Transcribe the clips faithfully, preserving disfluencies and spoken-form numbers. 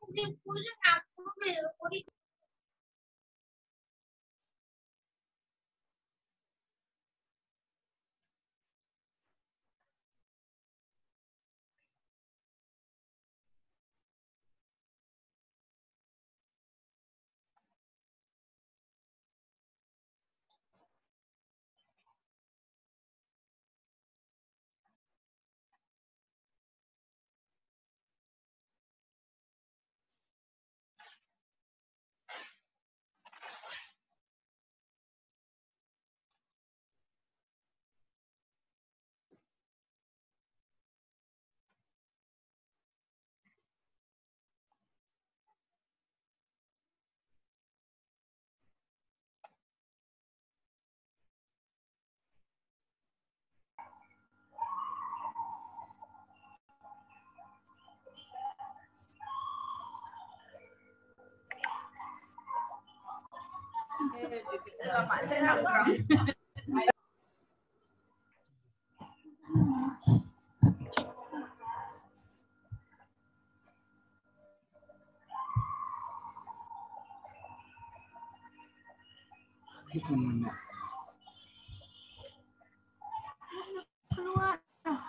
Lama saya keluar.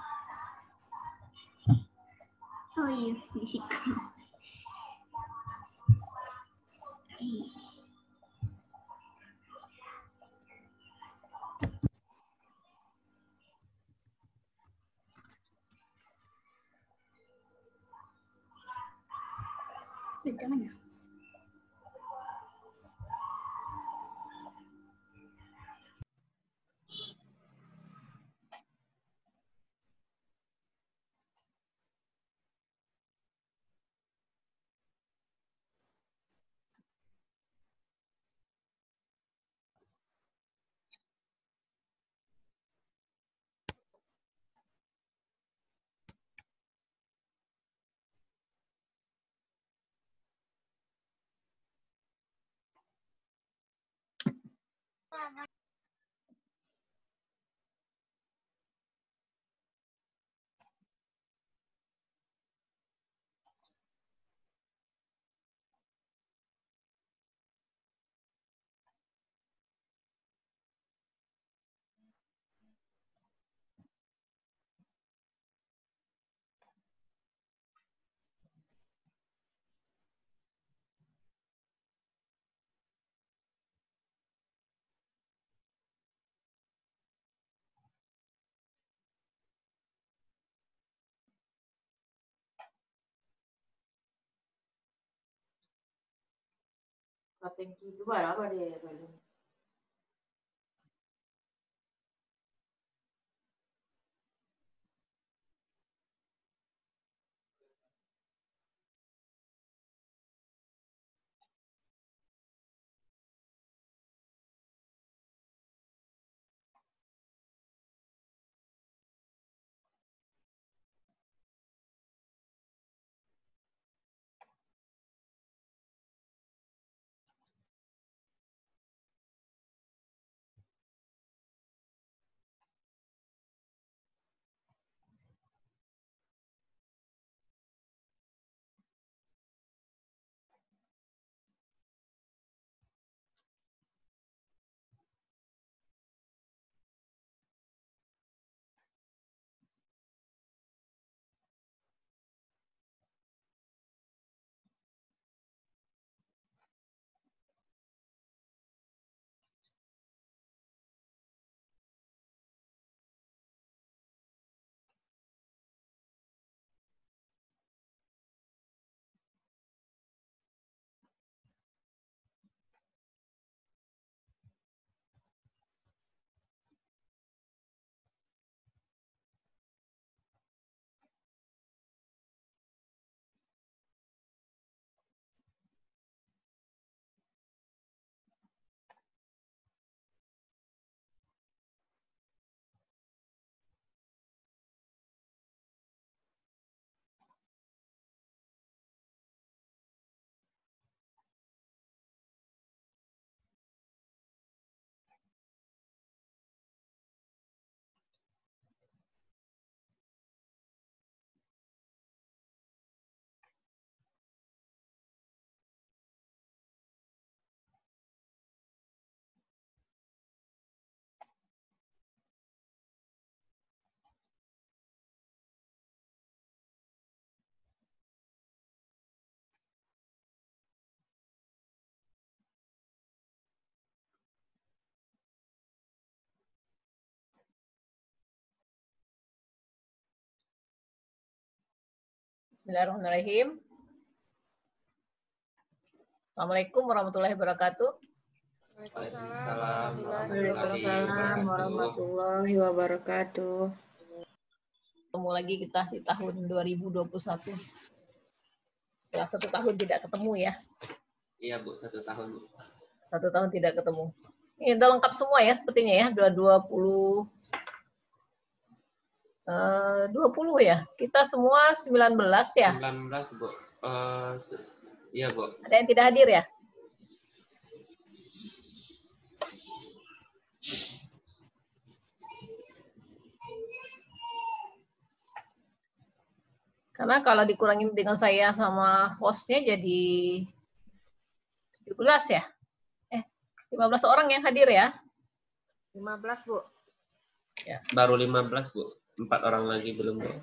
Oh iya, fisik. Jangan ya. Thank you. Dobaरा apa deh? Bismillahirrahmanirrahim. Assalamualaikum warahmatullahi wabarakatuh. Waalaikumsalam warahmatullahi wabarakatuh. Ketemu lagi kita di tahun dua ribu dua puluh satu. Setelah satu tahun tidak ketemu ya. Iya Bu, satu tahun Bu. Satu tahun tidak ketemu. Ini udah lengkap semua ya sepertinya ya. Dua dua puluh dua puluh ya. Kita semua sembilan belas ya. sembilan belas Bu. Uh, iya Bu. Ada yang tidak hadir ya? Karena kalau dikurangin dengan saya sama hostnya jadi tujuh belas ya. Eh, lima belas orang yang hadir ya. lima belas Bu. Ya. Baru lima belas Bu. Empat orang lagi belum Bu.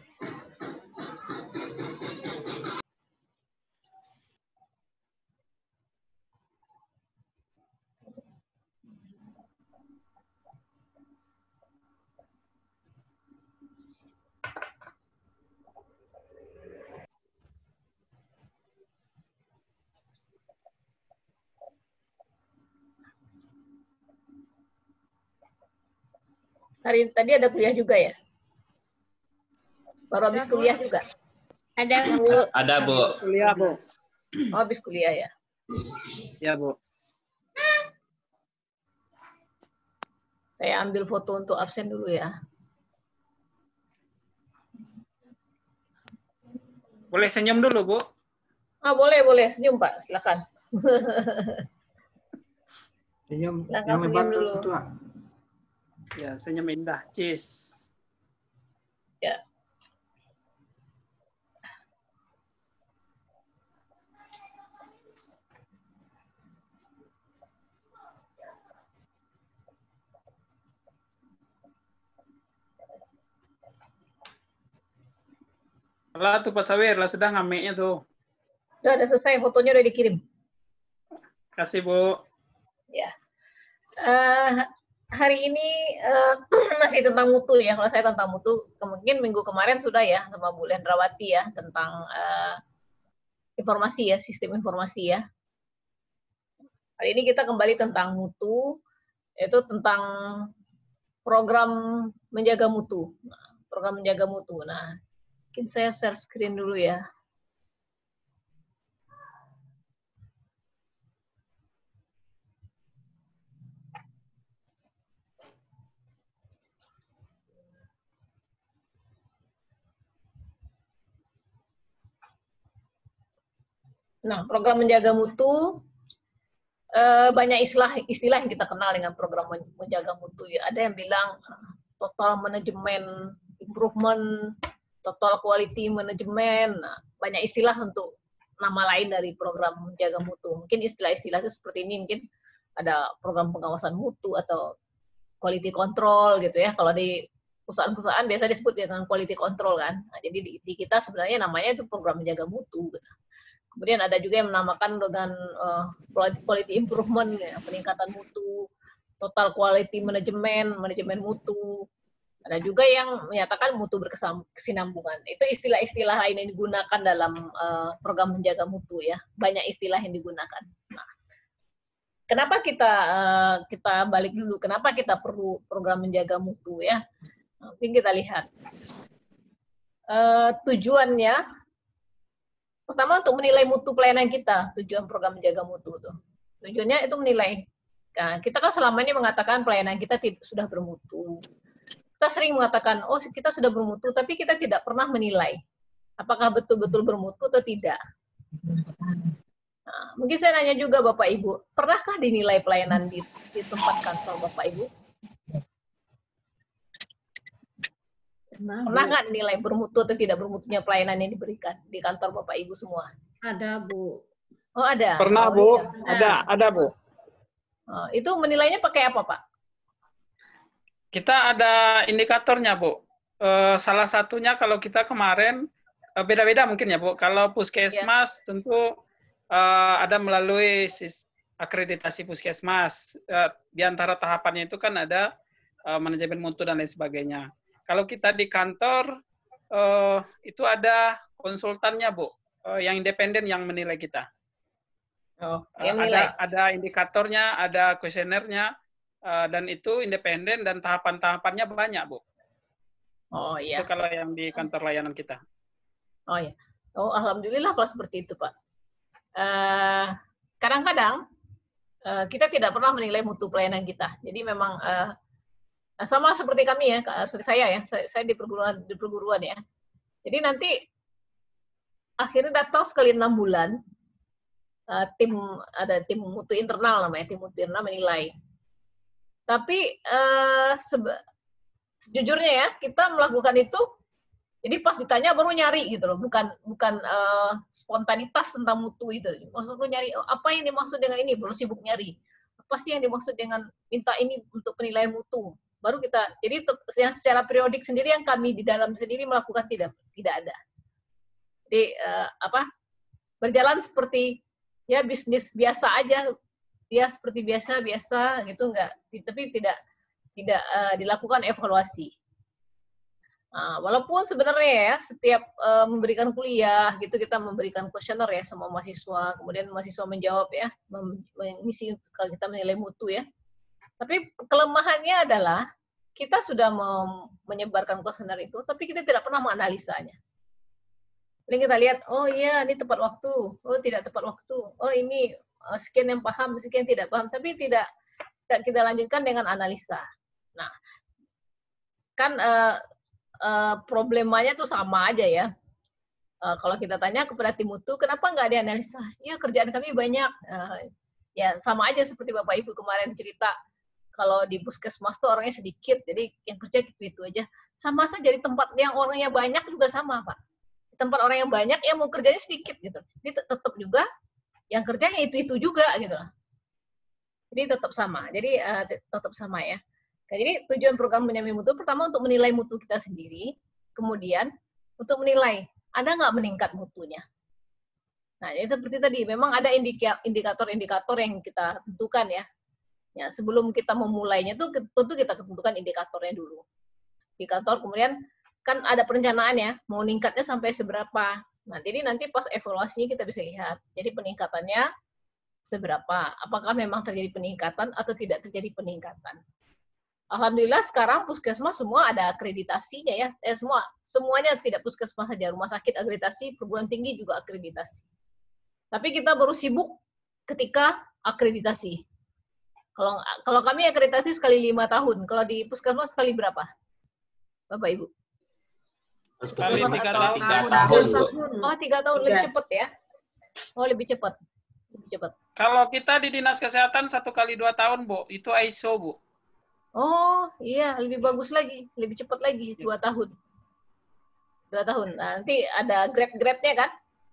Hari tadi ada kuliah juga ya? Baru habis kuliah juga? Ada Bu. Ada Bu. Kuliah Bu. Oh, habis kuliah ya? Ya Bu. Saya ambil foto untuk absen dulu ya. Boleh senyum dulu Bu? Ah, boleh, boleh. Senyum Pak, silakan. Senyum Silakan yang senyum lebar dulu. Tua. Ya, senyum indah. Cheese. Ya. Lah tuh Pak Sawir, lah sudah ngameknya tuh. Udah, udah selesai. Fotonya udah dikirim. Kasih Bu. Ya. Uh, hari ini uh, masih tentang mutu ya. Kalau saya tentang mutu, mungkin minggu kemarin sudah ya sama Bu Lendrawati ya tentang uh, informasi ya, sistem informasi ya. Hari ini kita kembali tentang mutu, yaitu tentang program menjaga mutu. Nah, program menjaga mutu. Nah, mungkin saya share screen dulu ya. Nah, program menjaga mutu, eh, banyak istilah istilah yang kita kenal dengan program menjaga mutu. Ya, ada yang bilang total management improvement, total quality management. Nah, banyak istilah untuk nama lain dari program menjaga mutu. Mungkin istilah-istilah itu seperti ini, mungkin ada program pengawasan mutu atau quality control gitu ya. Kalau di perusahaan-perusahaan biasa disebut dengan quality control kan. Nah, jadi di, di kita sebenarnya namanya itu program menjaga mutu. Gitu. Kemudian ada juga yang menamakan dengan uh, quality improvement, ya, peningkatan mutu, total quality management, manajemen mutu. Ada juga yang menyatakan mutu berkesinambungan. Itu istilah-istilah lain yang digunakan dalam uh, program menjaga mutu ya. Banyak istilah yang digunakan. Nah, kenapa kita uh, kita balik dulu? Kenapa kita perlu program menjaga mutu ya? Mungkin kita lihat uh, tujuannya. Pertama untuk menilai mutu pelayanan kita, tujuan program menjaga mutu tuh. Tujuannya itu menilai. Nah, kita kan selama ini mengatakan pelayanan kita sudah bermutu. Kita sering mengatakan, oh kita sudah bermutu, tapi kita tidak pernah menilai apakah betul-betul bermutu atau tidak. Nah, mungkin saya nanya juga Bapak Ibu, pernahkah dinilai pelayanan di, di tempat kantor Bapak Ibu? Pernah, Pernah nggak dinilai bermutu atau tidak bermutunya pelayanan yang diberikan di kantor Bapak Ibu semua? Ada Bu. Oh ada. Pernah oh, Bu. Iya. Ada, ada Bu. Oh, itu menilainya pakai apa Pak? Kita ada indikatornya Bu. Uh, salah satunya kalau kita kemarin beda-beda uh, mungkin ya Bu. Kalau puskesmas ya. Tentu uh, ada melalui akreditasi puskesmas. Uh, di antara tahapannya itu kan ada uh, manajemen mutu dan lain sebagainya. Kalau kita di kantor eh, itu ada konsultannya, Bu, eh, yang independen yang menilai kita. Oh, Eh, yang ada nilai. ada indikatornya, ada kuesionernya, eh, dan itu independen dan tahapan-tahapannya banyak, Bu. Oh Itu iya. kalau yang di kantor layanan kita. Oh iya. Oh, alhamdulillah kalau seperti itu, Pak. Eh, kadang-kadang eh, kita tidak pernah menilai mutu pelayanan kita. Jadi memang eh, sama seperti kami ya, seperti saya ya, saya, saya di perguruan di perguruan ya. Jadi nanti akhirnya datang sekali enam bulan, uh, tim ada tim mutu internal namanya, tim mutu internal menilai. Tapi uh, sejujurnya ya, kita melakukan itu, jadi pas ditanya baru nyari gitu loh, bukan bukan uh, spontanitas tentang mutu itu. Maksud lu nyari oh, apa yang dimaksud dengan ini, baru sibuk nyari. Apa sih yang dimaksud dengan minta ini untuk penilaian mutu? Baru kita, jadi yang secara periodik sendiri yang kami di dalam sendiri melakukan tidak tidak ada. Jadi uh, apa berjalan seperti ya bisnis biasa aja, ya seperti biasa biasa gitu enggak, tapi tidak tidak uh, dilakukan evaluasi. Nah, walaupun sebenarnya ya setiap uh, memberikan kuliah gitu kita memberikan kuesioner ya sama mahasiswa, kemudian mahasiswa menjawab ya, mengisi kalau kita menilai mutu ya. Tapi kelemahannya adalah kita sudah menyebarkan kuesioner itu, tapi kita tidak pernah menganalisanya. Jadi kita lihat, oh iya ini tepat waktu, oh tidak tepat waktu, oh ini uh, sekian yang paham, sekian tidak paham, tapi tidak, tidak kita lanjutkan dengan analisa. Nah, kan uh, uh, problemanya tuh sama aja ya. Uh, kalau kita tanya kepada tim mutu, kenapa nggak dianalisa? Ya kerjaan kami banyak. Uh, ya sama aja seperti Bapak Ibu kemarin cerita, kalau di puskesmas tuh orangnya sedikit, jadi yang kerja gitu aja. Sama saja di tempat yang orangnya banyak juga sama, Pak. Tempat orang yang banyak yang mau kerjanya sedikit gitu. Jadi tetap juga yang kerjanya itu-itu juga gitu. Jadi tetap sama. Jadi uh, tetap sama ya. Nah, jadi tujuan program pendampingan mutu pertama untuk menilai mutu kita sendiri, kemudian untuk menilai ada nggak meningkat mutunya. Nah, jadi seperti tadi memang ada indikator-indikator yang kita tentukan ya. Ya, sebelum kita memulainya tuh tentu kita tentukan indikatornya dulu. Indikator kemudian kan ada perencanaan ya, mau ningkatnya sampai seberapa. Nah, jadi nanti pas evaluasinya kita bisa lihat. Jadi peningkatannya seberapa? Apakah memang terjadi peningkatan atau tidak terjadi peningkatan? Alhamdulillah sekarang puskesmas semua ada akreditasinya ya. Eh, semua semuanya tidak puskesmas saja, rumah sakit akreditasi, perguruan tinggi juga akreditasi. Tapi kita baru sibuk ketika akreditasi. Kalau kalau kami akreditasi sekali lima tahun, kalau di puskesmas sekali berapa, Bapak Ibu? Sekali tiga tahun. tahun. tahun, Bu. Oh, tiga tahun Tiga. lebih cepat ya? Oh, lebih cepat, lebih cepat. Kalau kita di Dinas Kesehatan satu kali dua tahun, Bu, itu I S O, Bu. Oh, iya, lebih bagus lagi, lebih cepat lagi, dua tahun. Dua tahun. Nah, nanti ada grade-grade-nya kan?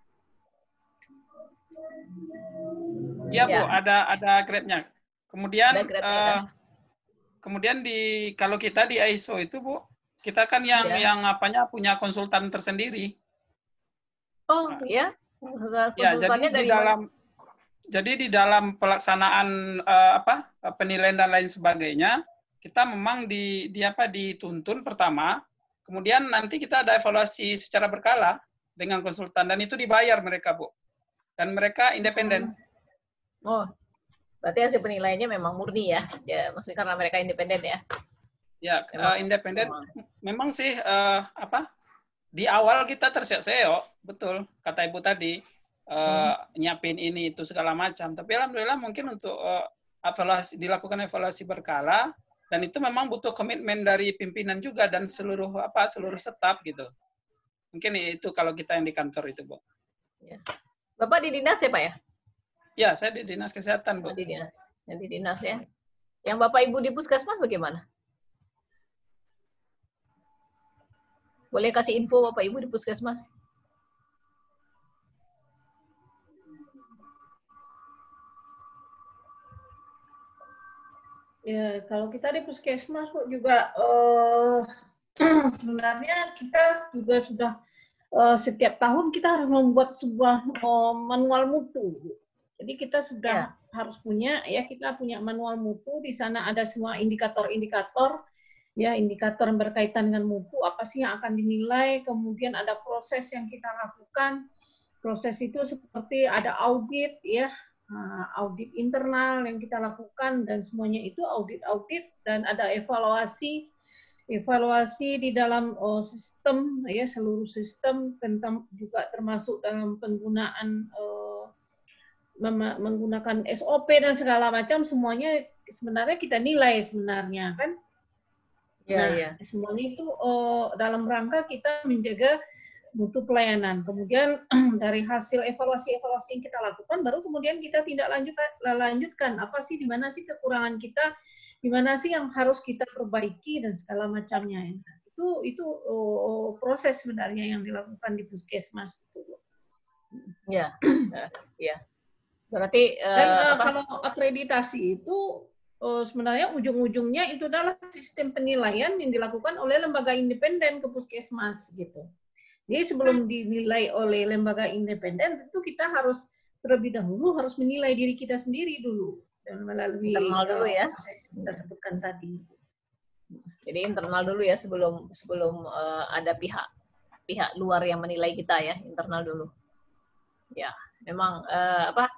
Iya, Bu, Ya. ada ada grade-nya. Kemudian Ada grade-nya, eh, kan? kemudian di kalau kita di I S O itu, Bu, kita kan yang Ya. yang apanya punya konsultan tersendiri. Oh, ya. Ya, jadi Konsultannya di dari dalam mana? jadi di dalam pelaksanaan eh, apa penilaian dan lain sebagainya, kita memang di, di apa dituntun pertama, kemudian nanti kita ada evaluasi secara berkala dengan konsultan dan itu dibayar mereka, Bu. Dan mereka independen. Oh, berarti hasil penilaiannya memang murni ya? Ya, maksudnya karena mereka independen ya? Ya, Memang- eh, independen. memang. Memang sih eh, apa di awal kita terseok-seok, betul kata Ibu tadi, eh, nyiapin ini itu segala macam. Tapi alhamdulillah mungkin untuk eh, evaluasi dilakukan evaluasi berkala dan itu memang butuh komitmen dari pimpinan juga dan seluruh apa seluruh staf gitu. Mungkin itu kalau kita yang di kantor itu, Bu. Bapak di dinas ya, Pak ya? Ya, saya di Dinas Kesehatan, Oh, Bu. di dinas. Yang di dinas ya. Yang Bapak Ibu di puskesmas bagaimana? Boleh kasih info Bapak Ibu di puskesmas? Ya, kalau kita di puskesmas kok juga eh, sebenarnya kita juga sudah eh, setiap tahun kita harus membuat sebuah eh, manual mutu. Jadi kita sudah Ya. harus punya ya kita punya manual mutu, di sana ada semua indikator-indikator ya indikator yang berkaitan dengan mutu, apa sih yang akan dinilai, kemudian ada proses yang kita lakukan. Proses itu seperti ada audit, ya, audit internal yang kita lakukan, dan semuanya itu audit-audit, dan ada evaluasi, evaluasi di dalam oh, sistem, ya, seluruh sistem, tentang juga termasuk dalam penggunaan oh, menggunakan S O P dan segala macam, semuanya sebenarnya kita nilai sebenarnya, kan? Ya, nah, ya. semuanya itu oh, dalam rangka kita menjaga mutu pelayanan. Kemudian dari hasil evaluasi-evaluasi yang kita lakukan, baru kemudian kita tidak lanjutkan, lanjutkan apa sih, di mana sih kekurangan kita, di mana sih yang harus kita perbaiki dan segala macamnya. Itu itu oh, proses sebenarnya yang dilakukan di puskesmas itu. Ya, ya. Berarti dan uh, uh, apa? Kalau akreditasi itu uh, sebenarnya ujung-ujungnya itu adalah sistem penilaian yang dilakukan oleh lembaga independen ke puskesmas gitu. Jadi sebelum dinilai oleh lembaga independen, tentu kita harus terlebih dahulu harus menilai diri kita sendiri dulu, dan melalui internal dulu ya, proses yang kita sebutkan tadi. Jadi internal dulu ya, sebelum sebelum uh, ada pihak pihak luar yang menilai kita ya, internal dulu. Ya, memang uh, apa?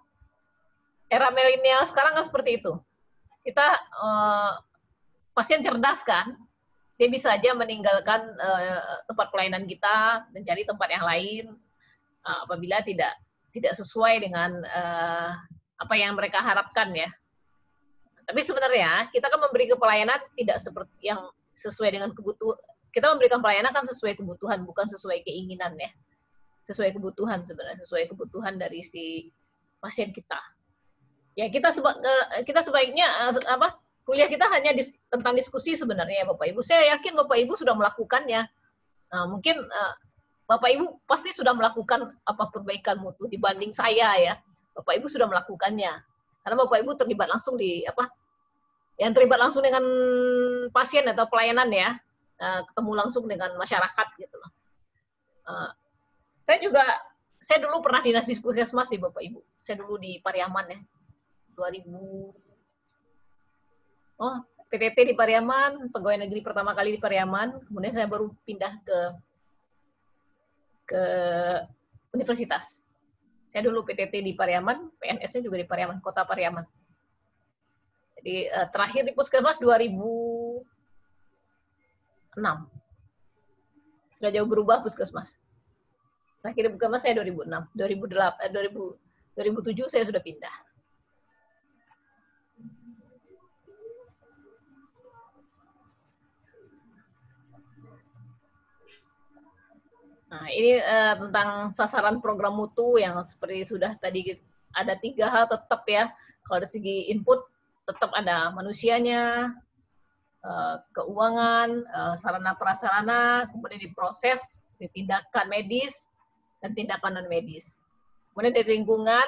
Era milenial sekarang kan seperti itu. Kita uh, pasien cerdas kan? Dia bisa aja meninggalkan uh, tempat pelayanan kita, mencari tempat yang lain uh, apabila tidak tidak sesuai dengan uh, apa yang mereka harapkan ya. Tapi sebenarnya kita kan memberi pelayanan tidak seperti yang sesuai dengan kebutuhan. Kita memberikan pelayanan kan sesuai kebutuhan, bukan sesuai keinginan ya. Sesuai kebutuhan sebenarnya, sesuai kebutuhan dari si pasien kita. Ya kita seba, uh, kita sebaiknya uh, apa? Kuliah kita hanya dis, tentang diskusi sebenarnya ya Bapak Ibu. Saya yakin Bapak Ibu sudah melakukannya. Nah, mungkin uh, Bapak Ibu pasti sudah melakukan apa perbaikan mutu dibanding saya ya. Bapak Ibu sudah melakukannya. Karena Bapak Ibu terlibat langsung di apa? Yang terlibat langsung dengan pasien atau pelayanan ya. Uh, ketemu langsung dengan masyarakat gitu loh. Uh, saya juga saya dulu pernah dinas di puskesmas sih Bapak Ibu. Saya dulu di Pariaman ya. dua ribu Oh, P T T di Pariaman, pegawai negeri pertama kali di Pariaman, kemudian saya baru pindah ke ke universitas. Saya dulu P T T di Pariaman, P N S-nya juga di Pariaman, kota Pariaman. Jadi eh, terakhir di puskesmas dua ribu enam. Sudah jauh berubah puskesmas. Terakhir di puskesmas saya dua ribu enam, dua ribu delapan, eh, dua ribu, dua ribu tujuh saya sudah pindah. Nah, ini uh, tentang sasaran program mutu yang seperti sudah tadi ada tiga hal tetap ya. Kalau dari segi input tetap ada manusianya, uh, keuangan, uh, sarana prasarana, kemudian diproses, tindakan medis dan tindakan non medis. Kemudian dari lingkungan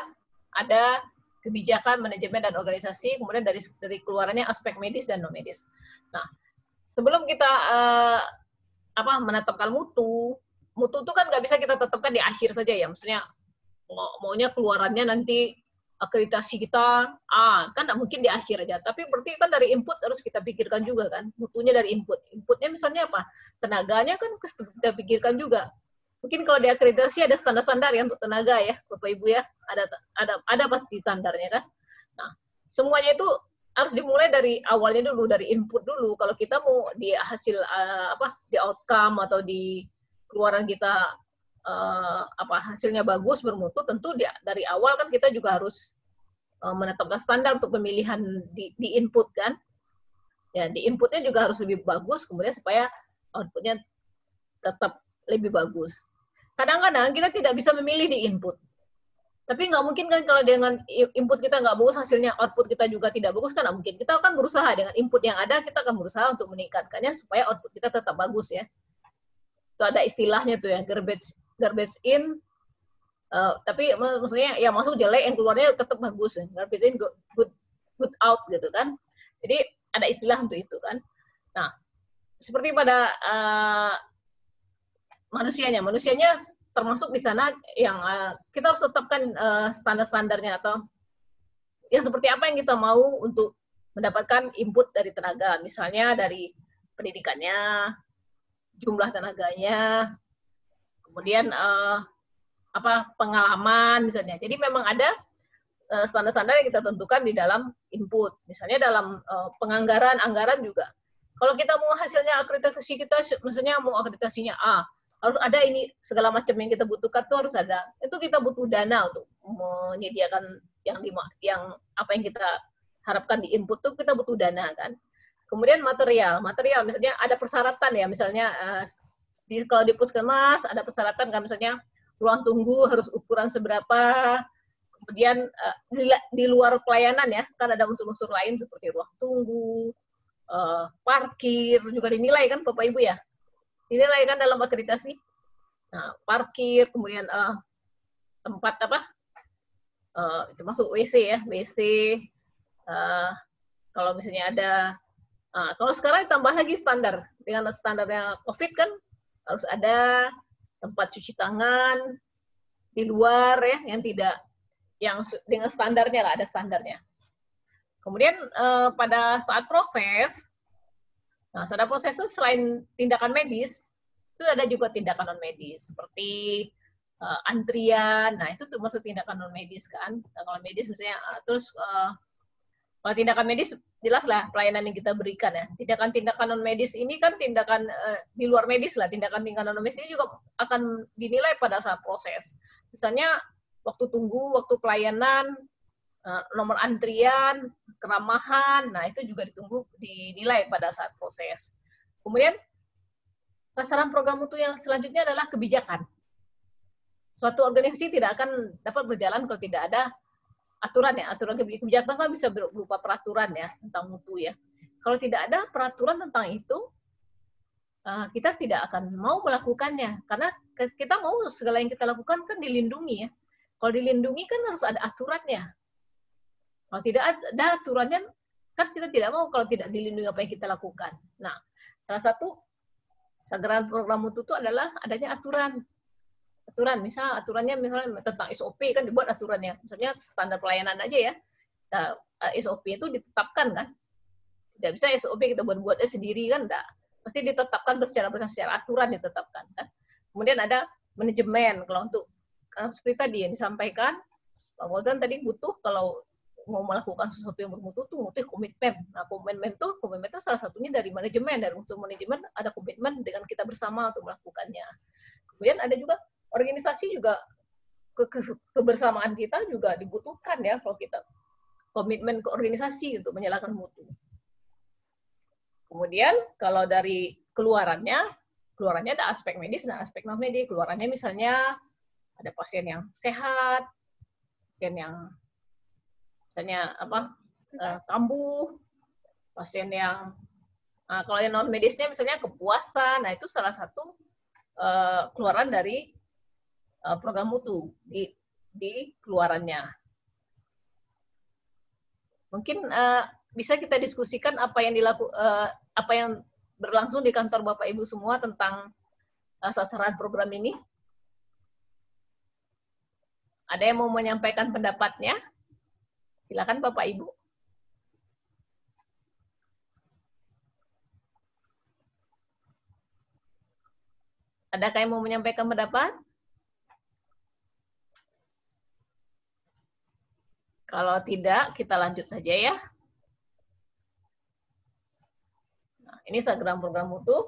ada kebijakan, manajemen dan organisasi. Kemudian dari dari keluarannya aspek medis dan non medis. Nah, sebelum kita uh, apa menetapkan mutu Mutu itu kan nggak bisa kita tetapkan di akhir saja ya, maksudnya maunya keluarannya nanti akreditasi kita, ah kan nggak mungkin di akhir aja. Tapi berarti kan dari input harus kita pikirkan juga kan, mutunya dari input. Inputnya misalnya apa? Tenaganya kan kita pikirkan juga. Mungkin kalau di akreditasi ada standar-standar ya untuk tenaga ya, Bapak Ibu ya, ada ada ada pasti standarnya kan. Nah, semuanya itu harus dimulai dari awalnya dulu, dari input dulu. Kalau kita mau di hasil uh, apa, di outcome atau di keluaran kita uh, apa hasilnya bagus bermutu, tentu di, dari awal kan kita juga harus uh, menetapkan standar untuk pemilihan di, di input kan ya, di inputnya juga harus lebih bagus kemudian supaya outputnya tetap lebih bagus. Kadang-kadang kita tidak bisa memilih di input, tapi nggak mungkin kan kalau dengan input kita nggak bagus hasilnya output kita juga tidak bagus, kan nggak mungkin. Kita akan berusaha dengan input yang ada, kita akan berusaha untuk meningkatkannya supaya output kita tetap bagus ya. Itu ada istilahnya tuh ya, garbage garbage in, uh, tapi maksudnya yang masuk jelek, yang keluarnya tetap bagus ya. Garbage in, good, good good out gitu kan. Jadi ada istilah untuk itu kan. Nah, seperti pada uh, manusianya, manusianya termasuk di sana yang uh, kita harus tetapkan uh, standar-standarnya atau yang seperti apa yang kita mau untuk mendapatkan input dari tenaga, misalnya dari pendidikannya, jumlah tenaganya, kemudian uh, apa pengalaman misalnya. Jadi memang ada uh, standar-standar yang kita tentukan di dalam input. Misalnya dalam uh, penganggaran, anggaran juga. Kalau kita mau hasilnya akreditasi kita, misalnya mau akreditasinya A, harus ada ini segala macam yang kita butuhkan tuh harus ada. Itu kita butuh dana untuk menyediakan yang di, yang apa yang kita harapkan di input tuh kita butuh dana kan. Kemudian material, material misalnya ada persyaratan ya, misalnya uh, di kalau di puskesmas ada persyaratan kan, misalnya ruang tunggu harus ukuran seberapa. Kemudian uh, di, di luar pelayanan ya, kan ada unsur-unsur lain seperti ruang tunggu, uh, parkir juga dinilai kan Bapak Ibu ya. Dinilai kan dalam akreditasi. Nah, parkir, kemudian uh, tempat apa? Uh, itu masuk W C ya, W C. Uh, kalau misalnya ada, uh, kalau sekarang tambah lagi standar dengan standarnya COVID kan harus ada tempat cuci tangan di luar ya, yang tidak, yang dengan standarnya lah, ada standarnya. Kemudian uh, pada saat proses, nah saat proses itu selain tindakan medis, itu ada juga tindakan non medis seperti uh, antrian. Nah itu termasuk tindakan non medis kan. Nah, kalau medis misalnya, uh, terus uh, kalau tindakan medis jelaslah pelayanan yang kita berikan ya. Tindakan-tindakan non medis ini kan tindakan uh, di luar medis lah. Tindakan-tindakan non medis ini juga akan dinilai pada saat proses. Misalnya waktu tunggu, waktu pelayanan, uh, nomor antrian, keramahan. Nah itu juga ditunggu dinilai pada saat proses. Kemudian sasaran program mutu yang selanjutnya adalah kebijakan. Suatu organisasi tidak akan dapat berjalan kalau tidak ada aturan ya. Aturan kebijakan kan bisa berupa peraturan ya tentang mutu ya. Kalau tidak ada peraturan tentang itu, kita tidak akan mau melakukannya. Karena kita mau segala yang kita lakukan kan dilindungi ya. Kalau dilindungi kan harus ada aturannya. Kalau tidak ada aturannya, kan kita tidak mau kalau tidak dilindungi apa yang kita lakukan. Nah, salah satu sagaran program mutu itu adalah adanya aturan. Aturan, misal aturannya misalnya tentang S O P kan dibuat aturannya. Misalnya standar pelayanan aja ya. Nah, S O P itu ditetapkan kan. Tidak bisa S O P kita buat-buatnya sendiri kan, enggak. Pasti ditetapkan secara secara aturan ditetapkan kan. Kemudian ada manajemen. Kalau untuk seperti tadi yang disampaikan Pak Fauzan tadi, butuh kalau mau melakukan sesuatu yang bermutu tuh butuh komitmen. Nah, komitmen tuh komitmen itu salah satunya dari manajemen. Dari unsur manajemen ada komitmen dengan kita bersama untuk melakukannya. Kemudian ada juga organisasi juga ke, ke, kebersamaan kita juga dibutuhkan ya kalau kita komitmen ke organisasi untuk menyalakan mutu. Kemudian kalau dari keluarannya, keluarannya ada aspek medis dan aspek non medis. Keluarannya misalnya ada pasien yang sehat, pasien yang misalnya apa uh, kambuh, pasien yang uh, kalau yang non medisnya misalnya kepuasan. Nah itu salah satu uh, keluaran dari uh, program mutu di di keluarannya. Mungkin uh, bisa kita diskusikan apa yang dilaku uh, apa yang berlangsung di kantor Bapak Ibu semua tentang uh, sasaran program ini. Ada yang mau menyampaikan pendapatnya? Silakan Bapak Ibu. Adakah yang mau menyampaikan pendapat? Kalau tidak, kita lanjut saja ya. Nah, ini sagaran program mutu.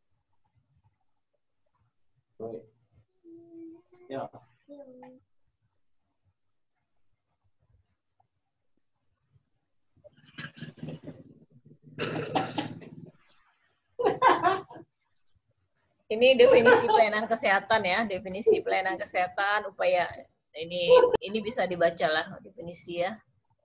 Ya. Ini definisi pelayanan kesehatan ya, definisi pelayanan kesehatan, upaya ini ini bisa dibaca lah definisi ya.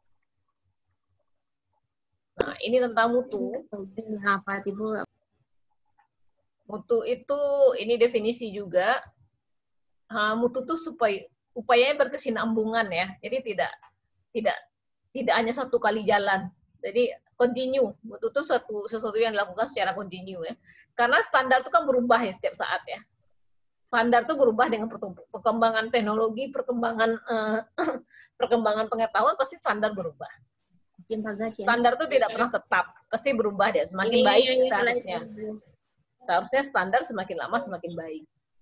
Nah, ini tentang mutu. Apa Ibu? Mutu itu ini definisi juga. Ha, mutu itu supaya upayanya berkesinambungan ya. Jadi tidak tidak tidak hanya satu kali jalan. Jadi continue. Mutu itu suatu sesuatu yang dilakukan secara continue ya. Karena standar itu kan berubah ya setiap saat ya. Standar itu berubah dengan perkembangan teknologi, perkembangan eh, perkembangan pengetahuan, pasti standar berubah. Standar itu tidak pernah tetap, pasti berubah deh. Semakin baik seharusnya. Seharusnya standar semakin lama semakin baik.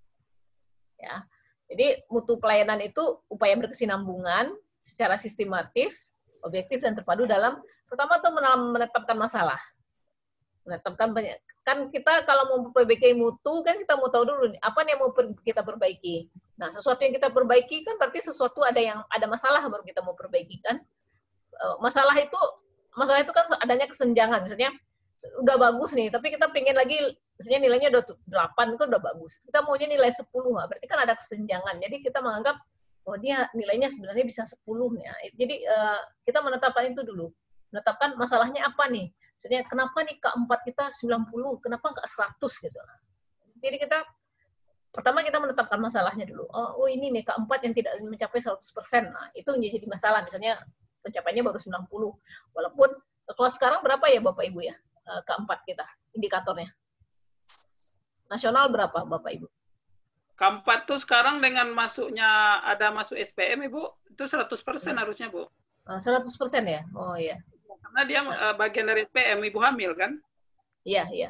Ya, jadi mutu pelayanan itu upaya berkesinambungan secara sistematis, objektif dan terpadu dalam pertama tuh menetapkan masalah, menetapkan banyak. Kan kita kalau mau memperbaiki mutu kan kita mau tahu dulu nih, apa yang mau kita perbaiki. Nah, sesuatu yang kita perbaiki kan berarti sesuatu ada yang ada masalah baru kita mau perbaiki kan. Masalah itu masalah itu kan adanya kesenjangan, misalnya udah bagus nih, tapi kita pengen lagi, misalnya nilainya udah delapan, itu udah bagus. Kita maunya nilai sepuluh, berarti kan ada kesenjangan. Jadi kita menganggap, oh dia nilainya sebenarnya bisa sepuluh. Ya. Jadi uh, kita menetapkan itu dulu. Menetapkan masalahnya apa nih. Misalnya kenapa nih K empat kita sembilan puluh, kenapa nggak seratus gitu. Jadi kita, pertama kita menetapkan masalahnya dulu. Oh, oh ini nih K empat yang tidak mencapai seratus persen. Nah, itu menjadi masalah. Misalnya pencapaiannya baru sembilan puluh. Walaupun, kalau sekarang berapa ya Bapak Ibu ya? K empat kita, indikatornya. Nasional berapa Bapak Ibu? K empat tuh sekarang dengan masuknya, ada masuk S P M Ibu, itu seratus persen ya. Harusnya Bu. seratus persen ya? Oh iya. Karena dia nah. bagian dari S P M, Ibu hamil kan? Iya, iya.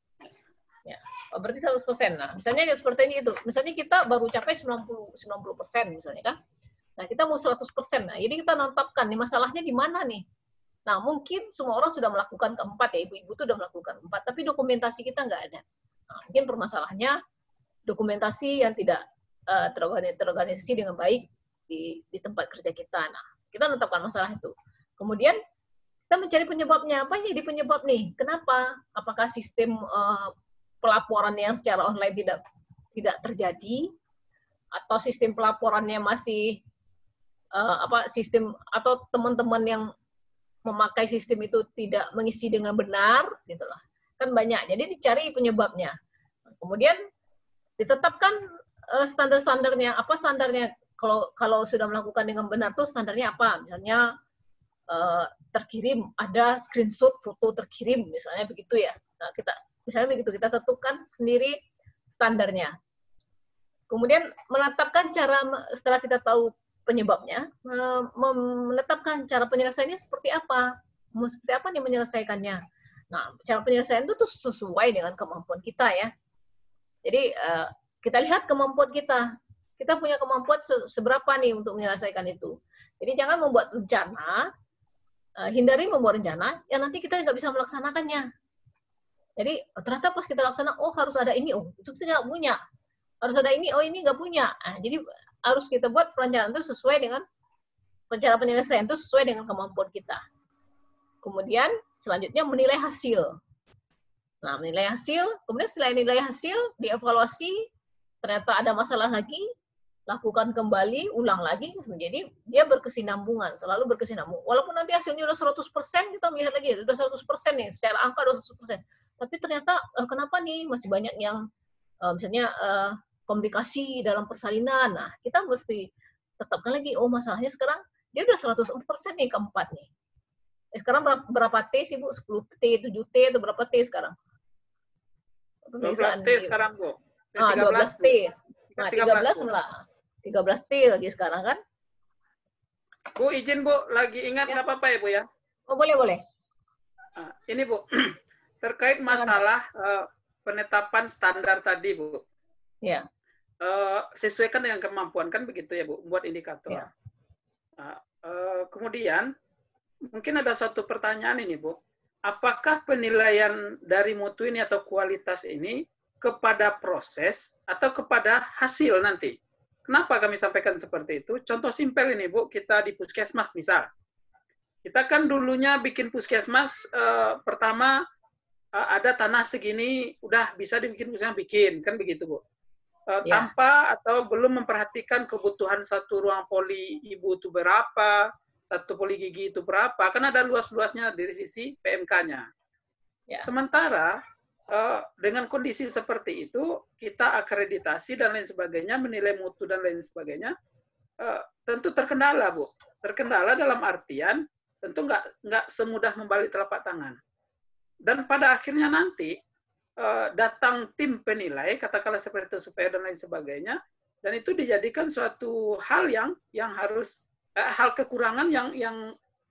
Ya. Oh, berarti seratus persen. Nah, misalnya seperti ini itu. Misalnya kita baru capai sembilan puluh persen misalnya kan. Nah, kita mau seratus persen. Nah, jadi kita nantapkan nih masalahnya di mana nih? Nah, mungkin semua orang sudah melakukan keempat ya, ibu-ibu itu sudah melakukan empat, tapi dokumentasi kita nggak ada. Nah, mungkin permasalahannya dokumentasi yang tidak uh, terorganisasi dengan baik di, di tempat kerja kita. Nah, kita menetapkan masalah itu. Kemudian kita mencari penyebabnya. Apa jadi penyebab nih? Kenapa? Apakah sistem uh, pelaporan yang secara online tidak tidak terjadi, atau sistem pelaporannya masih uh, apa sistem atau teman-teman yang memakai sistem itu tidak mengisi dengan benar, gitulah. Kan banyak. Jadi dicari penyebabnya. Kemudian ditetapkan uh, standar-standarnya. Apa standarnya? Kalau kalau sudah melakukan dengan benar tuh standarnya apa? Misalnya uh, terkirim ada screenshot foto terkirim, misalnya begitu ya. Nah, kita misalnya begitu kita tentukan sendiri standarnya. Kemudian menetapkan cara setelah kita tahu penyebabnya, menetapkan cara penyelesaiannya seperti apa, mau seperti apa nih menyelesaikannya. Nah, cara penyelesaian itu tuh sesuai dengan kemampuan kita ya. Jadi kita lihat kemampuan kita, kita punya kemampuan seberapa nih untuk menyelesaikan itu. Jadi jangan membuat rencana, hindari membuat rencana yang nanti kita nggak bisa melaksanakannya. Jadi ternyata pas kita laksana, oh harus ada ini, oh itu kita nggak punya. Harus ada ini, oh ini nggak punya. Nah, jadi harus kita buat perencanaan itu sesuai dengan cara penyelesaian itu sesuai dengan kemampuan kita. Kemudian selanjutnya menilai hasil. Nah, menilai hasil, kemudian setelah nilai hasil, dievaluasi, ternyata ada masalah lagi, lakukan kembali, ulang lagi, jadi dia berkesinambungan, selalu berkesinambungan. Walaupun nanti hasilnya udah seratus persen, kita melihat lagi, udah seratus persen nih, secara angka udah seratus persen. Tapi ternyata, eh, kenapa nih masih banyak yang, eh, misalnya, eh, komunikasi dalam persalinan. Nah, kita mesti tetapkan lagi, oh masalahnya sekarang dia udah seratus persen nih keempat nih. Eh, sekarang berapa, berapa T sih Bu? sepuluh T, tujuh T, atau berapa T sekarang? dua belas T sekarang Bu. Ah, dua belas T. Nah, tiga belas lah. tiga belas T lagi sekarang kan? Bu, izin Bu, lagi ingat nggak ya. Apa-apa ya Bu ya? Oh, boleh, boleh. Nah, ini Bu, terkait masalah uh, penetapan standar tadi Bu. Ya. Uh, sesuaikan dengan kemampuan kan begitu ya Bu, buat indikator. Ya. Nah, uh, kemudian mungkin ada satu pertanyaan ini Bu, apakah penilaian dari mutu ini atau kualitas ini kepada proses atau kepada hasil nanti? Kenapa kami sampaikan seperti itu? Contoh simpel ini Bu, kita di puskesmas misal, kita kan dulunya bikin puskesmas uh, pertama uh, ada tanah segini, udah bisa dibikin puskesmas bikin kan begitu Bu. Uh, ya. Tanpa atau belum memperhatikan kebutuhan satu ruang poli ibu itu berapa, satu poli gigi itu berapa, kan ada luas-luasnya dari sisi P M K-nya. Ya. Sementara uh, dengan kondisi seperti itu, kita akreditasi dan lain sebagainya, menilai mutu dan lain sebagainya, uh, tentu terkendala Bu. Terkendala dalam artian tentu nggak nggak semudah membalik telapak tangan. Dan pada akhirnya nanti Uh, datang tim penilai, katakanlah seperti itu, supaya dan lain sebagainya, dan itu dijadikan suatu hal yang yang harus uh, hal kekurangan yang yang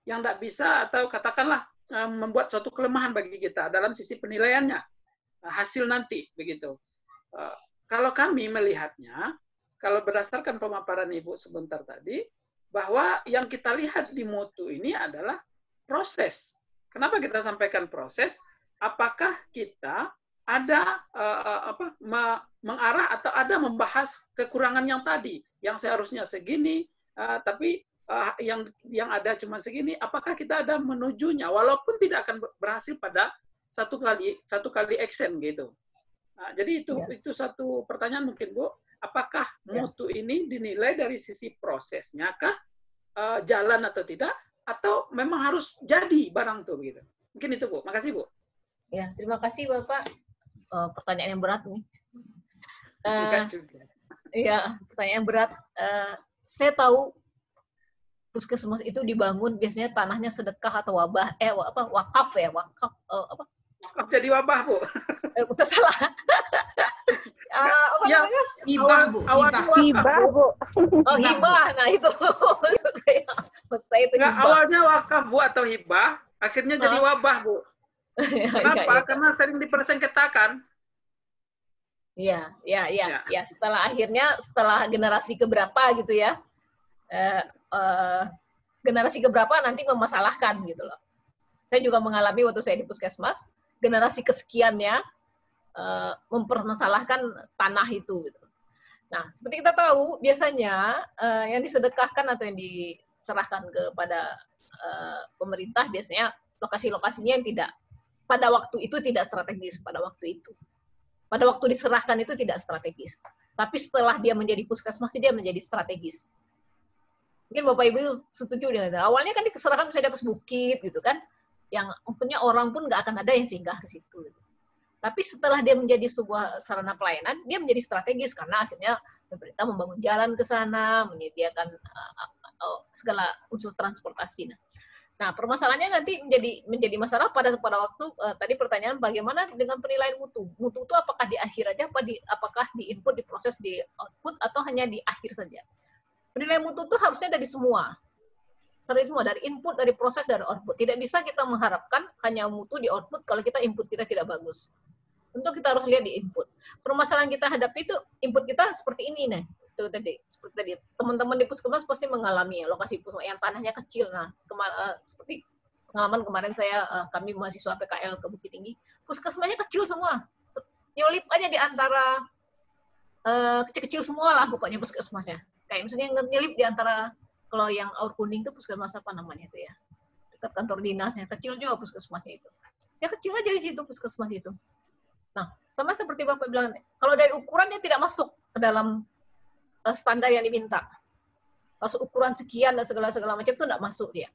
yang tidak bisa atau katakanlah uh, membuat suatu kelemahan bagi kita dalam sisi penilaiannya, uh, hasil nanti begitu. Uh, kalau kami melihatnya, kalau berdasarkan pemaparan Ibu sebentar tadi, bahwa yang kita lihat di mutu ini adalah proses. Kenapa kita sampaikan proses? Apakah kita ada uh, apa me, mengarah atau ada membahas kekurangan yang tadi, yang seharusnya segini, uh, tapi uh, yang yang ada cuma segini. Apakah kita ada menujunya, walaupun tidak akan berhasil pada satu kali satu kali action gitu. Nah, jadi itu ya. Itu satu pertanyaan mungkin Bu. Apakah mutu ya. Ini dinilai dari sisi prosesnya kah, uh, jalan atau tidak, atau memang harus jadi barang tuh gitu? Mungkin itu Bu. Makasih Bu. Ya, terima kasih Bapak. Uh, pertanyaan yang berat nih. Uh, Iya, pertanyaan yang berat. Uh, saya tahu puskesmas itu dibangun biasanya tanahnya sedekah atau wabah, eh apa wakaf ya, wakaf uh, apa? Wakaf jadi wabah Bu. Eh, udah salah. uh, apa ya, namanya? Hibah Bu. Hibah Bu. Oh hibah, nah itu. saya, saya itu Nggak, awalnya wakaf Bu atau hibah, akhirnya huh? jadi wabah Bu. Kenapa? Ya, ya. Karena sering dipersengketakan. Iya, iya, iya, ya. ya. Setelah akhirnya, setelah generasi keberapa gitu ya, eh, eh, generasi keberapa nanti memasalahkan gitu loh. Saya juga mengalami waktu saya di puskesmas, generasi kesekiannya eh, mempermasalahkan tanah itu. Gitu. Nah, seperti kita tahu, biasanya eh, yang disedekahkan atau yang diserahkan kepada eh, pemerintah biasanya lokasi-lokasinya yang tidak pada waktu itu tidak strategis pada waktu itu. Pada waktu diserahkan itu tidak strategis. Tapi setelah dia menjadi puskesmas, dia menjadi strategis. Mungkin Bapak Ibu setuju dengan itu. Awalnya kan diserahkan misalnya di atas bukit gitu kan, yang maksudnya orang pun nggak akan ada yang singgah ke situ. Gitu. Tapi setelah dia menjadi sebuah sarana pelayanan, dia menjadi strategis karena akhirnya pemerintah membangun jalan ke sana, menyediakan uh, uh, segala unsur transportasi. Nah, Nah, permasalahannya nanti menjadi menjadi masalah pada pada waktu uh, tadi pertanyaan bagaimana dengan penilaian mutu. Mutu itu apakah di akhir aja, apa di apakah di input, diproses, di output atau hanya di akhir saja? Penilaian mutu itu harusnya dari semua. Dari semua, dari input, dari proses, dari output. Tidak bisa kita mengharapkan hanya mutu di output kalau kita input kita tidak bagus. Tentu kita harus lihat di input. Permasalahan kita hadapi itu input kita seperti ini nih. Itu tadi, seperti tadi teman-teman di puskesmas pasti mengalami ya, lokasi puskesmas yang tanahnya kecil. Nah, kemar, uh, seperti pengalaman kemarin saya uh, kami mahasiswa P K L ke Bukit Tinggi, puskesmasnya kecil semua, nyelip aja di antara uh, kecil-kecil semua lah pokoknya puskesmasnya. Kayak misalnya nyelip di antara kalau yang Aur Kuning itu puskesmas apa namanya itu ya, dekat kantor dinasnya, kecil juga puskesmasnya itu. Ya kecil aja di situ puskesmas itu. Nah, sama seperti Bapak bilang, kalau dari ukurannya tidak masuk ke dalam standar yang diminta. Kalau ukuran sekian dan segala-segala macam itu tidak masuk dia.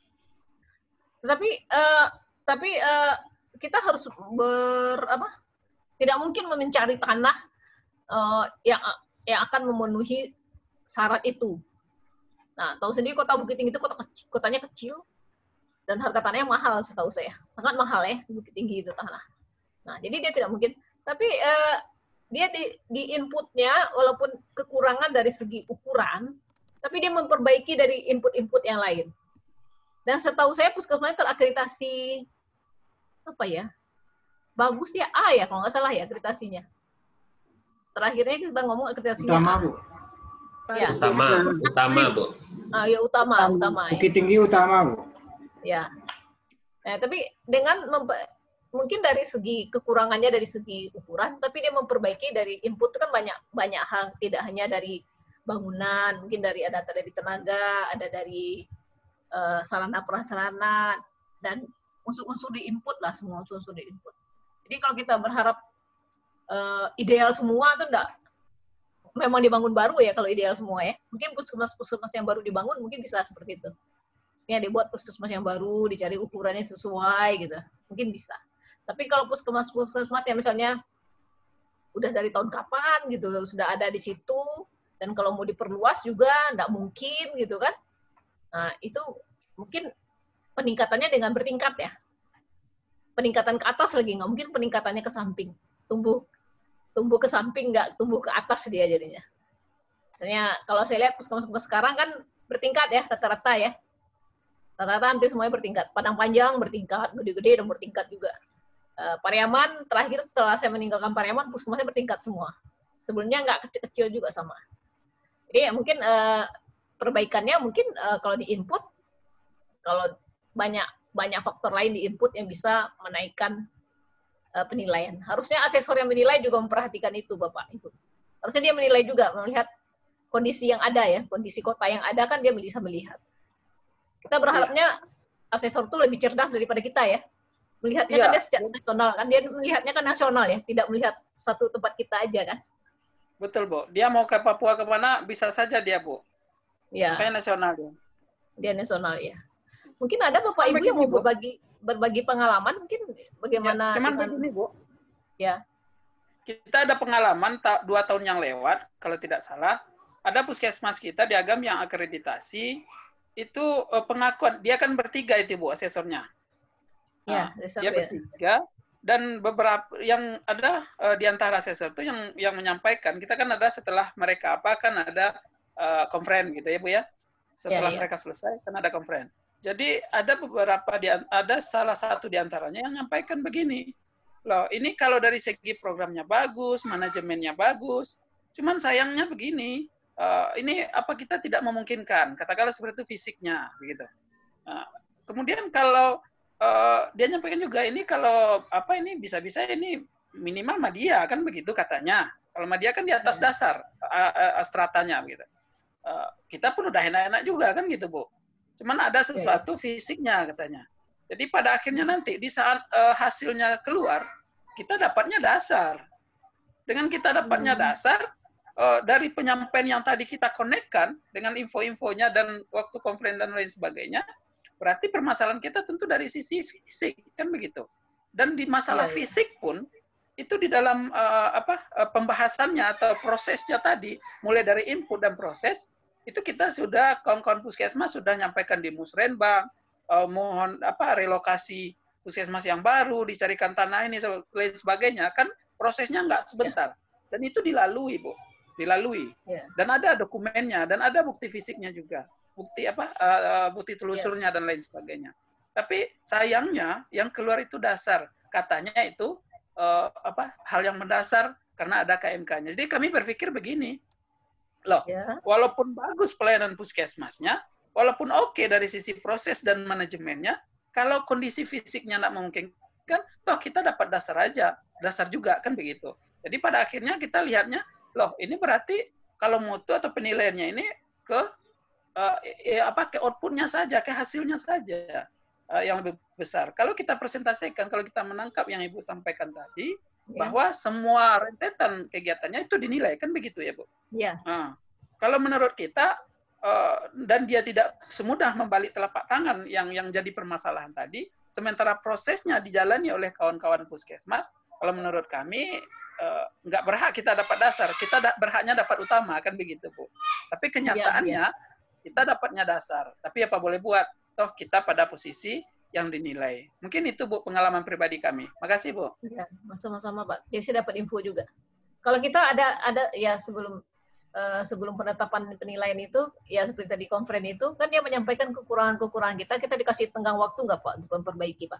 Tetapi uh, tapi uh, kita harus ber apa? Tidak mungkin mencari tanah uh, yang yang akan memenuhi syarat itu. Nah, tahu sendiri kota Bukit Tinggi itu kota kecil, kotanya kecil dan harga tanahnya mahal setahu saya. Sangat mahal ya Bukit Tinggi itu tanah. Nah, jadi dia tidak mungkin. Tapi uh, dia di, di inputnya walaupun kekurangan dari segi ukuran, tapi dia memperbaiki dari input-input yang lain. Dan setahu saya puskesmasnya terakreditasi apa ya? Bagus ya A ya kalau nggak salah ya akreditasinya. Terakhirnya kita ngomong akreditasinya utama A. Bu. Ya. Utama, utama Bu. Ah, ya utama, utama. Bukit Ya. Tinggi utama Bu. Ya. Nah, tapi dengan mungkin dari segi kekurangannya dari segi ukuran, tapi dia memperbaiki dari input itu kan banyak banyak hal, tidak hanya dari bangunan, mungkin dari ada dari tenaga, ada dari uh, sarana prasarana dan unsur-unsur di input lah, semua unsur-unsur di input. Jadi kalau kita berharap uh, ideal semua itu enggak memang dibangun baru ya kalau ideal semua ya. Mungkin puskesmas-puskesmas yang baru dibangun mungkin bisa seperti itu. Maksudnya dibuat puskesmas yang baru, dicari ukurannya sesuai gitu. Mungkin bisa. Tapi kalau puskesmas-puskesmas yang misalnya udah dari tahun kapan gitu, sudah ada di situ, dan kalau mau diperluas juga nggak mungkin gitu kan. Nah, itu mungkin peningkatannya dengan bertingkat ya. Peningkatan ke atas lagi, nggak mungkin peningkatannya ke samping. Tumbuh tumbuh ke samping, nggak tumbuh ke atas dia jadinya. Misalnya kalau saya lihat puskesmas sekarang kan bertingkat ya, rata-rata ya. Rata-rata hampir semuanya bertingkat. Padang Panjang bertingkat, gede-gede dan bertingkat juga. Uh, Pariaman, terakhir setelah saya meninggalkan Pariaman, puskesmasnya bertingkat semua. Sebelumnya nggak kecil-kecil juga sama. Jadi mungkin uh, perbaikannya mungkin uh, kalau di input, kalau banyak banyak faktor lain di input yang bisa menaikkan uh, penilaian. Harusnya asesor yang menilai juga memperhatikan itu, Bapak Ibu. Harusnya dia menilai juga, melihat kondisi yang ada ya, kondisi kota yang ada kan dia bisa melihat. Kita berharapnya asesor itu lebih cerdas daripada kita ya. Melihatnya Iya. kan dia secara nasional, kan dia melihatnya kan nasional ya, tidak melihat satu tempat kita aja kan. Betul, Bu. Dia mau ke Papua kemana, bisa saja dia, Bu. Ya, Kayak nasional dia. dia nasional ya. Mungkin ada Bapak Sampai Ibu yang mau gini, Bu. berbagi berbagi pengalaman, mungkin bagaimana Ya, cuman dengan begini, Bu. ya. Kita ada pengalaman ta dua tahun yang lewat, kalau tidak salah, ada puskesmas kita di Agam yang akreditasi, itu uh, pengakuan, dia kan bertiga itu, Bu, asesornya. Ya, Nah, resep dia ya. bertiga, dan beberapa yang ada uh, di antara asesor itu yang yang menyampaikan, kita kan ada setelah mereka apa, kan ada uh, konferen gitu ya, Bu ya. Setelah Ya, ya. mereka selesai, kan ada konferen. Jadi ada beberapa, di, ada salah satu di antaranya yang menyampaikan begini, loh ini kalau dari segi programnya bagus, manajemennya bagus, cuman sayangnya begini, uh, ini apa kita tidak memungkinkan, katakanlah seperti itu fisiknya, begitu. Nah, kemudian kalau uh, dia nyampaikan juga ini kalau apa ini bisa-bisa ini minimal media kan begitu katanya. Kalau media kan di atas Ya. dasar uh, uh, stratanya, begitu. Uh, kita pun udah enak-enak juga kan gitu, Bu. Cuman ada sesuatu fisiknya katanya. Jadi pada akhirnya nanti di saat uh, hasilnya keluar, kita dapatnya dasar. Dengan kita dapatnya Hmm. dasar, uh, dari penyampaian yang tadi kita konekkan dengan info-infonya dan waktu konferen dan lain sebagainya, berarti permasalahan kita tentu dari sisi fisik, kan begitu. Dan di masalah Ya, ya. fisik pun, itu di dalam uh, apa uh, pembahasannya atau prosesnya tadi, mulai dari input dan proses, itu kita sudah, kawan-kawan puskesmas sudah nyampaikan di Musrenbang, uh, mohon apa relokasi puskesmas yang baru, dicarikan tanah ini, lain sebagainya, kan prosesnya nggak sebentar. Dan itu dilalui, Bu. Dilalui. Ya. Dan ada dokumennya, dan ada bukti fisiknya juga. Bukti apa, uh, bukti telusurnya, dan lain sebagainya. Tapi sayangnya, yang keluar itu dasar. Katanya itu uh, apa hal yang mendasar, karena ada K M K-nya. Jadi kami berpikir begini, loh, Ya. walaupun bagus pelayanan puskesmasnya, walaupun oke dari sisi proses dan manajemennya, kalau kondisi fisiknya tidak memungkinkan, toh kita dapat dasar aja, dasar juga kan begitu. Jadi pada akhirnya kita lihatnya, loh ini berarti kalau mutu atau penilaiannya ini ke uh, eh, apa ke outputnya saja, ke hasilnya saja uh, yang lebih besar. Kalau kita presentasikan, kalau kita menangkap yang Ibu sampaikan tadi, Ya. bahwa semua rentetan kegiatannya itu dinilai, kan begitu ya, Bu? Ya. Nah, kalau menurut kita, uh, dan dia tidak semudah membalik telapak tangan yang yang jadi permasalahan tadi, sementara prosesnya dijalani oleh kawan-kawan puskesmas, kalau menurut kami, uh, nggak berhak kita dapat dasar, kita da berhaknya dapat utama, kan begitu, Bu. Tapi kenyataannya, ya, ya. kita dapatnya dasar. Tapi apa boleh buat, toh kita pada posisi yang dinilai. Mungkin itu, Bu, pengalaman pribadi kami. Makasih, Bu. Ya, sama-sama, Pak. Jadi saya dapat info juga. Kalau kita ada ada ya sebelum uh, sebelum penetapan penilaian itu, ya seperti tadi konferen itu, kan dia menyampaikan kekurangan-kekurangan kita, kita dikasih tenggang waktu nggak, Pak, untuk memperbaiki, Pak?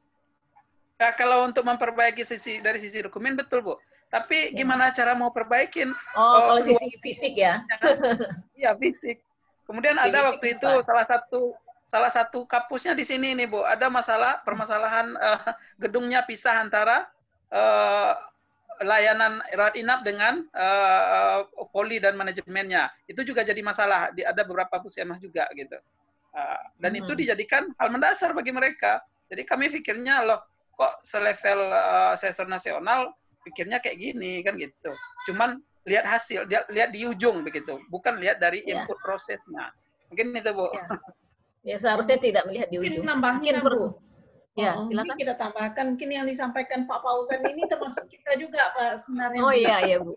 Ya, kalau untuk memperbaiki sisi dari sisi dokumen, betul, Bu. Tapi Ya. gimana cara mau perbaikin? Oh, Oh, kalau keluar- sisi fisik ya? Iya, fisik. Kemudian Fisik ada waktu bisa. itu salah satu salah satu kampusnya di sini nih, Bu. Ada masalah permasalahan uh, gedungnya pisah antara uh, layanan rawat inap dengan uh, poli dan manajemennya. Itu juga jadi masalah. Di, ada beberapa puskesmas juga gitu. Uh, dan Hmm. itu dijadikan hal mendasar bagi mereka. Jadi kami pikirnya, loh, kok selevel uh, asesor nasional pikirnya kayak gini kan gitu. Cuman lihat hasil, dia, lihat di ujung begitu, bukan lihat dari Ya. input prosesnya. Mungkin itu, Bu. Ya. Ya, seharusnya tidak melihat di Mungkin ujung. nambahnya, Mungkin perlu. Bu. Ya, Oh, silakan. Mungkin kita tambahkan, mungkin yang disampaikan Pak Fauzan ini termasuk kita juga, Pak, sebenarnya. Oh iya, iya, Bu.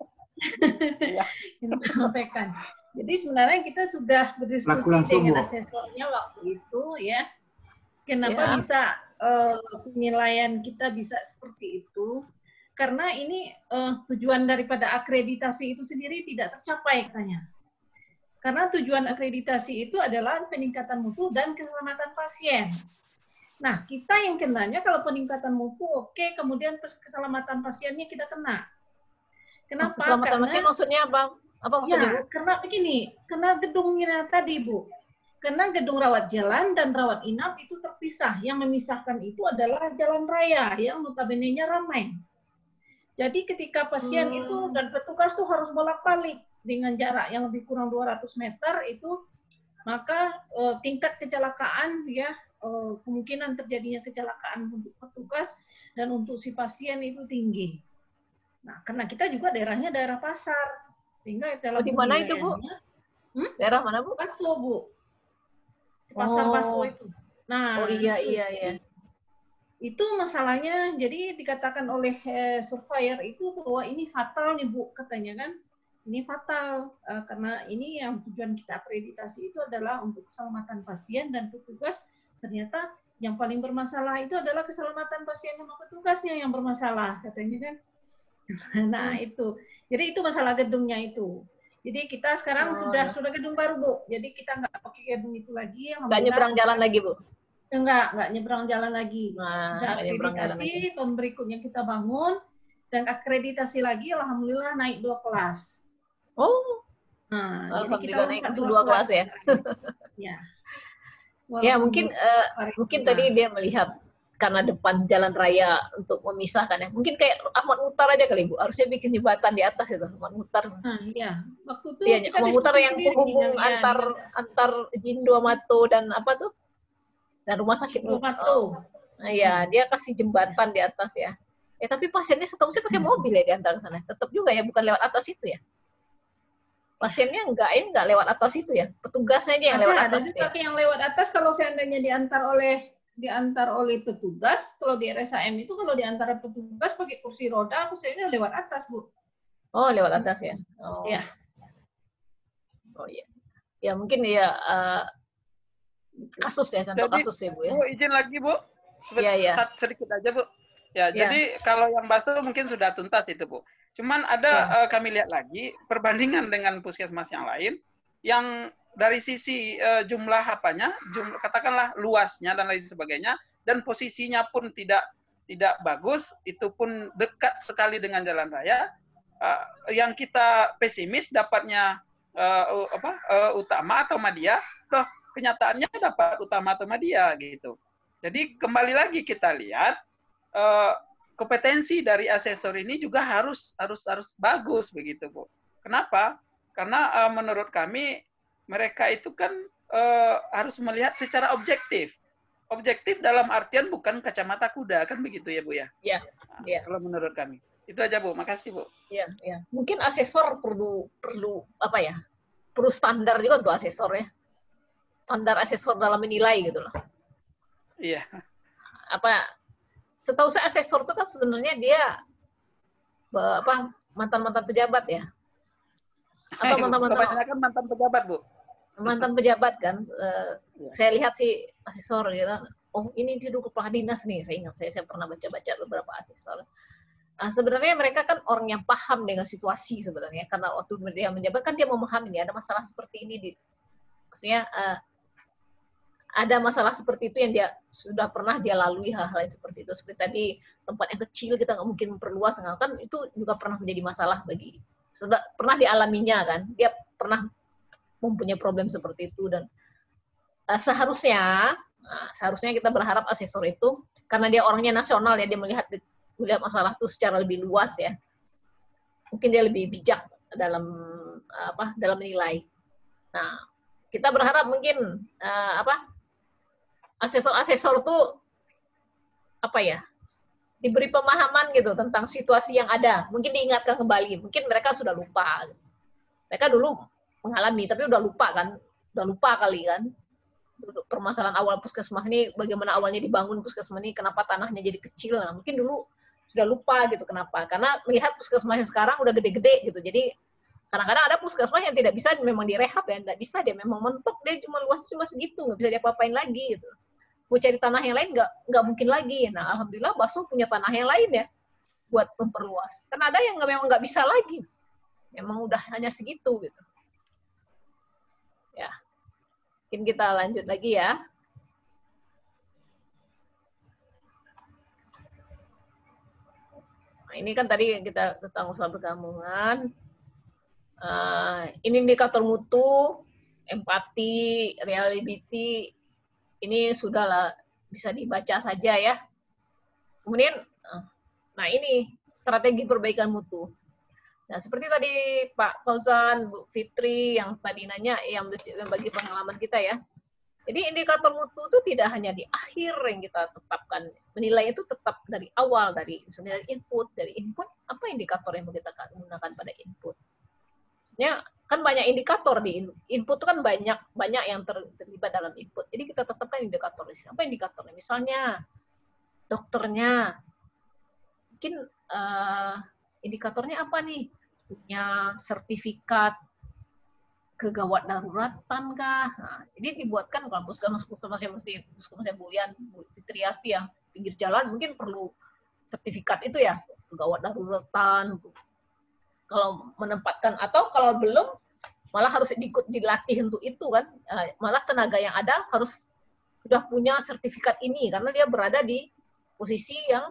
Yang disampaikan. Jadi sebenarnya kita sudah berdiskusi dengan asesornya waktu itu, ya. Kenapa Ya. bisa uh, penilaian kita bisa seperti itu? Karena ini uh, tujuan daripada akreditasi itu sendiri tidak tercapai katanya. Karena tujuan akreditasi itu adalah peningkatan mutu dan keselamatan pasien. Nah, kita yang kenanya kalau peningkatan mutu oke, kemudian keselamatan pasiennya kita kena. Kenapa? Keselamatan Karena, pasien maksudnya apa? Apa maksudnya, ya, Bu? karena begini, karena gedungnya tadi, Bu. Karena gedung rawat jalan dan rawat inap itu terpisah. Yang memisahkan itu adalah jalan raya yang notabene-nya ramai. Jadi ketika pasien Hmm. itu dan petugas tuh harus bolak-balik dengan jarak yang lebih kurang dua ratus meter itu, maka eh, tingkat kecelakaan ya eh, kemungkinan terjadinya kecelakaan untuk petugas dan untuk si pasien itu tinggi. Nah, karena kita juga daerahnya daerah pasar, sehingga dalam Oh, di mana itu, Bu? penilaiannya, hmm? Daerah mana, Bu? Baso, Bu. Pasar Oh. Baso itu. Nah, Oh iya, itu, iya, iya. itu masalahnya, jadi dikatakan oleh eh, surveyor itu bahwa ini fatal nih, Bu, katanya kan. Ini fatal, eh, karena ini yang tujuan kita akreditasi itu adalah untuk keselamatan pasien dan petugas. Ternyata yang paling bermasalah itu adalah keselamatan pasien sama petugasnya yang bermasalah, katanya kan. Nah, itu. Jadi itu masalah gedungnya itu. Jadi kita sekarang Oh, sudah ya. sudah gedung baru, Bu. Jadi kita nggak pakai gedung itu lagi. Nggak nyebrang jalan lagi, Bu? Enggak, enggak nyebrang jalan lagi. Nah, Sudah nggak nyebrang jalan akreditasi, tahun berikutnya kita bangun, dan akreditasi lagi, alhamdulillah naik dua kelas. Oh, Nah, alhamdulillah naik lompat dua kelas ya. Ya. Ya, mungkin eh, Walaupun mungkin paripurna. tadi dia melihat karena depan jalan raya untuk memisahkan ya. Mungkin kayak Ahmad Muhtar aja kali, Bu. Harusnya bikin jembatan di atas itu, Ahmad Muhtar. Nah, iya. Waktu itu Iya, kita Ahmad Muhtar diskusi yang sendiri penghubung dengan- ya, antar dengan antar Jindo Mato dan apa tuh? Dan rumah sakit Mato. Oh, iya, dia kasih jembatan di atas ya. Eh tapi pasiennya setahu saya pakai mobil ya di antara sana. Tetap juga ya, bukan lewat atas itu ya. Pasiennya enggak ini enggak lewat atas itu ya. Petugasnya aja yang lewat Ada, ada atas itu juga ya. yang lewat atas kalau seandainya diantar oleh diantar oleh petugas, kalau di R S A M itu kalau diantar petugas pakai kursi roda, aku sebenarnya lewat atas, Bu. Oh, lewat atas ya. Oh. Ya. Oh iya. Ya mungkin ya eh, kasus ya, contoh Jadi, kasus ya, Bu ya. Bu, izin lagi, Bu. Sebet- Iya, iya. sat- sedikit aja, Bu. Ya, Iya. jadi kalau yang Baso mungkin sudah tuntas itu, Bu. Cuman ada Iya. eh, kami lihat lagi perbandingan dengan puskesmas yang lain yang dari sisi eh, jumlah apanya, jumlah katakanlah luasnya dan lain sebagainya, dan posisinya pun tidak tidak bagus, itu pun dekat sekali dengan jalan raya. Eh, yang kita pesimis dapatnya eh, u- apa eh, utama atau media, toh kenyataannya dapat utama atau media gitu. Jadi kembali lagi kita lihat eh, kompetensi dari asesor ini juga harus harus harus bagus begitu, Bu. Kenapa? Karena eh, menurut kami mereka itu kan eh, harus melihat secara objektif. Objektif dalam artian bukan kacamata kuda, kan begitu ya, Bu ya? Iya, Nah, iya. kalau menurut kami. Itu aja, Bu. Makasih, Bu. Iya, iya. Mungkin asesor perlu perlu apa ya? Perlu standar juga untuk asesor ya. Standar asesor dalam menilai gitu loh. Iya. Apa setahu saya asesor itu kan sebenarnya dia be- apa mantan-mantan pejabat ya. Atau mantan-mantan Kebanyakan mantan pejabat, Bu. mantan pejabat kan. Eh, Iya. saya lihat sih asesor gitu. Oh, ini dia dulu kepala dinas nih. Saya ingat saya, saya pernah baca-baca beberapa asesor. Nah, sebenarnya mereka kan orang yang paham dengan situasi sebenarnya, karena waktu dia menjabat kan dia memahami nih ada masalah seperti ini di, maksudnya uh, ada masalah seperti itu yang dia sudah pernah dia lalui hal-hal yang seperti itu. Seperti tadi tempat yang kecil kita nggak mungkin memperluas, kan itu juga pernah menjadi masalah bagi sudah pernah dialaminya kan, dia pernah mempunyai problem seperti itu dan uh, seharusnya uh, seharusnya kita berharap asesor itu karena dia orangnya nasional ya, dia melihat melihat masalah itu secara lebih luas ya. Mungkin dia lebih bijak dalam apa? Dalam menilai. Nah, kita berharap mungkin uh, apa? Asesor-asesor itu apa ya? Diberi pemahaman gitu tentang situasi yang ada. Mungkin diingatkan kembali. Mungkin mereka sudah lupa. Mereka dulu mengalami tapi udah lupa kan? Udah lupa kali kan? Permasalahan awal puskesmas ini, bagaimana awalnya dibangun puskesmas ini, kenapa tanahnya jadi kecil. Nah, mungkin dulu sudah lupa gitu kenapa, karena melihat puskesmas yang sekarang udah gede-gede gitu, jadi kadang-kadang ada puskesmas yang tidak bisa memang direhab ya, tidak bisa, dia memang mentok, dia cuma luas cuma segitu, nggak bisa diapa-apain lagi gitu, mau cari tanah yang lain nggak nggak mungkin lagi. Nah, alhamdulillah Baso punya tanah yang lain ya buat memperluas, karena ada yang nggak memang nggak bisa lagi, memang udah hanya segitu gitu. Mungkin kita lanjut lagi ya. Nah, ini kan tadi kita tentang usaha bergabungan. Uh, ini indikator mutu, empati, reliability, ini sudahlah bisa dibaca saja ya. Kemudian, nah ini strategi perbaikan mutu. Nah seperti tadi Pak Fauzan, Bu Fitri yang tadi nanya, yang bagi pengalaman kita ya. Jadi indikator mutu itu tidak hanya di akhir yang kita tetapkan. Menilai itu tetap dari awal, dari misalnya dari input, dari input apa indikator yang kita gunakan pada input. Maksudnya kan banyak indikator di input itu kan banyak banyak yang terlibat dalam input. Jadi kita tetapkan indikator di sini. Apa indikatornya? Misalnya dokternya, mungkin uh, indikatornya apa nih? Punya sertifikat kegawat daruratan kah? Nah, ini dibuatkan kalau puskesmas yang mesti puskesmasnya Bu Yan, Bu Fitriati yang pinggir jalan mungkin perlu sertifikat itu ya, kegawat daruratan. Kalau menempatkan atau kalau belum malah harus diikut dilatih untuk itu kan, malah tenaga yang ada harus sudah punya sertifikat ini karena dia berada di posisi yang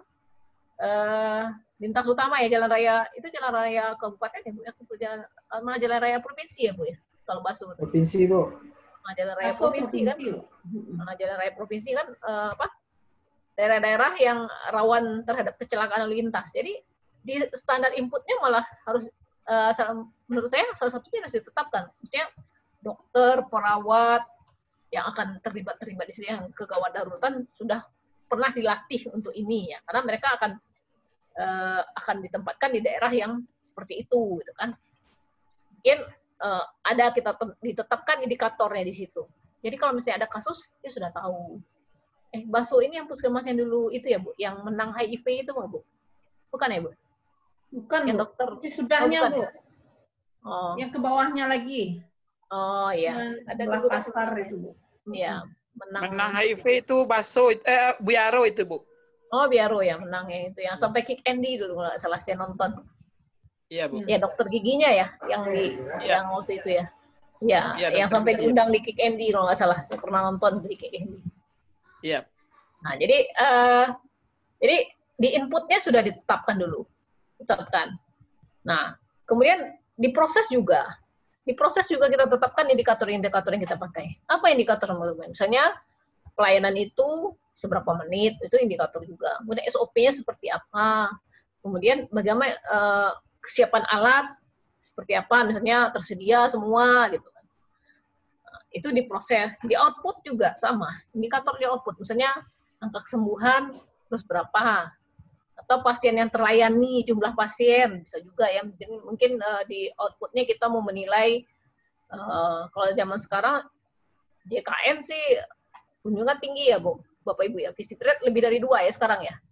eh, lintas utama ya, jalan raya itu jalan raya kabupaten ya Bu ya, jalan, malah jalan raya provinsi ya Bu ya kalau Baso itu. Provinsi Bu. Nah, jalan raya Baso, provinsi, provinsi kan, nah, jalan raya provinsi kan eh, apa daerah-daerah yang rawan terhadap kecelakaan lalu lintas. Jadi di standar inputnya malah harus uh, menurut saya salah satunya harus ditetapkan. Maksudnya dokter, perawat yang akan terlibat terlibat di sini yang kegawat daruratan sudah pernah dilatih untuk ini ya, karena mereka akan uh, akan ditempatkan di daerah yang seperti itu gitu kan. Mungkin uh, ada kita ditetapkan indikatornya di situ. Jadi kalau misalnya ada kasus dia sudah tahu. Eh Baso ini yang puskesmas yang dulu itu ya Bu, yang menang H I V itu Bu? Bukan ya Bu? Bukan, yang Bu. dokter. Itu sudahnya, oh, Bu. Ya? Oh. Yang ke bawahnya lagi. Oh iya. Ada dulu kasar itu, Bu. Iya, menang. Menang H I V itu Baso, eh Biaro itu, Bu. Oh, Biaro ya menangnya itu. Yang sampai Kick Andy dulu kalau nggak salah saya nonton. Iya, Bu. Ya, dokter giginya ya yang di ya. yang waktu itu ya. Ya, ya yang sampai diundang di Kick Andy kalau nggak salah. Saya pernah nonton di Kick Andy. Iya. Nah, jadi uh, jadi di inputnya sudah ditetapkan dulu. Tetapkan. Nah, kemudian diproses juga. Diproses juga kita tetapkan indikator-indikator yang kita pakai. Apa indikator teman-teman? Misalnya pelayanan itu seberapa menit, itu indikator juga. Kemudian S O P-nya seperti apa. Kemudian bagaimana uh, kesiapan alat seperti apa, misalnya tersedia semua gitu kan. Nah, itu diproses. Di output juga sama. Indikator di output, misalnya angka kesembuhan terus berapa. Atau pasien yang terlayani, jumlah pasien, bisa juga ya. Mungkin, mungkin uh, di outputnya kita mau menilai, uh, kalau zaman sekarang, J K N sih kunjungan tinggi ya, Bu, Bapak Ibu ya. Visit rate lebih dari dua ya sekarang ya.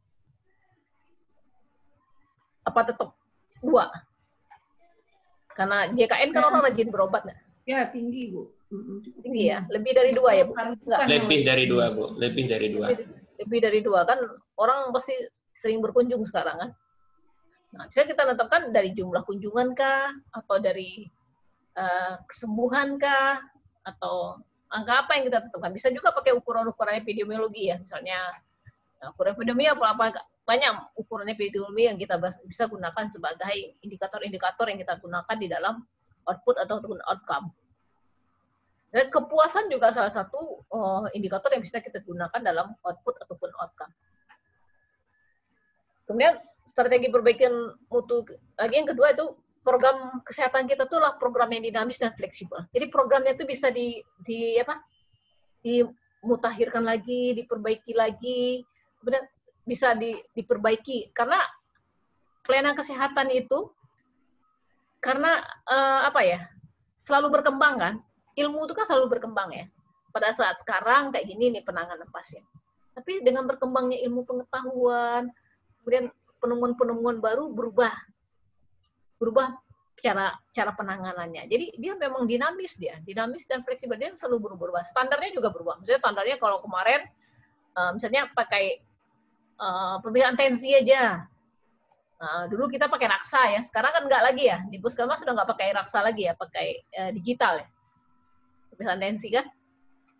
Apa tetap dua? Karena J K N kan orang rajin berobat nggak? Ya, tinggi, Bu. Tinggi ya? Lebih dari dua ya, Bu? Enggak. Lebih dari dua, Bu. Lebih dari dua. Lebih, lebih dari dua, kan orang pasti sering berkunjung sekarang kan. Nah, bisa kita tetapkan dari jumlah kunjungan kah, atau dari uh, kesembuhan kah, atau angka apa yang kita tetapkan. Bisa juga pakai ukuran-ukuran epidemiologi ya, misalnya nah, ukuran epidemi apa, apa banyak ukuran epidemiologi yang kita bisa gunakan sebagai indikator-indikator yang kita gunakan di dalam output atau outcome. Dan kepuasan juga salah satu uh, indikator yang bisa kita gunakan dalam output ataupun outcome. Kemudian strategi perbaikan mutu lagi yang kedua itu program kesehatan kita tuh lah program yang dinamis dan fleksibel. Jadi programnya itu bisa di, di apa? dimutakhirkan lagi, diperbaiki lagi, kemudian bisa di, diperbaiki karena pelayanan kesehatan itu karena uh, apa ya? selalu berkembang kan. Ilmu itu kan selalu berkembang ya. Pada saat sekarang kayak gini nih penanganan pasien. Tapi dengan berkembangnya ilmu pengetahuan, kemudian penemuan-penemuan baru berubah, berubah cara cara penanganannya. Jadi dia memang dinamis dia, dinamis dan fleksibel, dia selalu berubah. Standarnya juga berubah. Misalnya standarnya kalau kemarin, uh, misalnya pakai uh, pemeriksaan tensi aja. Nah, dulu kita pakai raksa ya, sekarang kan nggak lagi ya. Di puskesmas sudah nggak pakai raksa lagi ya, pakai uh, digital ya. Pemeriksaan tensi kan.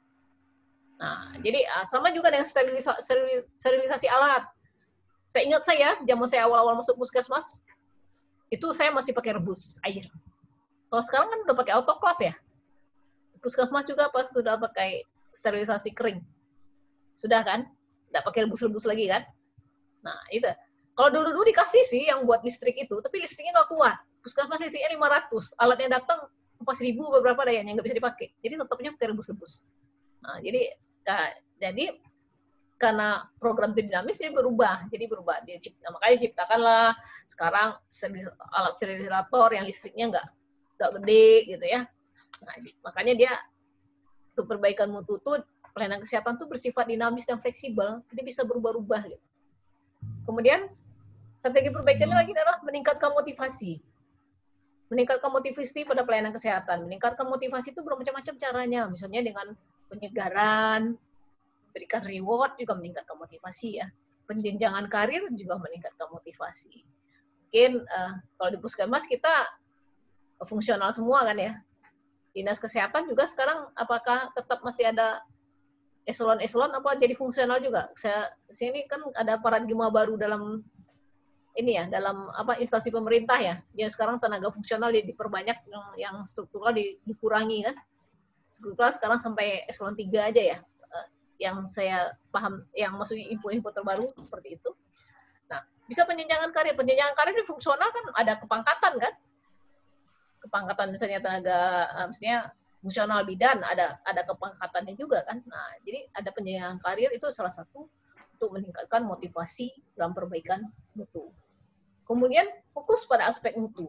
Nah, jadi sama juga dengan sterilisasi, sterilisasi alat. Saya ingat saya, zaman saya awal-awal masuk puskesmas, itu saya masih pakai rebus air. Kalau sekarang kan udah pakai autoclave ya. Puskesmas juga pas sudah pakai sterilisasi kering. Sudah kan? Nggak pakai rebus-rebus lagi kan? Nah, itu. Kalau dulu-dulu dikasih sih yang buat listrik itu, tapi listriknya nggak kuat. Puskesmas listriknya lima ratus, alatnya datang empat ribu beberapa dayanya nggak bisa dipakai. Jadi tetapnya pakai rebus-rebus. Nah, jadi, nah, jadi karena program itu dinamis, dia berubah. Jadi berubah. Dia cipta, makanya ciptakanlah sekarang alat sterilisator yang listriknya nggak nggak gede gitu ya. Nah, makanya dia untuk perbaikan mutu tuh pelayanan kesehatan tuh bersifat dinamis dan fleksibel. Jadi bisa berubah-ubah gitu. Kemudian strategi perbaikannya lagi adalah meningkatkan motivasi. Meningkatkan motivasi pada pelayanan kesehatan. Meningkatkan motivasi itu bermacam-macam caranya. Misalnya dengan penyegaran, berikan reward juga meningkatkan motivasi ya. Penjenjangan karir juga meningkatkan motivasi. Mungkin uh, kalau di puskesmas kita fungsional semua kan ya. Dinas kesehatan juga sekarang apakah tetap masih ada eselon-eselon apa jadi fungsional juga? Saya sini kan ada paradigma baru dalam ini ya, dalam apa instansi pemerintah ya. Ya sekarang tenaga fungsional diperbanyak, yang, yang struktural dikurangi kan. Struktural sekarang sampai eselon tiga aja ya. Yang saya paham, yang maksudnya info-info terbaru seperti itu. Nah, bisa penjenjangan karir. Penjenjangan karir di fungsional kan ada kepangkatan kan? Kepangkatan misalnya tenaga, misalnya fungsional bidan, ada ada kepangkatannya juga kan? Nah, jadi ada penjenjangan karir itu salah satu untuk meningkatkan motivasi dalam perbaikan mutu. Kemudian fokus pada aspek mutu.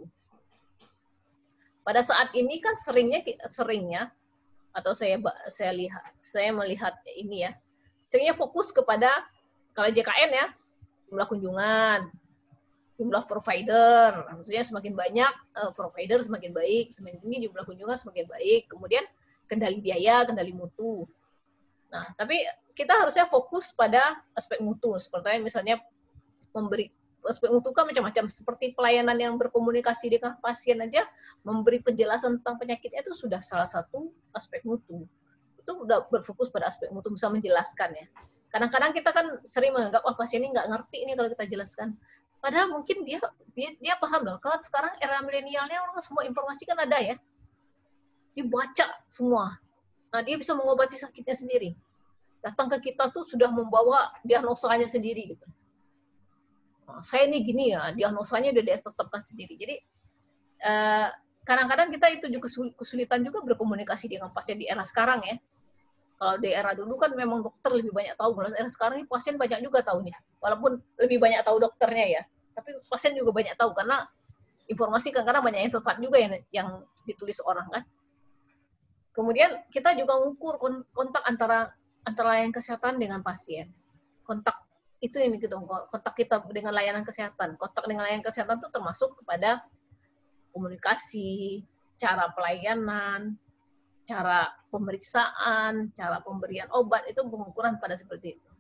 Pada saat ini kan seringnya seringnya atau saya saya lihat saya melihat ini ya, seringnya fokus kepada kalau J K N ya, jumlah kunjungan, jumlah provider, maksudnya semakin banyak uh, provider semakin baik, semakin tinggi jumlah kunjungan semakin baik, kemudian kendali biaya, kendali mutu. Nah, tapi kita harusnya fokus pada aspek mutu, seperti misalnya memberi aspek mutu kan macam-macam, seperti pelayanan yang berkomunikasi dengan pasien aja, memberi penjelasan tentang penyakitnya itu sudah salah satu aspek mutu. Itu udah berfokus pada aspek mutu, bisa menjelaskan ya. Kadang-kadang kita kan sering menganggap, wah pasien ini nggak ngerti ini kalau kita jelaskan. Padahal mungkin dia dia, dia paham loh. Kalau sekarang era milenialnya orang semua informasi kan ada ya. Dibaca semua. Nah, dia bisa mengobati sakitnya sendiri. Datang ke kita tuh sudah membawa diagnosanya sendiri gitu. Nah, saya ini gini ya, diagnosanya udah ditetapkan sendiri. Jadi eh, kadang-kadang kita itu juga kesulitan juga berkomunikasi dengan pasien di era sekarang ya. Kalau di era dulu kan memang dokter lebih banyak tahu. Kalau era sekarang ini pasien banyak juga tahunya. Walaupun lebih banyak tahu dokternya ya, tapi pasien juga banyak tahu karena informasi kan, karena banyak yang sesat juga yang, yang ditulis orang kan. Kemudian kita juga mengukur kontak antara antara layanan kesehatan dengan pasien. Kontak itu yang gitu, kontak kita dengan layanan kesehatan. Kontak dengan layanan kesehatan itu termasuk kepada komunikasi, cara pelayanan, cara pemeriksaan, cara pemberian obat, itu pengukuran pada seperti itu.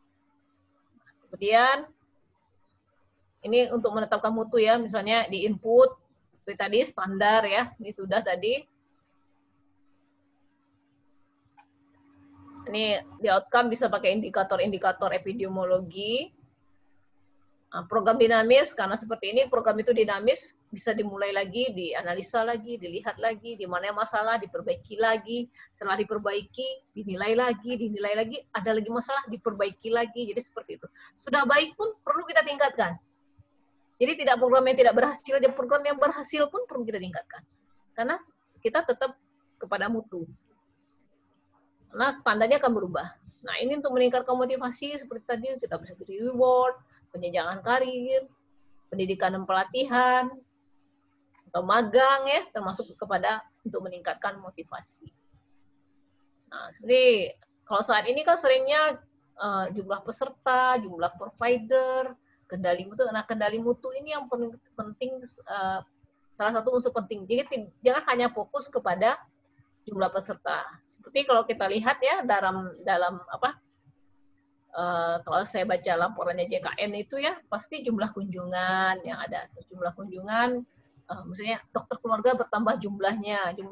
Kemudian ini untuk menetapkan mutu ya, misalnya di input, seperti tadi standar ya, ini sudah tadi. Ini di outcome bisa pakai indikator-indikator epidemiologi. Nah, program dinamis, karena seperti ini program itu dinamis, bisa dimulai lagi, dianalisa lagi, dilihat lagi, di mana masalah, diperbaiki lagi, setelah diperbaiki, dinilai lagi, dinilai lagi, ada lagi masalah, diperbaiki lagi, jadi seperti itu. Sudah baik pun perlu kita tingkatkan. Jadi tidak program yang tidak berhasil, ada program yang berhasil pun perlu kita tingkatkan. Karena kita tetap kepada mutu. Karena standarnya akan berubah. Nah, ini untuk meningkatkan motivasi, seperti tadi, kita bisa beri reward, penjenjangan karir, pendidikan dan pelatihan, atau magang ya, termasuk kepada untuk meningkatkan motivasi. Nah, seperti kalau saat ini kan seringnya uh, jumlah peserta, jumlah provider, kendali mutu. Nah, kendali mutu ini yang penting, uh, salah satu unsur penting. Jadi jangan hanya fokus kepada jumlah peserta. Seperti kalau kita lihat ya dalam dalam apa? Uh, kalau saya baca laporannya J K N itu ya, pasti jumlah kunjungan yang ada, jumlah kunjungan, uh, maksudnya dokter keluarga bertambah jumlahnya, jumlah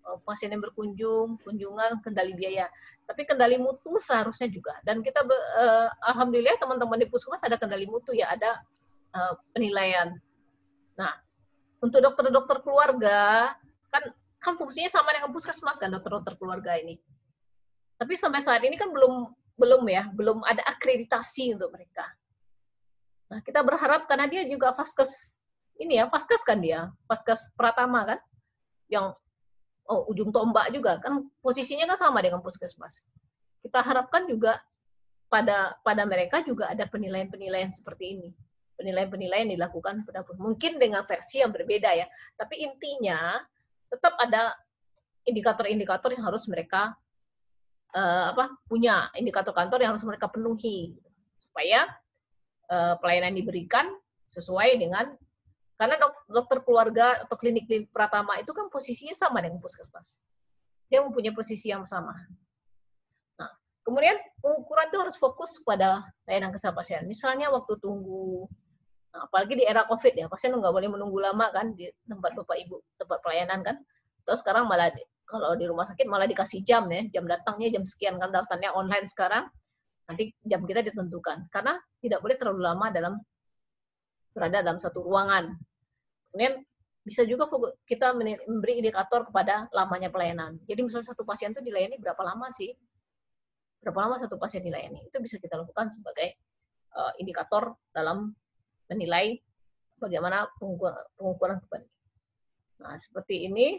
pasien yang berkunjung, kunjungan, kendali biaya. Tapi kendali mutu seharusnya juga. Dan kita, uh, alhamdulillah teman-teman di Puskesmas ada kendali mutu ya, ada uh, penilaian. Nah, untuk dokter-dokter keluarga, kan kan fungsinya sama dengan Puskesmas kan, dokter-dokter keluarga ini. Tapi sampai saat ini kan belum belum ya, belum ada akreditasi untuk mereka. Nah, kita berharap karena dia juga Vaskes ini ya, Vaskes kan dia, Vaskes Pratama kan, yang oh, ujung tombak juga kan, posisinya kan sama dengan Puskesmas. Kita harapkan juga pada pada mereka juga ada penilaian-penilaian seperti ini, penilaian-penilaian dilakukan pada mungkin dengan versi yang berbeda ya, tapi intinya tetap ada indikator-indikator yang harus mereka uh, apa punya, indikator kantor yang harus mereka penuhi supaya uh, pelayanan diberikan sesuai dengan. Karena dokter keluarga atau klinik-klinik Pratama itu kan posisinya sama dengan Puskesmas. Dia mempunyai posisi yang sama. Nah, kemudian pengukuran itu harus fokus pada layanan kesehatan pasien. Misalnya waktu tunggu, nah, apalagi di era COVID ya, pasien nggak boleh menunggu lama kan di tempat Bapak Ibu, tempat pelayanan kan. Terus sekarang malah kalau di rumah sakit malah dikasih jam ya, jam datangnya jam sekian kan, daftarnya online sekarang. Nanti jam kita ditentukan. Karena tidak boleh terlalu lama dalam berada dalam satu ruangan. Kemudian bisa juga kita memberi indikator kepada lamanya pelayanan. Jadi misalnya satu pasien itu dilayani berapa lama sih? Berapa lama satu pasien dilayani? Itu bisa kita lakukan sebagai uh, indikator dalam menilai bagaimana pengukuran, pengukuran kepada. Nah, seperti ini.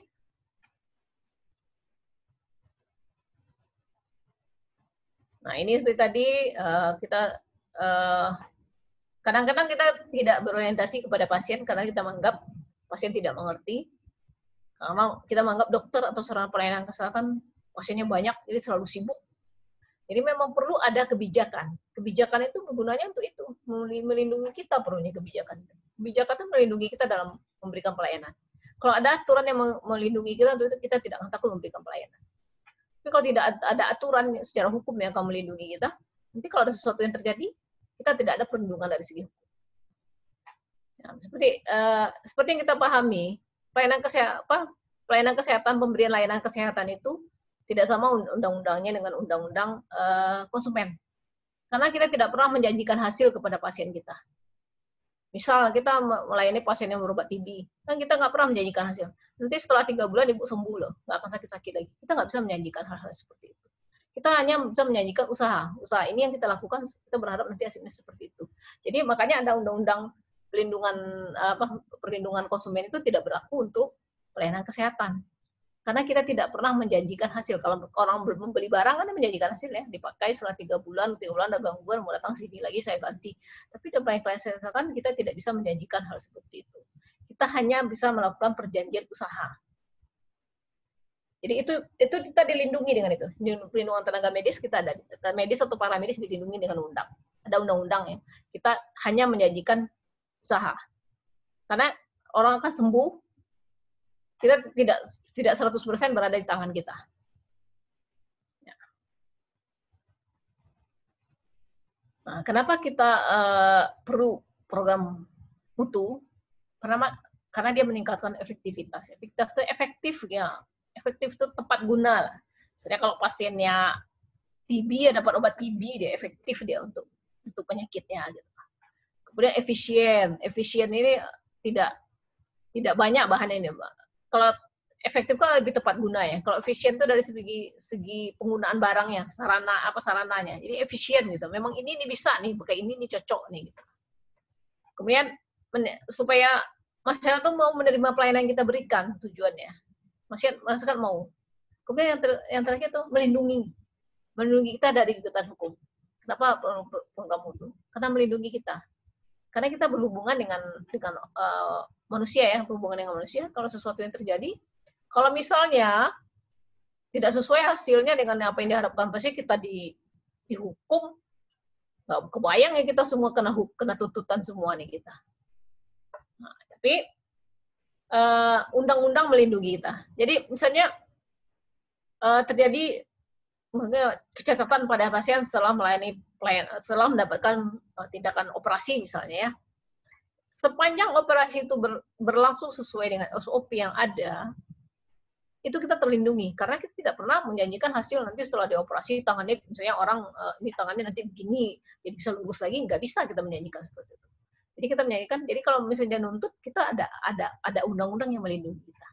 Nah, ini seperti tadi uh, kita uh, kadang-kadang kita tidak berorientasi kepada pasien karena kita menganggap pasien tidak mengerti. Karena kita menganggap dokter atau sarana pelayanan kesehatan pasiennya banyak, jadi terlalu sibuk. Jadi memang perlu ada kebijakan. Kebijakan itu gunanya untuk itu, melindungi kita perlunya kebijakan. Kebijakan itu melindungi kita dalam memberikan pelayanan. Kalau ada aturan yang melindungi kita, untuk itu kita tidak akan takut memberikan pelayanan. Tapi kalau tidak ada aturan secara hukum yang akan melindungi kita, nanti kalau ada sesuatu yang terjadi, kita tidak ada perlindungan dari segi hukum. Ya, seperti uh, seperti yang kita pahami, pelayanan kesehatan, pelayanan kesehatan, pemberian layanan kesehatan itu tidak sama undang-undangnya dengan undang-undang uh, konsumen. Karena kita tidak pernah menjanjikan hasil kepada pasien kita. Misal kita melayani pasien yang berobat T B, kan kita nggak pernah menjanjikan hasil. Nanti setelah tiga bulan ibu sembuh loh, nggak akan sakit-sakit lagi. Kita nggak bisa menjanjikan hal-hal seperti itu. Kita hanya bisa menjanjikan usaha. Usaha ini yang kita lakukan, kita berharap nanti hasilnya seperti itu. Jadi makanya ada undang-undang perlindungan apa perlindungan konsumen itu tidak berlaku untuk pelayanan kesehatan. Karena kita tidak pernah menjanjikan hasil. Kalau orang belum membeli barang kan menjanjikan hasil ya, dipakai setelah tiga bulan, tiga bulan ada gangguan, mau datang sini lagi saya ganti. Tapi dalam pelayanan kesehatan kita tidak bisa menjanjikan hal seperti itu. Kita hanya bisa melakukan perjanjian usaha. Jadi itu itu kita dilindungi dengan itu. Perlindungan tenaga medis kita ada, medis atau paramedis dilindungi dengan undang. Ada undang-undang ya. Kita hanya menjanjikan usaha. Karena orang akan sembuh, kita tidak tidak seratus persen berada di tangan kita. Ya. Nah, kenapa kita uh, perlu program mutu? Karena karena dia meningkatkan efektivitas. Efektivitas itu efektif ya. Efektif itu tepat guna lah. Misalnya kalau pasiennya T B ya dapat obat T B, dia efektif dia untuk untuk penyakitnya gitu. Kemudian efisien. Efisien ini tidak tidak banyak bahannya ini, Mbak. Kalau efektif kan lebih tepat guna ya. Kalau efisien itu dari segi segi penggunaan barangnya, sarana apa sarananya. Jadi efisien gitu. Memang ini ini bisa nih, pakai ini ini cocok nih gitu. Kemudian supaya masyarakat tuh mau menerima pelayanan yang kita berikan tujuannya. Masyarakat, masyarakat mau. Kemudian yang, ter, yang terakhir itu melindungi, melindungi kita dari gugatan hukum. Kenapa program itu? Karena melindungi kita. Karena kita berhubungan dengan dengan uh, manusia ya, berhubungan dengan manusia. Kalau sesuatu yang terjadi, kalau misalnya tidak sesuai hasilnya dengan apa yang diharapkan pasien, kita di, dihukum, nggak kebayang ya kita semua kena kena tuntutan semua nih kita. Nah, tapi undang-undang uh, melindungi kita. Jadi misalnya uh, terjadi kecacatan pada pasien setelah melayani pelayan, setelah mendapatkan uh, tindakan operasi misalnya ya. Sepanjang operasi itu ber, berlangsung sesuai dengan S O P yang ada, itu kita terlindungi karena kita tidak pernah menjanjikan hasil nanti setelah dioperasi tangannya misalnya orang uh, ini tangannya nanti begini jadi bisa lurus lagi, nggak bisa kita menjanjikan seperti itu. Jadi kita menyanyikan, jadi kalau misalnya nuntut, kita ada ada ada undang-undang yang melindungi kita.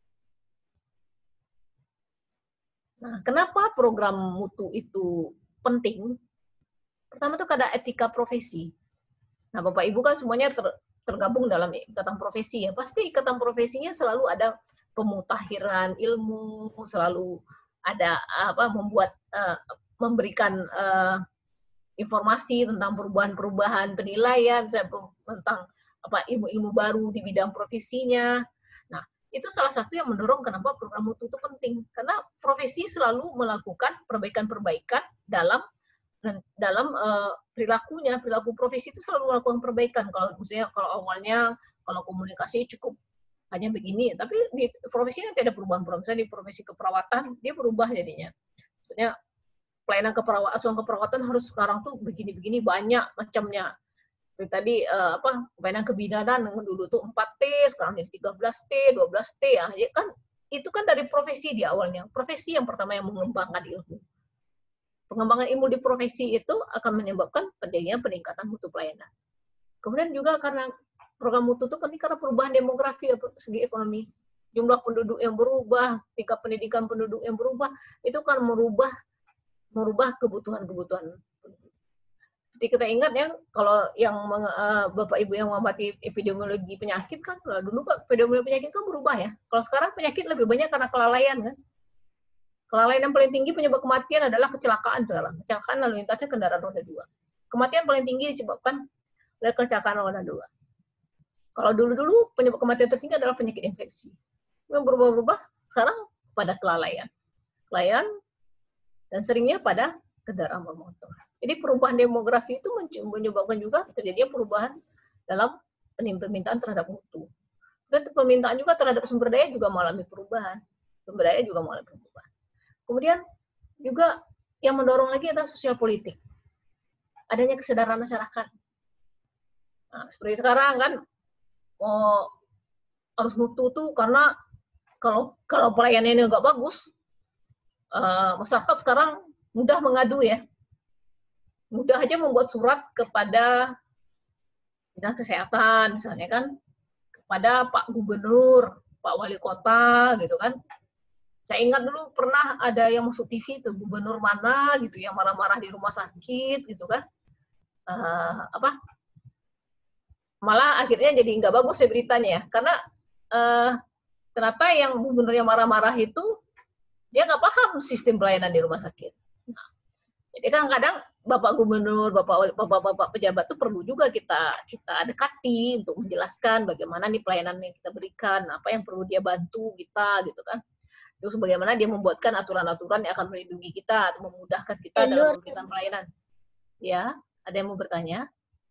Nah, kenapa program mutu itu penting? Pertama tuh ada etika profesi. Nah, Bapak Ibu kan semuanya ter, tergabung dalam ikatan profesi ya. Pasti ikatan profesinya selalu ada pemutakhiran ilmu, selalu ada apa membuat uh, memberikan uh, informasi tentang perubahan-perubahan penilaian, tentang apa ilmu-ilmu baru di bidang profesinya. Nah, itu salah satu yang mendorong kenapa program mutu itu penting. Karena profesi selalu melakukan perbaikan-perbaikan dalam dalam uh, perilakunya, perilaku profesi itu selalu melakukan perbaikan. Kalau misalnya kalau awalnya kalau komunikasi cukup hanya begini, tapi di profesi nanti ada perubahan-perubahan. Misalnya di profesi keperawatan dia berubah jadinya. Maksudnya pelayanan keperawatan, asuhan keperawatan harus sekarang tuh begini-begini banyak macamnya. Seperti tadi uh, apa pelayanan kebidanan yang dulu tuh empat T, sekarang jadi tiga belas T, dua belas T ya. Ya kan itu kan dari profesi di awalnya. Profesi yang pertama yang mengembangkan ilmu. Pengembangan ilmu di profesi itu akan menyebabkan pentingnya peningkatan mutu pelayanan. Kemudian juga karena program mutu itu penting karena perubahan demografi segi ekonomi. Jumlah penduduk yang berubah, tingkat pendidikan penduduk yang berubah, itu kan merubah merubah kebutuhan-kebutuhan. Jadi kita ingat ya, kalau yang uh, Bapak Ibu yang mengamati epidemiologi penyakit kan, dulu kan epidemiologi penyakit kan berubah ya. Kalau sekarang penyakit lebih banyak karena kelalaian kan. Kelalaian yang paling tinggi penyebab kematian adalah kecelakaan sekarang. Kecelakaan lalu lintasnya kendaraan roda dua. Kematian paling tinggi disebabkan oleh kecelakaan roda dua. Kalau dulu-dulu penyebab kematian tertinggi adalah penyakit infeksi. Yang berubah-ubah sekarang pada kelalaian. Kelalaian dan seringnya pada kendaraan bermotor. Jadi perubahan demografi itu menyebabkan juga terjadinya perubahan dalam permintaan terhadap mutu. Dan permintaan juga terhadap sumber daya juga mengalami perubahan. Sumber daya juga mengalami perubahan. Kemudian juga yang mendorong lagi adalah sosial politik. Adanya kesadaran masyarakat. Nah, seperti sekarang kan, oh, harus mutu tuh karena kalau kalau pelayanannya nggak bagus, uh, masyarakat sekarang mudah mengadu ya. Mudah aja membuat surat kepada dinas kesehatan misalnya kan, kepada Pak Gubernur, Pak Wali Kota gitu kan. Saya ingat dulu pernah ada yang masuk T V tuh gubernur mana gitu yang marah-marah di rumah sakit gitu kan. Uh, apa? Malah akhirnya jadi nggak bagus ya beritanya ya, karena uh, ternyata yang gubernurnya marah-marah itu dia nggak paham sistem pelayanan di rumah sakit. Nah, jadi kan kadang Bapak Gubernur, Bapak Bapak-bapak pejabat itu perlu juga kita kita dekati untuk menjelaskan bagaimana nih pelayanan yang kita berikan, apa yang perlu dia bantu kita gitu kan. Terus bagaimana dia membuatkan aturan-aturan yang akan melindungi kita atau memudahkan kita dalam memberikan pelayanan. Ya, ada yang mau bertanya?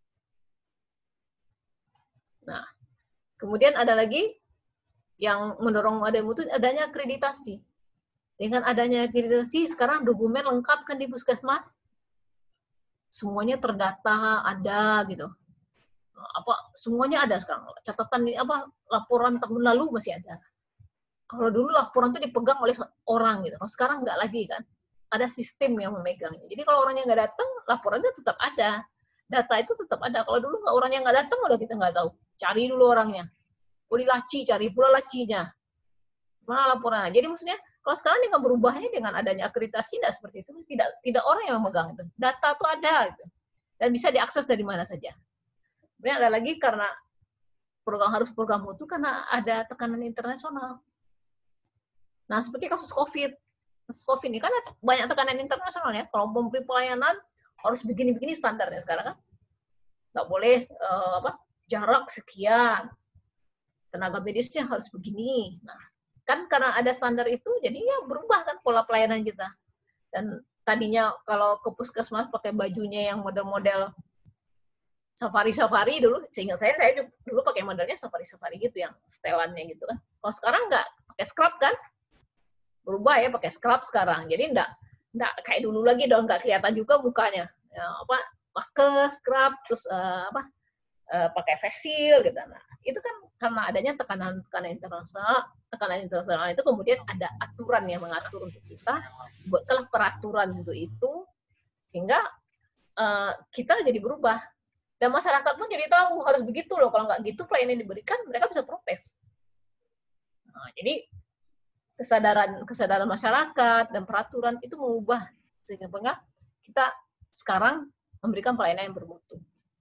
Nah, kemudian ada lagi yang mendorong ada mutu adanya akreditasi. Dengan adanya akreditasi, sekarang dokumen lengkap kan di puskesmas. Semuanya terdata, ada gitu. Apa semuanya ada sekarang. Catatan ini apa laporan tahun lalu masih ada. Kalau dulu laporan itu dipegang oleh orang gitu. Kalau sekarang nggak lagi kan. Ada sistem yang memegangnya. Jadi kalau orangnya nggak datang, laporannya tetap ada. Data itu tetap ada. Kalau dulu nggak orangnya nggak datang, udah kita nggak tahu. Cari dulu orangnya. Oh, dilaci, cari pula lacinya. Mana laporannya? Jadi maksudnya kalau sekarang dengan berubahnya dengan adanya akreditasi tidak seperti itu. Tidak tidak orang yang memegang itu. Data itu ada gitu. Dan bisa diakses dari mana saja. Kemudian ada lagi karena program harus program mutu karena ada tekanan internasional. Nah, seperti kasus COVID. Kasus COVID ini kan banyak tekanan internasional ya. Kalau memberi pelayanan harus begini-begini standarnya sekarang kan. Nggak boleh uh, apa jarak sekian. Tenaga medisnya harus begini. Nah, kan karena ada standar itu, jadinya berubah kan pola pelayanan kita. Dan tadinya kalau ke puskesmas pakai bajunya yang model-model safari-safari dulu, seingat saya, saya dulu pakai modelnya safari-safari gitu, yang setelannya gitu kan. Kalau sekarang nggak, pakai scrub kan. Berubah ya, pakai scrub sekarang. Jadi nggak, nggak kayak dulu lagi dong, nggak kelihatan juga mukanya. Ya, apa, masker, scrub, terus uh, apa, uh, pakai face shield gitu. Nah, itu kan karena adanya tekanan-tekanan internasional, tekanan internasional itu kemudian ada aturan yang mengatur untuk kita, buatlah peraturan untuk itu, sehingga uh, kita jadi berubah. Dan masyarakat pun jadi tahu harus begitu loh, kalau nggak gitu pelayanan yang diberikan, mereka bisa protes. Nah, jadi kesadaran kesadaran masyarakat dan peraturan itu mengubah, sehingga kita sekarang memberikan pelayanan yang bermutu.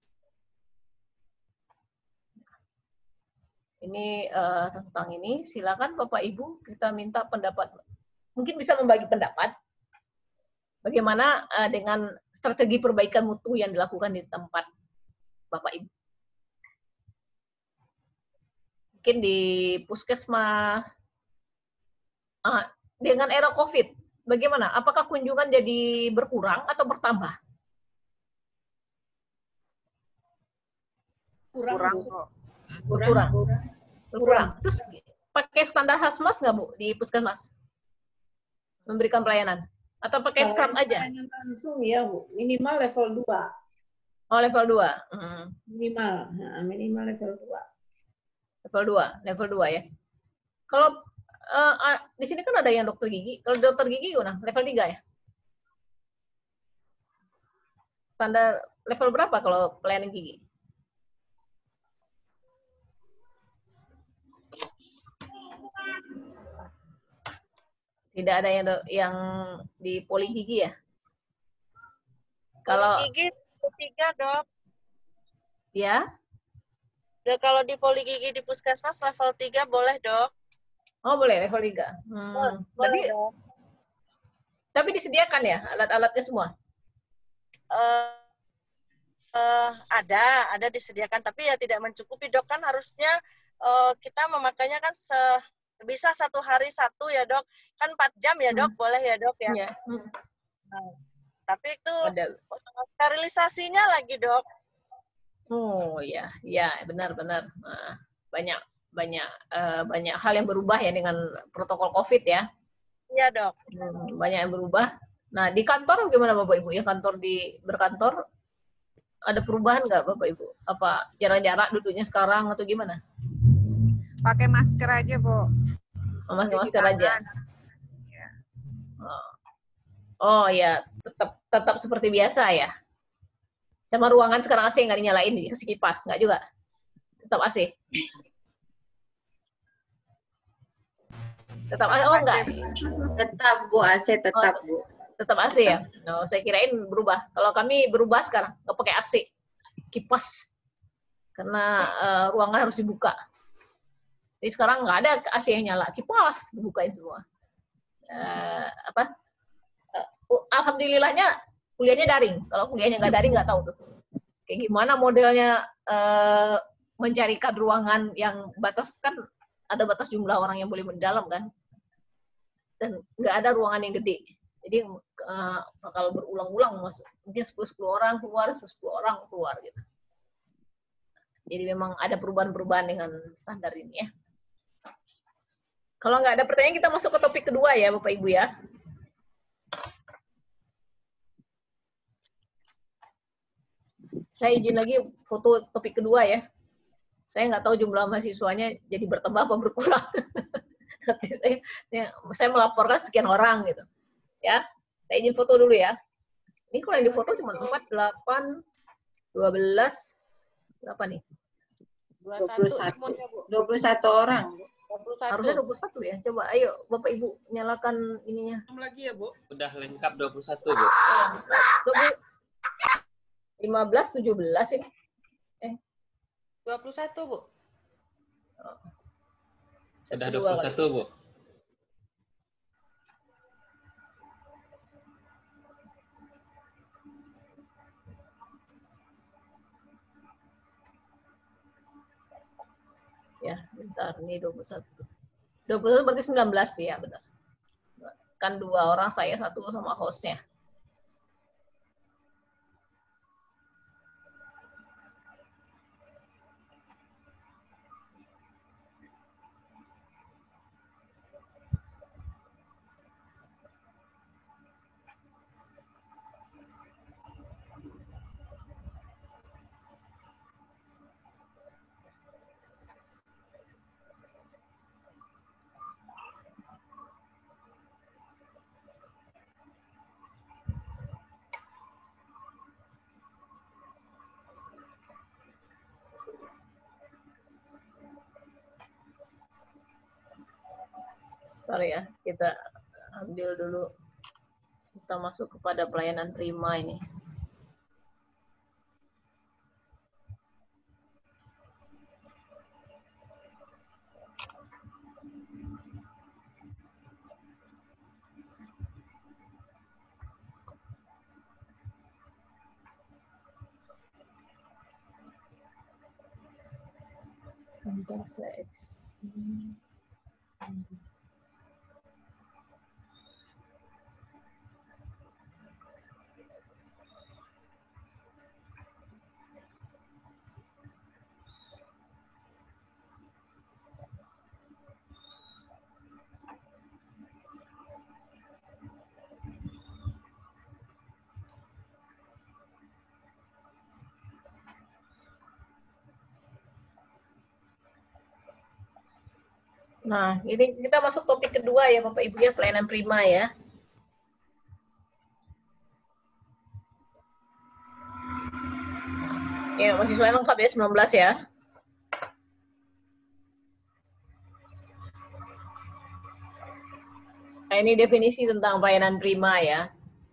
Ini uh, tentang ini, silakan Bapak Ibu, kita minta pendapat, mungkin bisa membagi pendapat, bagaimana uh, dengan strategi perbaikan mutu yang dilakukan di tempat Bapak Ibu. Mungkin di puskesmas, uh, dengan era COVID, bagaimana? Apakah kunjungan jadi berkurang atau bertambah? Kurang, Kurang. kok. Berkurang. Berkurang. Terus pakai standar Hasmas nggak Bu di puskesmas? Memberikan pelayanan? Atau pakai scrub aja? Langsung ya Bu, minimal level dua. Oh, level dua. Hmm. Minimal, nah, minimal level dua. Level dua, level dua ya. Kalau uh, uh, di sini kan ada yang dokter gigi. Kalau dokter gigi gimana? Level tiga ya? Standar level berapa kalau pelayanan gigi? Tidak ada yang yang di poli gigi ya? Kalau gigi tiga dok. ya? Ya kalau di poli gigi di puskesmas level tiga boleh dok. Oh boleh level tiga. Hmm. Boleh Tapi, dok. tapi disediakan ya alat-alatnya semua? Uh, uh, ada, ada disediakan tapi ya tidak mencukupi dok, kan harusnya uh, kita memakainya kan se bisa satu hari satu ya dok, kan empat jam ya dok, hmm. boleh ya dok ya. Ya. Hmm. Nah, tapi itu ada. Sterilisasinya lagi dok. Oh ya, ya benar-benar nah, banyak banyak uh, banyak hal yang berubah ya dengan protokol COVID ya. Iya dok. Hmm, banyak yang berubah. Nah di kantor gimana Bapak Ibu ya, kantor di berkantor ada perubahan nggak Bapak Ibu? Apa jarak-jarak duduknya sekarang atau gimana? Pakai masker aja, Bu. Oh, pakai masker aja. Ya. Oh. oh ya, tetap tetap seperti biasa ya. Sama ruangan sekarang A C nggak dinyalain, dikasih kipas, nggak juga? Tetap A C? Tetap A C? Oh enggak? Tetap, Bu, A C tetap, oh, Bu. Tetap A C ya? No, saya kirain berubah. Kalau kami berubah sekarang, nggak pakai A C. Kipas. Karena uh, ruangan harus dibuka. Jadi sekarang nggak ada A C yang nyala, kipas dibukain semua. Uh, apa? Uh, Alhamdulillahnya kuliahnya daring. Kalau kuliahnya nggak daring nggak tahu tuh. Kayak gimana modelnya uh, mencarikan ruangan yang batas, kan ada batas jumlah orang yang boleh di dalam kan. Dan nggak ada ruangan yang gede. Jadi uh, kalau berulang-ulang masuk mungkin sepuluh sepuluh orang keluar, sepuluh sepuluh orang keluar gitu. Jadi memang ada perubahan-perubahan dengan standar ini ya. Kalau nggak ada pertanyaan, kita masuk ke topik kedua ya Bapak Ibu ya. Saya izin lagi foto topik kedua ya. Saya nggak tahu jumlah mahasiswanya jadi bertambah apa berkurang. Nanti saya, saya melaporkan sekian orang gitu. Ya, saya izin foto dulu ya. Ini kalau yang difoto cuma empat, delapan, dua belas, berapa nih? dua puluh satu. dua puluh satu orang. dua puluh satu. Harusnya dua puluh satu ya. Coba ayo Bapak Ibu nyalakan ininya. Lagi ya, Bu. Udah lengkap dua puluh satu, Bu. lima belas, tujuh belas ini. Eh. dua puluh satu, Bu. Oh. Sudah dua puluh satu, Bu. Ya, bentar. Ini dua puluh satu. dua puluh satu berarti sembilan belas ya, benar. Kan dua orang, saya satu sama hostnya. Bentar ya, kita ambil dulu. Kita masuk kepada pelayanan prima ini. Interseksi. Nah, ini kita masuk topik kedua ya Bapak Ibu ya, pelayanan prima ya. Ya, mahasiswa lengkap ya, sembilan belas ya. Nah, ini definisi tentang pelayanan prima ya.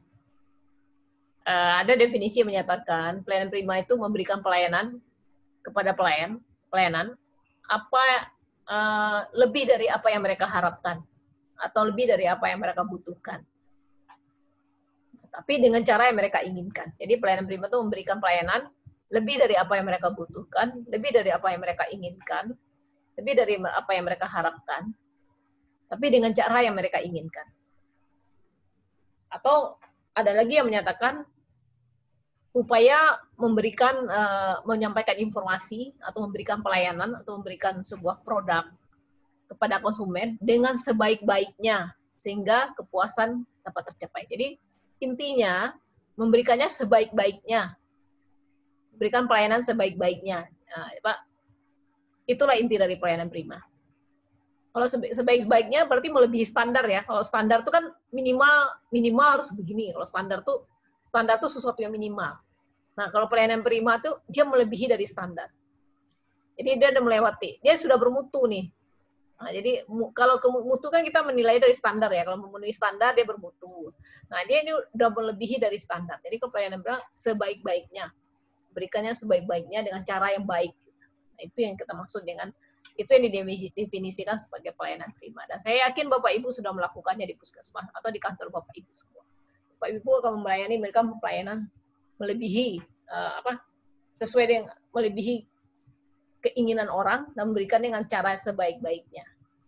Uh, ada definisi yang menyatakan pelayanan prima itu memberikan pelayanan kepada pelayan, pelayanan apa Uh, lebih dari apa yang mereka harapkan atau lebih dari apa yang mereka butuhkan, tapi dengan cara yang mereka inginkan. Jadi pelayanan prima itu memberikan pelayanan lebih dari apa yang mereka butuhkan, lebih dari apa yang mereka inginkan, lebih dari apa yang mereka harapkan, tapi dengan cara yang mereka inginkan. Atau ada lagi yang menyatakan upaya memberikan, uh, menyampaikan informasi atau memberikan pelayanan atau memberikan sebuah produk kepada konsumen dengan sebaik-baiknya sehingga kepuasan dapat tercapai. Jadi intinya memberikannya sebaik-baiknya, berikan pelayanan sebaik-baiknya. Nah, Pak, itulah inti dari pelayanan prima. Kalau sebaik-baiknya berarti melebihi standar ya. Kalau standar itu kan minimal minimal harus begini. Kalau standar tuh standar itu sesuatu yang minimal. Nah, kalau pelayanan prima itu dia melebihi dari standar. Jadi dia udah melewati, dia sudah bermutu nih. Nah, jadi kalau ke mutu kan kita menilai dari standar ya. Kalau memenuhi standar dia bermutu. Nah, dia ini udah melebihi dari standar. Jadi kalau pelayanan prima sebaik-baiknya, berikannya sebaik-baiknya dengan cara yang baik. Nah, itu yang kita maksud dengan itu yang didefinisikan sebagai pelayanan prima. Dan saya yakin Bapak Ibu sudah melakukannya di puskesmas atau di kantor Bapak Ibu semua. Bapak Ibu akan melayani mereka pelayanan melebihi uh, apa sesuai dengan melebihi keinginan orang dan memberikan dengan cara sebaik-baiknya.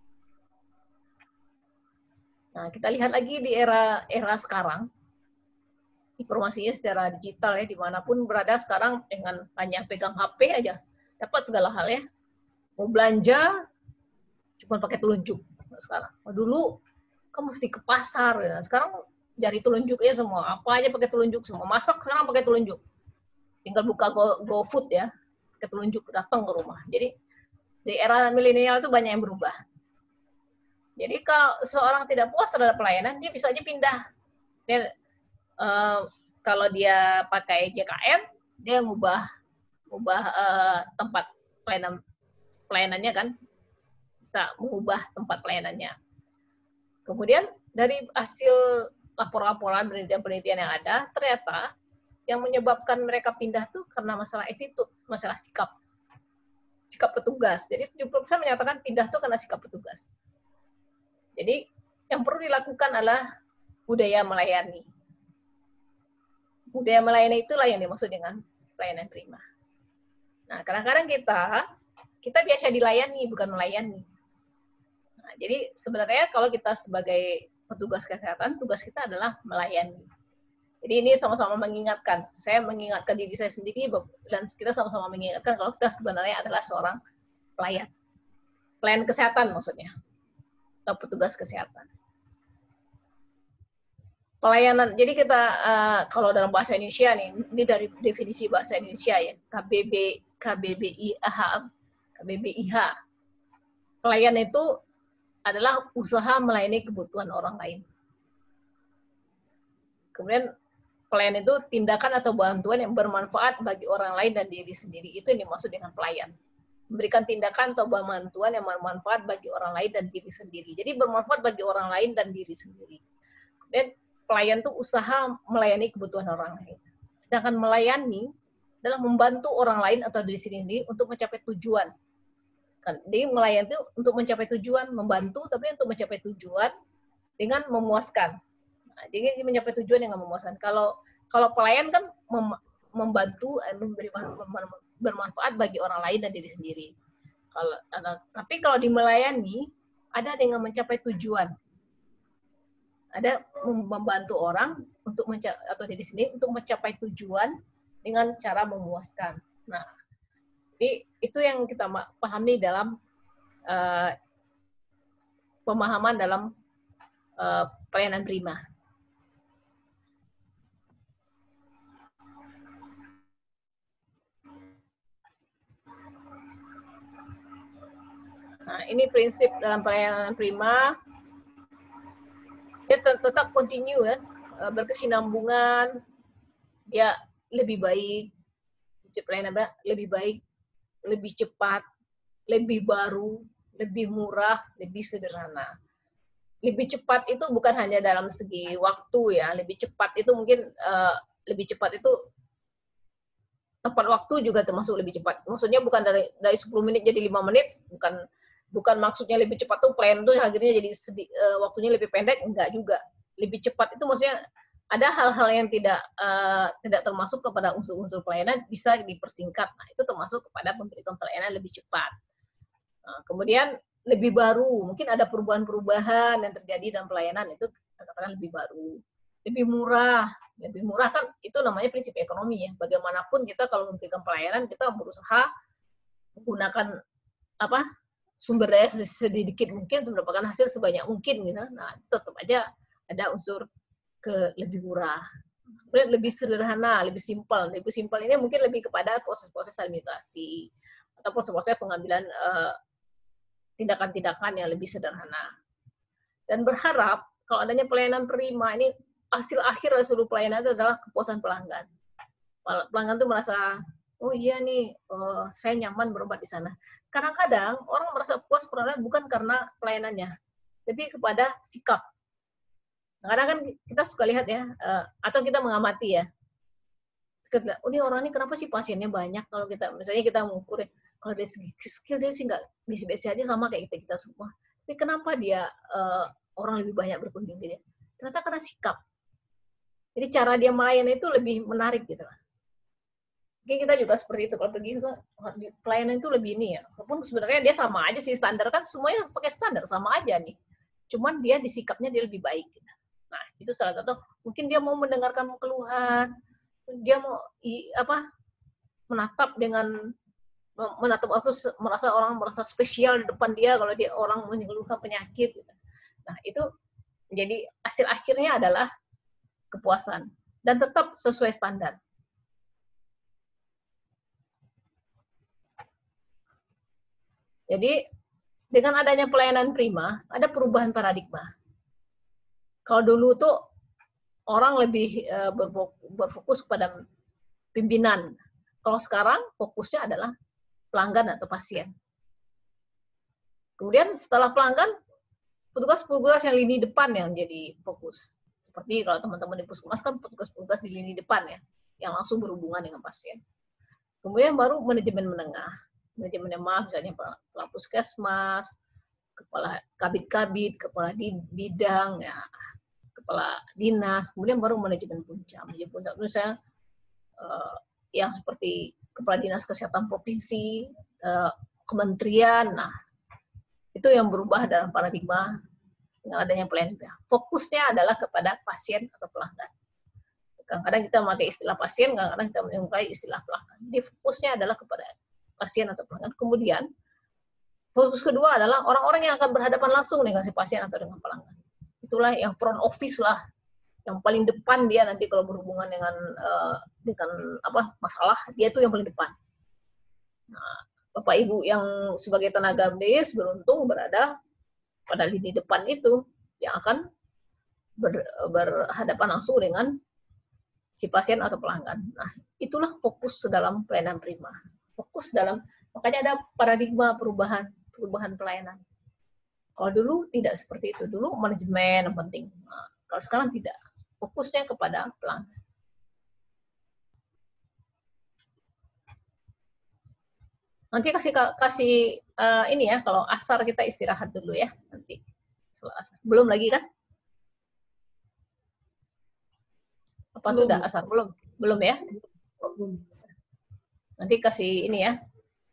Nah, kita lihat lagi di era era sekarang, informasinya secara digital ya, dimanapun berada sekarang dengan hanya pegang H P aja dapat segala hal ya. Mau belanja cuma pakai telunjuk sekarang. Oh, dulu kamu mesti ke pasar. Ya. Sekarang jari telunjuk ya semua, apa aja pakai telunjuk semua. Masak sekarang pakai telunjuk. Tinggal buka Go, GoFood ya, pakai telunjuk datang ke rumah. Jadi di era milenial itu banyak yang berubah. Jadi kalau seorang tidak puas terhadap pelayanan, dia bisa aja pindah. Dia, uh, kalau dia pakai J K M, dia ngubah ngubah uh, tempat pelayanan pelayanannya kan, bisa mengubah tempat pelayanannya. Kemudian dari hasil laporan-laporan penelitian-penelitian yang ada, ternyata yang menyebabkan mereka pindah tuh karena masalah attitude, masalah sikap. Sikap petugas. Jadi tujuh puluh persen menyatakan pindah tuh karena sikap petugas. Jadi yang perlu dilakukan adalah budaya melayani. Budaya melayani itulah yang dimaksud dengan pelayanan prima. Nah, kadang-kadang kita kita biasa dilayani, bukan melayani. Nah, jadi sebenarnya kalau kita sebagai petugas kesehatan, tugas kita adalah melayani. Jadi ini sama-sama mengingatkan. Saya mengingatkan diri saya sendiri dan kita sama-sama mengingatkan kalau kita sebenarnya adalah seorang pelayan. Pelayan kesehatan maksudnya. Atau petugas kesehatan. Pelayanan, jadi kita uh, kalau dalam bahasa Indonesia nih, ini dari definisi bahasa Indonesia ya, K B B, K B B I H, K B B I H. Pelayan itu adalah usaha melayani kebutuhan orang lain. Kemudian pelayan itu tindakan atau bantuan yang bermanfaat bagi orang lain dan diri sendiri. Itu yang dimaksud dengan pelayan. memberikan tindakan atau bantuan yang bermanfaat bagi orang lain dan diri sendiri. Jadi bermanfaat bagi orang lain dan diri sendiri. Dan pelayan itu usaha melayani kebutuhan orang lain. Sedangkan melayani adalah membantu orang lain atau diri sendiri untuk mencapai tujuan. Kan, jadi melayani itu untuk mencapai tujuan, membantu, tapi untuk mencapai tujuan dengan memuaskan. Nah, jadi mencapai tujuan dengan memuaskan. Kalau kalau pelayan kan mem, membantu, memberi bermanfaat bagi orang lain dan diri sendiri. Kalau tapi kalau di melayani ada dengan mencapai tujuan. Ada membantu orang untuk mencapai, atau diri sendiri untuk mencapai tujuan dengan cara memuaskan. Nah, jadi itu yang kita pahami dalam uh, pemahaman dalam uh, pelayanan prima. Nah, ini prinsip dalam pelayanan prima. Dia tetap continue ya, berkesinambungan, dia lebih baik, pelayanan lebih baik, lebih cepat, lebih baru, lebih murah, lebih sederhana. Lebih cepat itu bukan hanya dalam segi waktu ya, lebih cepat itu mungkin uh, lebih cepat itu tepat waktu juga termasuk lebih cepat. Maksudnya bukan dari dari sepuluh menit jadi lima menit, bukan bukan maksudnya lebih cepat tuh plan tuh akhirnya jadi sedi, uh, waktunya lebih pendek, enggak juga. Lebih cepat itu maksudnya ada hal-hal yang tidak uh, tidak termasuk kepada unsur-unsur pelayanan bisa dipersingkat. Nah, itu termasuk kepada pemberian pelayanan lebih cepat. Nah, kemudian lebih baru, mungkin ada perubahan-perubahan yang terjadi dalam pelayanan itu katakan lebih baru. Lebih murah, lebih murah kan itu namanya prinsip ekonomi ya. Bagaimanapun kita kalau memberikan pelayanan kita berusaha menggunakan apa? Sumber daya sedikit mungkin untuk mendapatkan hasil sebanyak mungkin gitu. Nah, tetap aja ada unsur ke lebih murah. Kemudian lebih sederhana, lebih simpel. Lebih simpel ini mungkin lebih kepada proses-proses administrasi atau proses-proses pengambilan uh, tindakan-tindakan yang lebih sederhana. Dan berharap kalau adanya pelayanan prima ini hasil akhir dari seluruh pelayanan itu adalah kepuasan pelanggan. Pelanggan tuh merasa, oh iya nih, uh, saya nyaman berobat di sana. Kadang-kadang orang merasa puas pelayanan bukan karena pelayanannya, tapi kepada sikap. Kadang kan kita suka lihat ya, uh, atau kita mengamati ya. Kita lihat, oh ini orang ini kenapa sih pasiennya banyak? Kalau kita, misalnya kita mengukur, kalau dari segi skill dia sih nggak biasa-biasa aja sama kayak kita kita semua. Tapi kenapa dia uh, orang lebih banyak berkunjung ke dia? Ternyata karena sikap. Jadi cara dia melayani itu lebih menarik gitu lah. Mungkin kita juga seperti itu. Kalau pergi pelayanan itu lebih ini ya. Walaupun sebenarnya dia sama aja sih, standar kan semuanya pakai standar sama aja nih. Cuman dia di sikapnya dia lebih baik. Gitu. Nah itu salah satu. Mungkin dia mau mendengarkan keluhan, dia mau i, apa menatap dengan menatap waktu merasa orang merasa spesial di depan dia kalau dia orang mengeluhkan penyakit. Gitu. Nah itu jadi hasil akhirnya adalah kepuasan dan tetap sesuai standar. Jadi dengan adanya pelayanan prima, ada perubahan paradigma. Kalau dulu tuh orang lebih uh, berfokus pada pimpinan. Kalau sekarang fokusnya adalah pelanggan atau pasien. Kemudian setelah pelanggan, petugas-petugas yang lini depan yang jadi fokus. Seperti kalau teman-teman di puskesmas kan petugas-petugas di lini depan ya, yang langsung berhubungan dengan pasien. Kemudian baru manajemen menengah. Manajemen maaf misalnya kepala puskesmas, kepala kabit-kabit, kepala di bidang, ya, kepala dinas, kemudian baru manajemen puncak. Manajemen puncak misalnya uh, yang seperti kepala dinas kesehatan provinsi, uh, kementerian, nah itu yang berubah dalam paradigma dengan adanya pelayanan. Fokusnya adalah kepada pasien atau pelanggan. Kadang-kadang kita memakai istilah pasien, kadang-kadang kita memakai istilah pelanggan. Jadi fokusnya adalah kepada pasien atau pelanggan. Kemudian fokus kedua adalah orang-orang yang akan berhadapan langsung dengan si pasien atau dengan pelanggan. Itulah yang front office lah, yang paling depan dia nanti kalau berhubungan dengan uh, dengan apa masalah dia tuh yang paling depan. Nah, Bapak Ibu yang sebagai tenaga medis beruntung berada pada lini depan itu yang akan ber, berhadapan langsung dengan si pasien atau pelanggan. Nah, itulah fokus dalam pelayanan prima. Fokus dalam Makanya ada paradigma perubahan perubahan pelayanan. Kalau dulu tidak seperti itu. Dulu manajemen yang penting. Nah, kalau sekarang tidak. Fokusnya kepada pelanggan. Nanti kasih kasih uh, ini ya, kalau asar kita istirahat dulu ya nanti. Asar. Belum lagi kan? Apa belum. Sudah asar? Belum? Belum ya? Belum. Nanti kasih ini ya.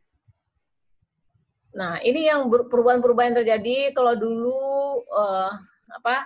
Nah, ini yang perubahan-perubahan yang terjadi kalau dulu uh, apa?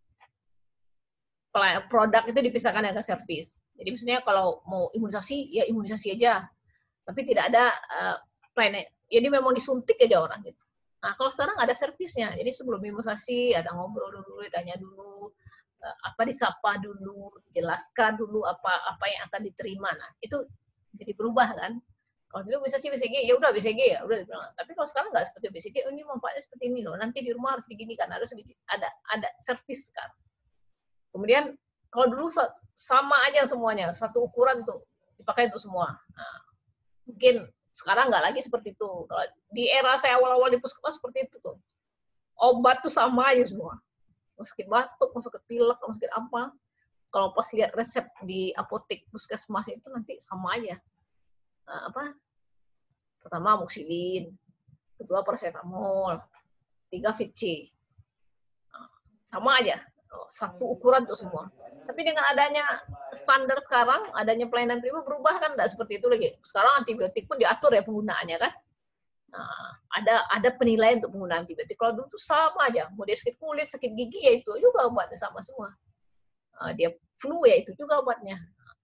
Produk itu dipisahkan dengan servis. Jadi misalnya kalau mau imunisasi ya imunisasi aja. Tapi tidak ada uh, plan. Jadi memang disuntik aja orang gitu. Nah, kalau sekarang ada servisnya. Jadi sebelum imunisasi ada ngobrol dulu, ditanya dulu, uh, apa disapa dulu, jelaskan dulu apa apa yang akan diterima. Nah, itu jadi berubah kan. Kalau dulu bisa sih B C G, ya udah B C G ya, udah. Tapi kalau sekarang nggak seperti B C G, oh, ini manfaatnya seperti ini loh. Nanti di rumah harus diginikan, harus ada ada servis kan. Kemudian kalau dulu sama aja semuanya, satu ukuran tuh dipakai untuk semua. Nah, mungkin sekarang nggak lagi seperti itu. Kalau di era saya awal-awal di puskesmas seperti itu tuh, obat tuh sama aja semua. Mau sakit batuk, mau sakit pilek, mau sakit apa. Kalau pas lihat resep di apotek puskesmas itu nanti sama aja. Nah, apa? Pertama amoxilin, kedua paracetamol, tiga Vichy. Nah, sama aja, satu ukuran tuh semua. Tapi dengan adanya standar sekarang, adanya pelayanan prima berubah kan, nggak seperti itu lagi. Sekarang antibiotik pun diatur ya penggunaannya kan. Nah, ada ada penilaian untuk penggunaan antibiotik. Kalau dulu tuh sama aja, mau dia sakit kulit, sakit gigi ya itu juga obatnya sama semua. Nah, dia flu ya itu juga obatnya.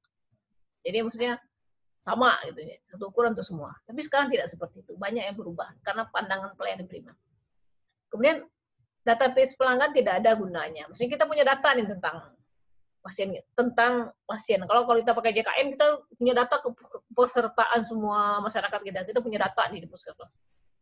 Jadi maksudnya sama gitu ya, satu ukuran untuk semua. Tapi sekarang tidak seperti itu, banyak yang berubah karena pandangan pelayanan prima. Kemudian database pelanggan tidak ada gunanya. Maksudnya kita punya data nih tentang pasien, tentang pasien. Kalau kalau kita pakai J K N kita punya data kepesertaan semua masyarakat kita. Kita punya data nih di puskesmas.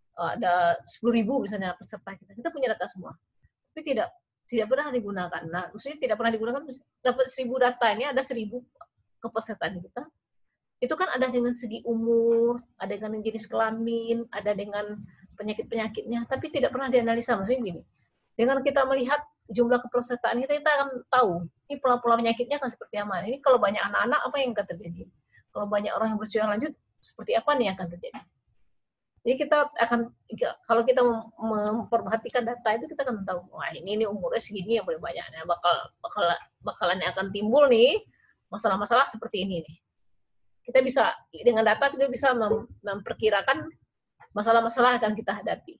Ada sepuluh ribu misalnya peserta kita. Kita punya data semua. Tapi tidak tidak pernah digunakan. Nah, maksudnya tidak pernah digunakan. Dapat seribu data ini ada seribu kepesertaan kita. Itu kan ada dengan segi umur, ada dengan jenis kelamin, ada dengan penyakit-penyakitnya, tapi tidak pernah dianalisa. Maksudnya gini, dengan kita melihat jumlah kepesertaan kita, kita akan tahu ini pola-pola penyakitnya akan seperti apa. Ini kalau banyak anak-anak, apa yang akan terjadi? Kalau banyak orang yang berusia lanjut, seperti apa nih yang akan terjadi? Jadi kita akan, kalau kita memperhatikan data itu, kita akan tahu, wah ini, ini umurnya segini yang paling banyak. Nah, bakal, bakal, bakalan yang akan timbul nih, masalah-masalah seperti ini nih. Kita bisa, dengan data kita bisa mem memperkirakan masalah-masalah yang akan kita hadapi.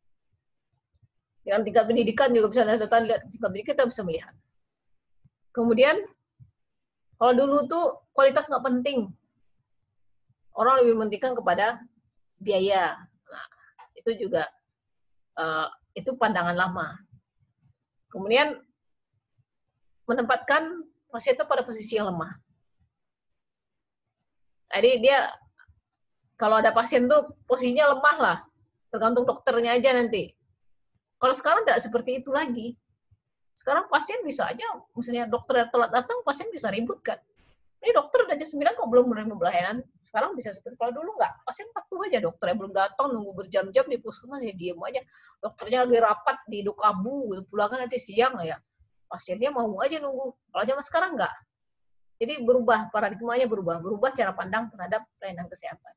Dengan tingkat pendidikan juga bisa data lihat tingkat pendidikan kita bisa melihat. Kemudian, kalau dulu tuh kualitas nggak penting. Orang lebih mementingkan kepada biaya. Nah, itu juga, uh, itu pandangan lama. Kemudian, menempatkan pasien itu pada posisi yang lemah. Jadi dia kalau ada pasien tuh posisinya lemah lah, tergantung dokternya aja nanti. Kalau sekarang tidak seperti itu lagi. Sekarang pasien bisa aja, misalnya dokter telat datang, pasien bisa ribut kan. Ini dokter udah jam sembilan kok belum menerima pelayanan. Sekarang bisa seperti kalau dulu nggak. Pasien patuh aja, dokternya belum datang, nunggu berjam-jam di puskesmas ya diem aja. Dokternya lagi rapat di Dokabu, pulangan nanti siang ya. Pasiennya mau aja nunggu. Kalau zaman sekarang nggak. Jadi berubah, paradigmanya berubah, berubah cara pandang terhadap pelayanan kesehatan.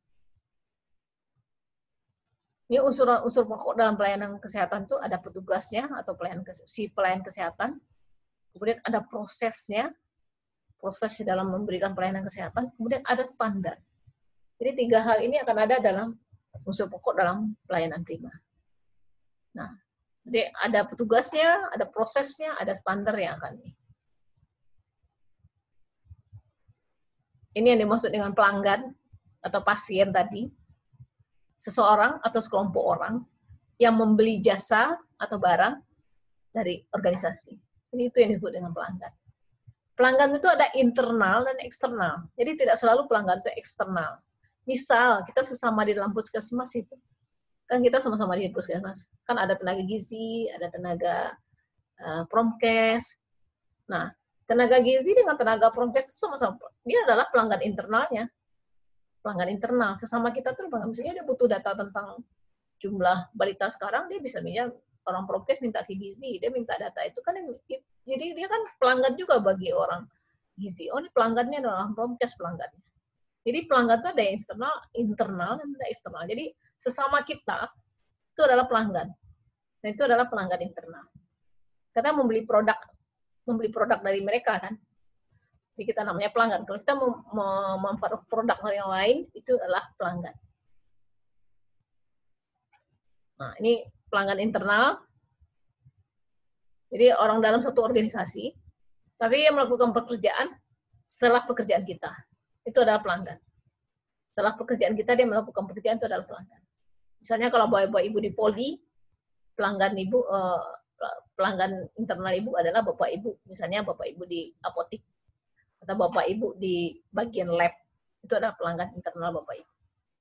Ini unsur-unsur pokok dalam pelayanan kesehatan itu ada petugasnya atau pelayan si pelayan kesehatan, kemudian ada prosesnya, proses dalam memberikan pelayanan kesehatan, kemudian ada standar. Jadi tiga hal ini akan ada dalam unsur pokok dalam pelayanan prima. Nah, jadi ada petugasnya, ada prosesnya, ada standar yang akan ini. Ini yang dimaksud dengan pelanggan atau pasien tadi. Seseorang atau sekelompok orang yang membeli jasa atau barang dari organisasi. Ini itu yang disebut dengan pelanggan. Pelanggan itu ada internal dan eksternal. Jadi tidak selalu pelanggan itu eksternal. Misal, kita sesama di dalam puskesmas itu. Kan kita sama-sama di puskesmas. Kan ada tenaga gizi, ada tenaga uh, promkes. Nah, tenaga gizi dengan tenaga promkes itu sama-sama, dia adalah pelanggan internalnya. pelanggan internal. Sesama kita tuh pelanggan, misalnya dia butuh data tentang jumlah balita sekarang, dia bisa minta orang prokes minta ke gizi, dia minta data itu kan, jadi dia kan pelanggan juga bagi orang gizi. Oh, ini pelanggannya adalah prokes pelanggannya. Jadi pelanggan itu ada yang internal, internal dan ada eksternal. Jadi sesama kita itu adalah pelanggan. Dan itu adalah pelanggan internal. Kita membeli produk, membeli produk dari mereka kan. Jadi kita namanya pelanggan. Kalau kita memanfaatkan produk yang lain, itu adalah pelanggan. Nah, ini pelanggan internal. Jadi orang dalam satu organisasi, tapi yang melakukan pekerjaan setelah pekerjaan kita. Itu adalah pelanggan. Setelah pekerjaan kita, dia melakukan pekerjaan, itu adalah pelanggan. Misalnya kalau bapak ibu di Poli, pelanggan ibu, eh, pelanggan internal ibu adalah bapak ibu. Misalnya bapak ibu di apotik, atau bapak ibu di bagian lab, itu adalah pelanggan internal bapak ibu.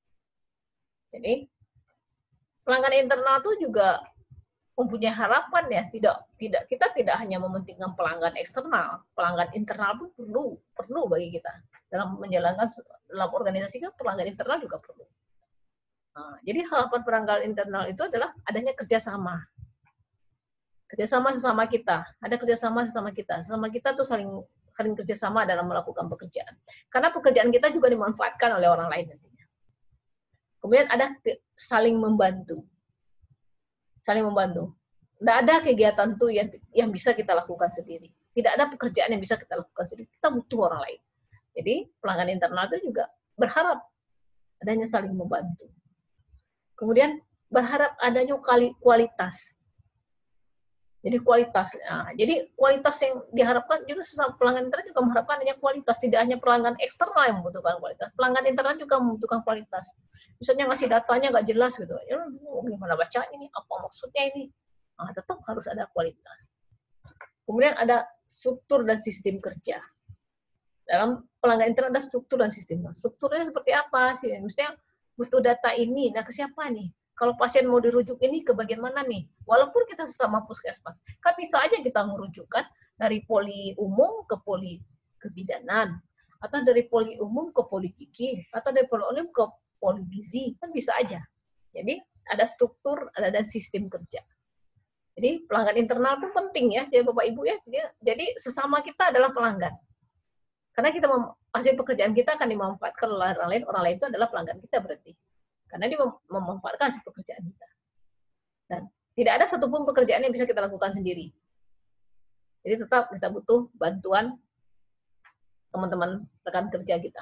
Jadi pelanggan internal itu juga mempunyai harapan ya, tidak tidak kita tidak hanya mementingkan pelanggan eksternal, pelanggan internal pun perlu perlu bagi kita dalam menjalankan dalam organisasi kan pelanggan internal juga perlu. Nah, jadi harapan pelanggan internal itu adalah adanya kerjasama, kerjasama sesama kita, ada kerjasama sesama kita, sesama kita tuh saling saling kerjasama dalam melakukan pekerjaan, karena pekerjaan kita juga dimanfaatkan oleh orang lain nantinya. Kemudian ada saling membantu. Saling membantu. Tidak ada kegiatan tuh yang yang bisa kita lakukan sendiri. Tidak ada pekerjaan yang bisa kita lakukan sendiri. Kita butuh orang lain. Jadi pelanggan internal itu juga berharap adanya saling membantu. Kemudian berharap adanya kualitas. Jadi kualitas. Nah, jadi kualitas yang diharapkan juga sesama pelanggan internal juga mengharapkan adanya kualitas. Tidak hanya pelanggan eksternal yang membutuhkan kualitas. Pelanggan internal juga membutuhkan kualitas. Misalnya ngasih datanya nggak jelas gitu. Ya, gimana bacanya ini? Apa maksudnya ini? Nah, tetap harus ada kualitas. Kemudian ada struktur dan sistem kerja. Dalam pelanggan internal ada struktur dan sistem. Strukturnya seperti apa sih? Misalnya butuh data ini. Nah, ke siapa nih? Kalau pasien mau dirujuk ini ke bagian mana nih? Walaupun kita sesama puskesmas, kan bisa aja kita merujukkan dari poli umum ke poli kebidanan, atau dari poli umum ke poli kiki, atau dari poli umum ke poli gizi, kan bisa aja. Jadi ada struktur, ada dan sistem kerja. Jadi pelanggan internal pun penting ya, jadi Bapak Ibu ya. Jadi sesama kita adalah pelanggan. Karena kita hasil pekerjaan kita akan dimanfaatkan oleh orang lain, orang lain itu adalah pelanggan kita berarti. Karena dia mem memanfaatkan hasil pekerjaan kita. Dan tidak ada satupun pekerjaan yang bisa kita lakukan sendiri. Jadi tetap kita butuh bantuan teman-teman rekan kerja kita.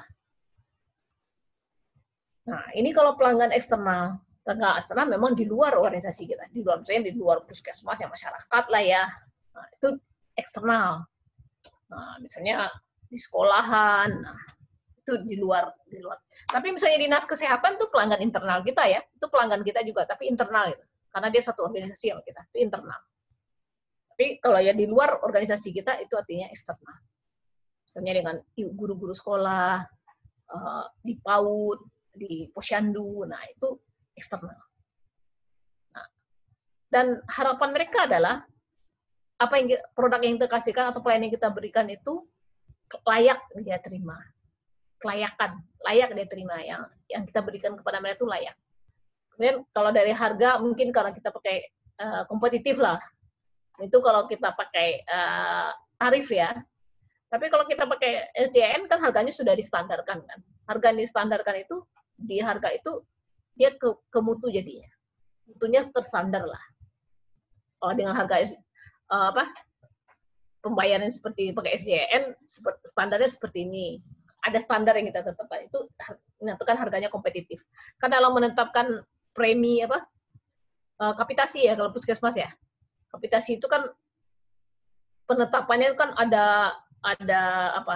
Nah, ini kalau pelanggan eksternal. Pelanggan eksternal memang di luar organisasi kita. Di luar, misalnya di luar puskesmas, yang masyarakat lah ya. Nah, itu eksternal. Nah, misalnya di sekolahan, nah, itu di luar di luar. Tapi misalnya dinas kesehatan tuh pelanggan internal kita ya, itu pelanggan kita juga, tapi internal gitu. Karena dia satu organisasi sama kita, itu internal. Tapi kalau ya di luar organisasi kita itu artinya eksternal. Misalnya dengan guru-guru sekolah, di PAUD, di Posyandu, nah itu eksternal. Nah, dan harapan mereka adalah apa yang produk yang kita kasihkan atau pelayanan yang kita berikan itu layak dia terima. Kelayakan, layak dia terima, yang yang kita berikan kepada mereka itu layak. Kemudian kalau dari harga mungkin kalau kita pakai uh, kompetitif lah, itu kalau kita pakai uh, tarif ya. Tapi kalau kita pakai S J N kan harganya sudah distandarkan kan. Harga yang distandarkan itu di harga itu dia ke, ke mutu jadinya, mutunya terstandar lah. Kalau dengan harga uh, apa pembayaran seperti pakai S J N, standarnya seperti ini. Ada standar yang kita tetapkan, itu menentukan harganya kompetitif. Kan dalam menetapkan premi apa kapitasi ya kalau puskesmas ya, kapitasi itu kan penetapannya kan ada ada apa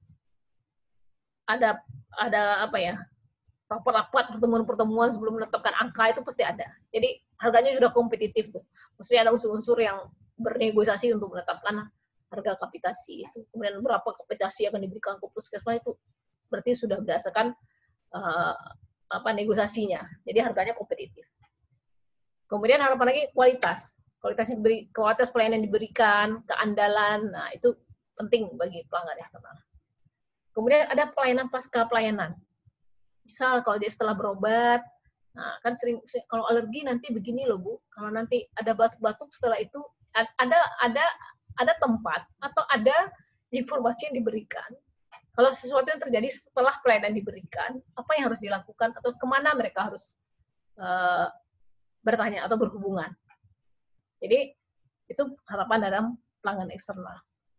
ada ada apa ya rapat-rapat pertemuan-pertemuan sebelum menetapkan angka itu pasti ada. Jadi harganya sudah kompetitif tuh. Maksudnya ada unsur-unsur yang bernegosiasi untuk menetapkan harga kapitasi itu. Kemudian berapa kapitasi akan diberikan ke puskesmas itu berarti sudah berdasarkan uh, apa negosiasinya. Jadi harganya kompetitif. Kemudian harapan lagi kualitas. Kualitas yang diberi, kualitas pelayanan yang diberikan, keandalan, nah itu penting bagi pelanggan eksternal. Kemudian ada pelayanan pasca pelayanan. Misal kalau dia setelah berobat, nah kan sering kalau alergi nanti begini loh Bu, kalau nanti ada batuk-batuk setelah itu ada ada ada tempat atau ada informasi yang diberikan. Kalau sesuatu yang terjadi setelah pelayanan diberikan, apa yang harus dilakukan atau kemana mereka harus uh, bertanya atau berhubungan. Jadi itu harapan dalam pelanggan eksternal.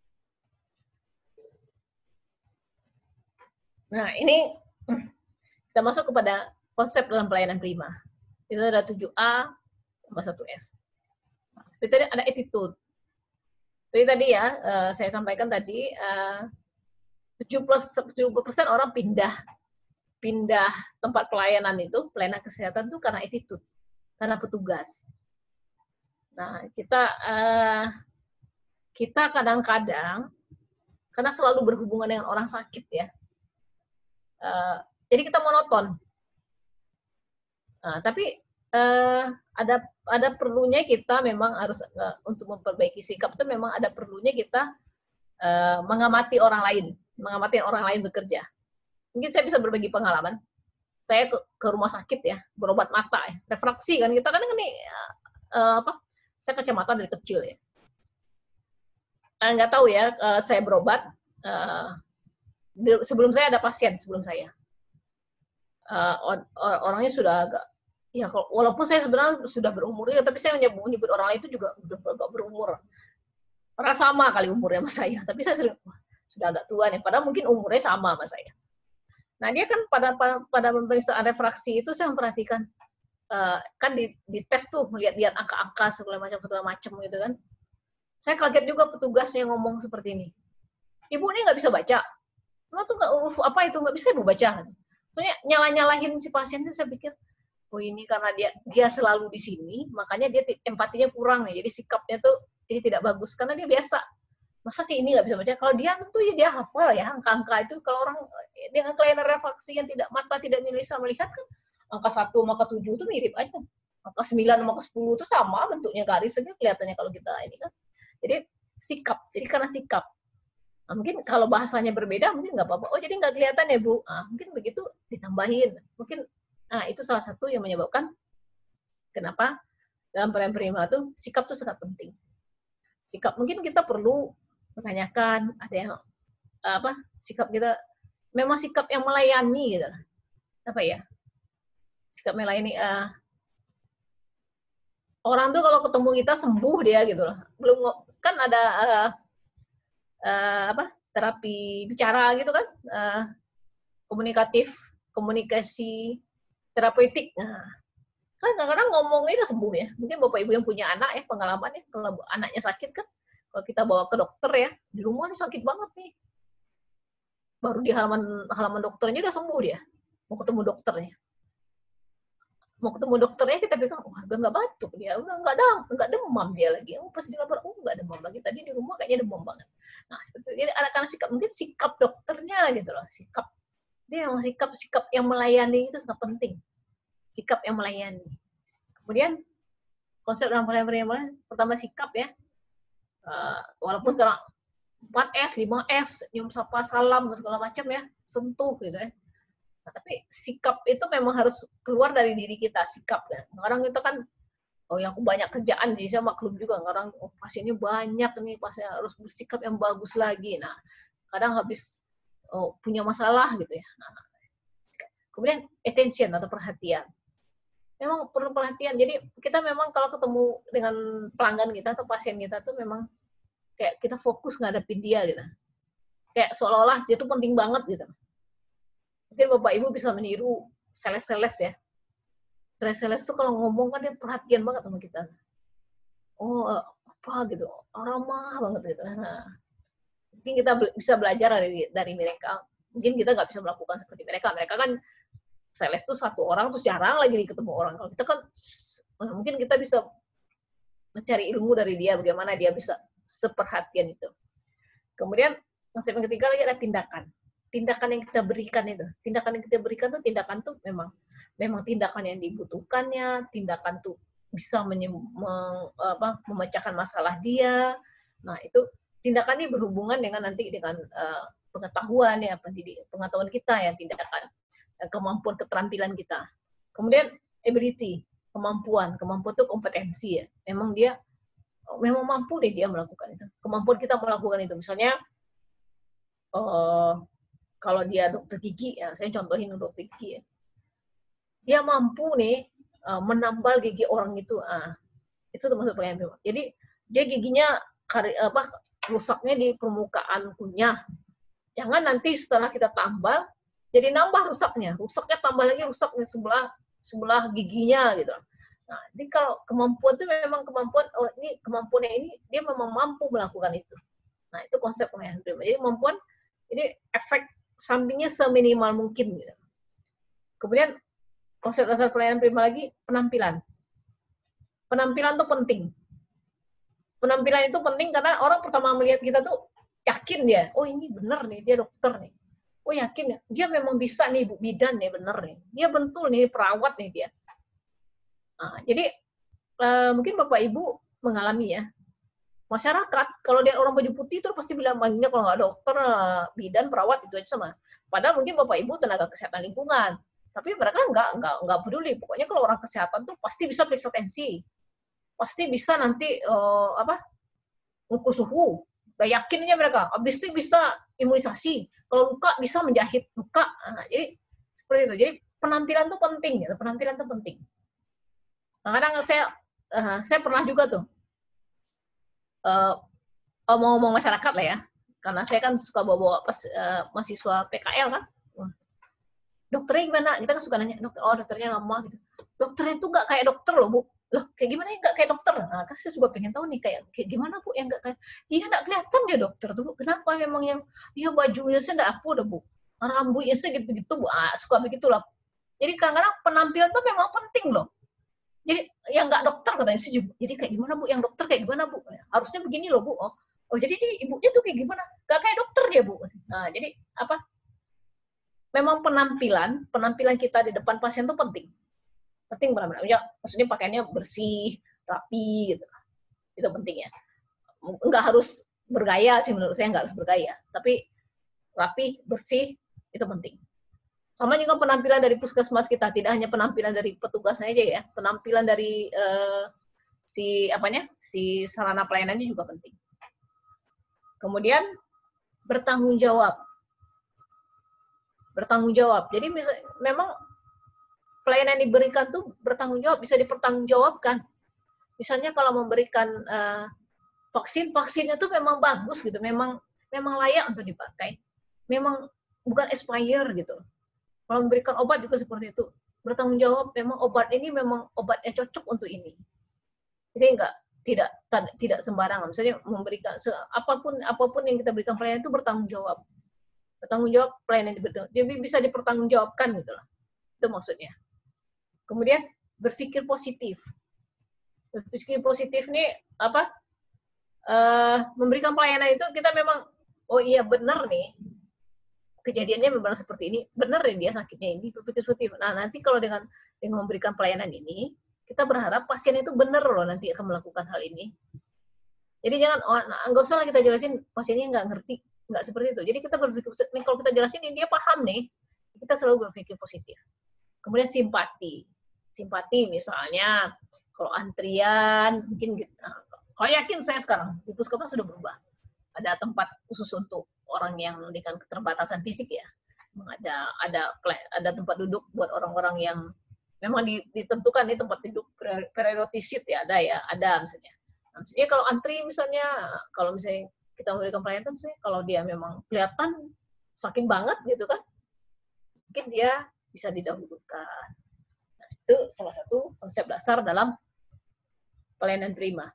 Nah ini kita masuk kepada konsep dalam pelayanan prima. Itu ada tujuh A sama satu S. Nah, seperti tadi ada attitude. Jadi tadi ya, uh, saya sampaikan tadi, uh, tujuh puluh persen orang pindah pindah tempat pelayanan itu, pelayanan kesehatan itu karena attitude, karena petugas. Nah, kita uh, kita kadang-kadang karena selalu berhubungan dengan orang sakit ya. Uh, jadi kita monoton. Nah, tapi uh, ada ada perlunya kita memang harus uh, untuk memperbaiki sikap itu memang ada perlunya kita uh, mengamati orang lain. mengamati orang lain bekerja. Mungkin saya bisa berbagi pengalaman. Saya ke, ke rumah sakit ya, berobat mata ya, refraksi kan kita kan ini uh, apa? Saya kacamata dari kecil ya. Uh, nggak tahu ya, uh, saya berobat. Uh, sebelum saya ada pasien sebelum saya. Uh, or, or, orangnya sudah agak, ya kalau walaupun saya sebenarnya sudah berumur ya, tapi saya menyebut, menyebut orang lain itu juga udah agak berumur. Orang sama kali umurnya sama saya, tapi saya sering sudah agak tua nih, padahal mungkin umurnya sama sama saya. Nah dia kan pada pada, pada pemeriksaan refraksi itu saya memperhatikan uh, kan di, di tes tuh melihat-lihat angka-angka segala macam segala macam gitu kan. Saya kaget juga petugas yang ngomong seperti ini. Ibu ini nggak bisa baca. Nggak tuh nggak apa itu nggak bisa ibu baca. Soalnya nyalah-nyalahin si pasien itu saya pikir, oh ini karena dia dia selalu di sini, makanya dia empatinya kurang ya. Jadi sikapnya tuh ini tidak bagus karena dia biasa. Masa sih ini nggak bisa baca? Kalau dia tentu ya dia hafal ya angka-angka itu. Kalau orang dengan kelainan refraksi yang tidak mata tidak bisa melihat kan angka satu sama angka tujuh itu mirip aja. Angka sembilan sama angka sepuluh itu sama bentuknya garis aja kelihatannya kalau kita ini kan. Jadi sikap. Jadi karena sikap. Nah, mungkin kalau bahasanya berbeda mungkin nggak apa-apa. Oh jadi nggak kelihatan ya Bu? Nah, mungkin begitu ditambahin. Mungkin nah itu salah satu yang menyebabkan kenapa dalam pelayanan prima itu sikap itu sangat penting. Sikap mungkin kita perlu menanyakan ada yang apa sikap kita memang sikap yang melayani gitu apa ya sikap melayani uh, orang tuh kalau ketemu kita sembuh dia gitu loh belum kan ada uh, uh, apa terapi bicara gitu kan uh, komunikatif komunikasi terapeutik nah kan kadang-kadang ngomongnya udah sembuh ya mungkin bapak ibu yang punya anak ya pengalaman ya kalau anaknya sakit kan kalau kita bawa ke dokter ya, di rumah nih sakit banget nih. Baru di halaman halaman dokternya udah sembuh dia. Mau ketemu dokternya. Mau ketemu dokternya kita bilang, wah udah nggak batuk dia, udah nggak dam, nggak demam dia lagi. Oh pas di lapor, oh nggak demam lagi. Tadi di rumah kayaknya demam banget. Nah seperti jadi anak-anak sikap mungkin sikap dokternya gitu loh, sikap dia yang sikap sikap yang melayani itu sangat penting. Sikap yang melayani. Kemudian konsep dalam pelayanan pertama sikap ya. Uh, walaupun sekarang empat S, lima S, nyium sapa salam segala macam ya, sentuh gitu ya. Nah, tapi sikap itu memang harus keluar dari diri kita, sikap kan. Kadang kita kan oh yang banyak kerjaan sih, saya maklum juga kadang oh, pasiennya banyak nih, pasien harus bersikap yang bagus lagi. Nah, kadang habis oh, punya masalah gitu ya. Nah, kemudian attention atau perhatian. Memang perlu perhatian. Jadi kita memang kalau ketemu dengan pelanggan kita atau pasien kita tuh memang kayak kita fokus ngadepin dia gitu. Kayak seolah-olah dia tuh penting banget gitu. Mungkin Bapak Ibu bisa meniru sales-sales ya. Sales-sales tuh kalau ngomong kan dia perhatian banget sama kita. Oh apa gitu, ramah banget gitu. Nah, mungkin kita bisa belajar dari dari mereka. Mungkin kita nggak bisa melakukan seperti mereka. Mereka kan sales tuh satu orang terus jarang lagi ketemu orang. Kalau kita kan mungkin kita bisa mencari ilmu dari dia bagaimana dia bisa seperhatian itu. Kemudian konsep yang ketiga lagi ada tindakan. Tindakan yang kita berikan itu, tindakan yang kita berikan tuh tindakan tuh memang memang tindakan yang dibutuhkannya, tindakan tuh bisa menye, meng, apa, memecahkan masalah dia. Nah itu tindakan ini berhubungan dengan nanti dengan uh, pengetahuan ya, pengetahuan kita ya tindakan. kemampuan keterampilan kita. Kemudian ability, kemampuan. Kemampuan itu kompetensi ya. Memang dia memang mampu deh dia melakukan itu. Kemampuan kita melakukan itu. Misalnya uh, kalau dia dokter gigi, ya, saya contohin dokter gigi ya. Dia mampu nih uh, menambal gigi orang itu. Uh, itu termasuk pelayanan prima. Jadi dia giginya kari, apa rusaknya di permukaan kunyah. Jangan nanti setelah kita tambal, jadi nambah rusaknya. Rusaknya tambah lagi rusaknya sebelah sebelah giginya gitu. Nah, jadi kalau kemampuan itu memang kemampuan, oh ini kemampuannya ini, dia memang mampu melakukan itu. Nah, itu konsep pelayanan prima. Jadi kemampuan, ini efek sampingnya seminimal mungkin. Gitu. Kemudian, konsep dasar pelayanan prima lagi, penampilan. Penampilan itu penting. Penampilan itu penting karena orang pertama melihat kita tuh, yakin dia, oh ini bener nih, dia dokter nih. Oh yakin ya, dia memang bisa nih Bu bidan nih, bener nih. Dia betul nih, perawat nih dia. Nah, jadi uh, mungkin Bapak Ibu mengalami ya, masyarakat kalau lihat orang baju putih itu pasti bilang banyak kalau nggak dokter, bidan, perawat itu aja sama. Padahal mungkin Bapak Ibu tenaga kesehatan lingkungan, tapi mereka nggak nggak nggak peduli. Pokoknya kalau orang kesehatan tuh pasti bisa periksa tensi, pasti bisa nanti uh, apa ngukur suhu. Udah yakinnya mereka, habis itu bisa imunisasi, kalau luka bisa menjahit luka. Nah, jadi seperti itu. Jadi penampilan itu penting, ya. Penampilan itu penting. Nah, kadang saya uh, saya pernah juga tuh uh, ngomong-ngomong masyarakat lah ya, karena saya kan suka bawa-bawa pas uh, mahasiswa P K L kan. Dokternya gimana? Kita kan suka nanya, dokter, oh dokternya lama gitu. Dokternya itu nggak kayak dokter loh Bu. Loh, kayak gimana ya nggak kayak dokter? Nah, kan saya juga pengen tahu nih kayak, kayak gimana Bu yang nggak kayak, iya nggak kelihatan dia dokter tuh Bu. Kenapa memang yang, ya bajunya saya nggak apa udah Bu, rambutnya saya gitu-gitu Bu, ah, suka begitulah. Jadi kadang-kadang penampilan tuh memang penting loh. Jadi yang nggak dokter katanya sih juga, jadi kayak gimana Bu, yang dokter kayak gimana Bu? Harusnya begini loh Bu. Oh, oh jadi dia, ibunya tuh kayak gimana? Nggak kayak dokter dia Bu. Nah jadi apa? Memang penampilan, penampilan kita di depan pasien tuh penting. Penting benar-benar. Ya, maksudnya pakaiannya bersih, rapi gitu. Itu penting ya. Enggak harus bergaya sih menurut saya, enggak harus bergaya, tapi rapi, bersih itu penting. Sama juga penampilan dari puskesmas kita, tidak hanya penampilan dari petugasnya aja ya, penampilan dari uh, si apanya? Si sarana pelayanannya juga penting. Kemudian bertanggung jawab. Bertanggung jawab. Jadi memang pelayanan yang diberikan tuh bertanggung jawab, bisa dipertanggungjawabkan. Misalnya kalau memberikan uh, vaksin, vaksinnya tuh memang bagus gitu, memang memang layak untuk dipakai. Memang bukan expire gitu. Kalau memberikan obat juga seperti itu. Bertanggung jawab, memang obat ini memang obatnya cocok untuk ini. Jadi enggak tidak tidak sembarangan. Misalnya memberikan apapun apapun yang kita berikan pelayanan itu bertanggung jawab. Bertanggung jawab pelayanan diberikan. Jadi bisa dipertanggungjawabkan gitu loh. Itu maksudnya. Kemudian berpikir positif. Berpikir positif nih apa? Uh, memberikan pelayanan itu kita memang, oh iya benar nih, kejadiannya memang seperti ini, benar nih dia sakitnya ini, berpikir positif. Nah nanti kalau dengan dengan memberikan pelayanan ini, kita berharap pasien itu benar loh nanti akan melakukan hal ini. Jadi jangan, oh, nah, nggak usah lah kita jelasin, pasiennya nggak ngerti, nggak seperti itu. Jadi kita berpikir, nih, kalau kita jelasin ini dia paham nih, kita selalu berpikir positif. Kemudian simpati. Simpati misalnya, kalau antrian, mungkin gitu. Nah, kalau yakin saya sekarang, di puskesmas sudah berubah. Ada tempat khusus untuk orang yang dengan keterbatasan fisik ya. Ada ada ada tempat duduk buat orang-orang yang memang ditentukan nih tempat duduk periodisit ya, ada ya, ada misalnya. Nah, misalnya kalau antri misalnya, kalau misalnya kita memberikan pelayanan, misalnya kalau dia memang kelihatan sakit banget gitu kan, mungkin dia bisa didahulukan. Nah, itu salah satu konsep dasar dalam pelayanan prima.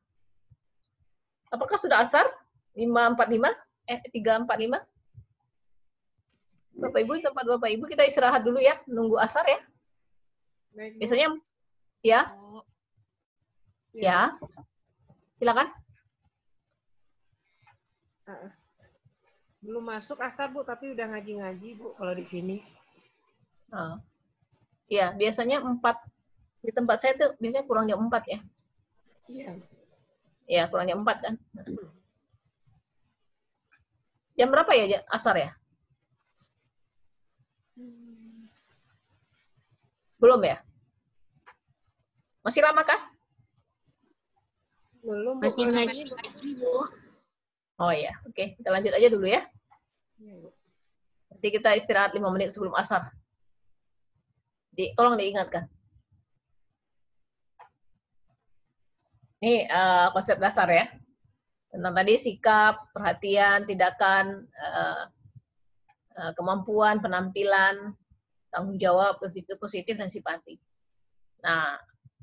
Apakah sudah asar? lima empat lima? Eh, tiga empat lima? Bapak Ibu, tempat Bapak Ibu, kita istirahat dulu ya, nunggu asar ya. Biasanya, ya? Ya. Silakan. Belum masuk asar, Bu, tapi udah ngaji-ngaji, Bu, kalau di sini. Oh. Ya, biasanya empat. Di tempat saya tuh biasanya kurang jam empat ya. Iya. Ya, kurang jam empat kan. Jam berapa ya asar ya? Belum ya? Masih lama kah? Belum. Masih Bu. ngaji, Bu. Oh iya, oke. Kita lanjut aja dulu ya. Iya, Bu. Nanti kita istirahat lima menit sebelum asar. Di, tolong diingatkan. Ini uh, konsep dasar ya. Tentang tadi sikap, perhatian, tindakan, uh, uh, kemampuan, penampilan, tanggung jawab, berpikir positif, dan simpati. Nah,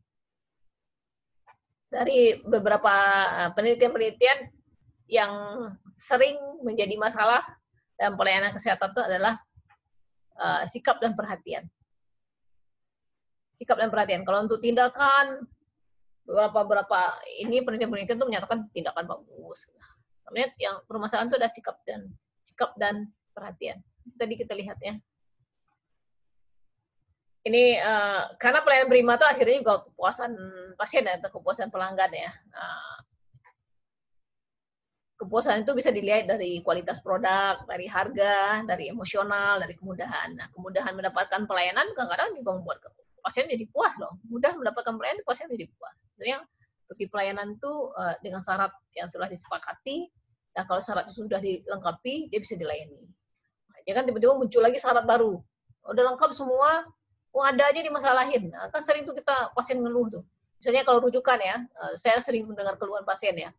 dari beberapa penelitian-penelitian yang sering menjadi masalah dalam pelayanan kesehatan itu adalah uh, sikap dan perhatian. Sikap dan perhatian. Kalau untuk tindakan, beberapa-beberapa ini penelitian-penelitian itu menyatakan tindakan bagus. Kemudian yang permasalahan itu ada sikap dan sikap dan perhatian. Tadi kita lihat ya. Ini uh, karena pelayanan prima itu akhirnya juga kepuasan pasien atau kepuasan pelanggan ya. Uh, kepuasan itu bisa dilihat dari kualitas produk, dari harga, dari emosional, dari kemudahan. Nah, kemudahan mendapatkan pelayanan kadang-kadang juga membuat pasien jadi puas loh. Mudah mendapatkan pelayanan, pasien jadi puas. Sebenarnya bagi pelayanan itu uh, dengan syarat yang sudah disepakati, dan kalau syarat itu sudah dilengkapi, dia bisa dilayani. Nah, jangan tiba-tiba muncul lagi syarat baru. Udah lengkap semua, oh ada aja dimasalahin. Nah, kan sering tuh kita pasien ngeluh tuh. Misalnya kalau rujukan ya, uh, saya sering mendengar keluhan pasien ya.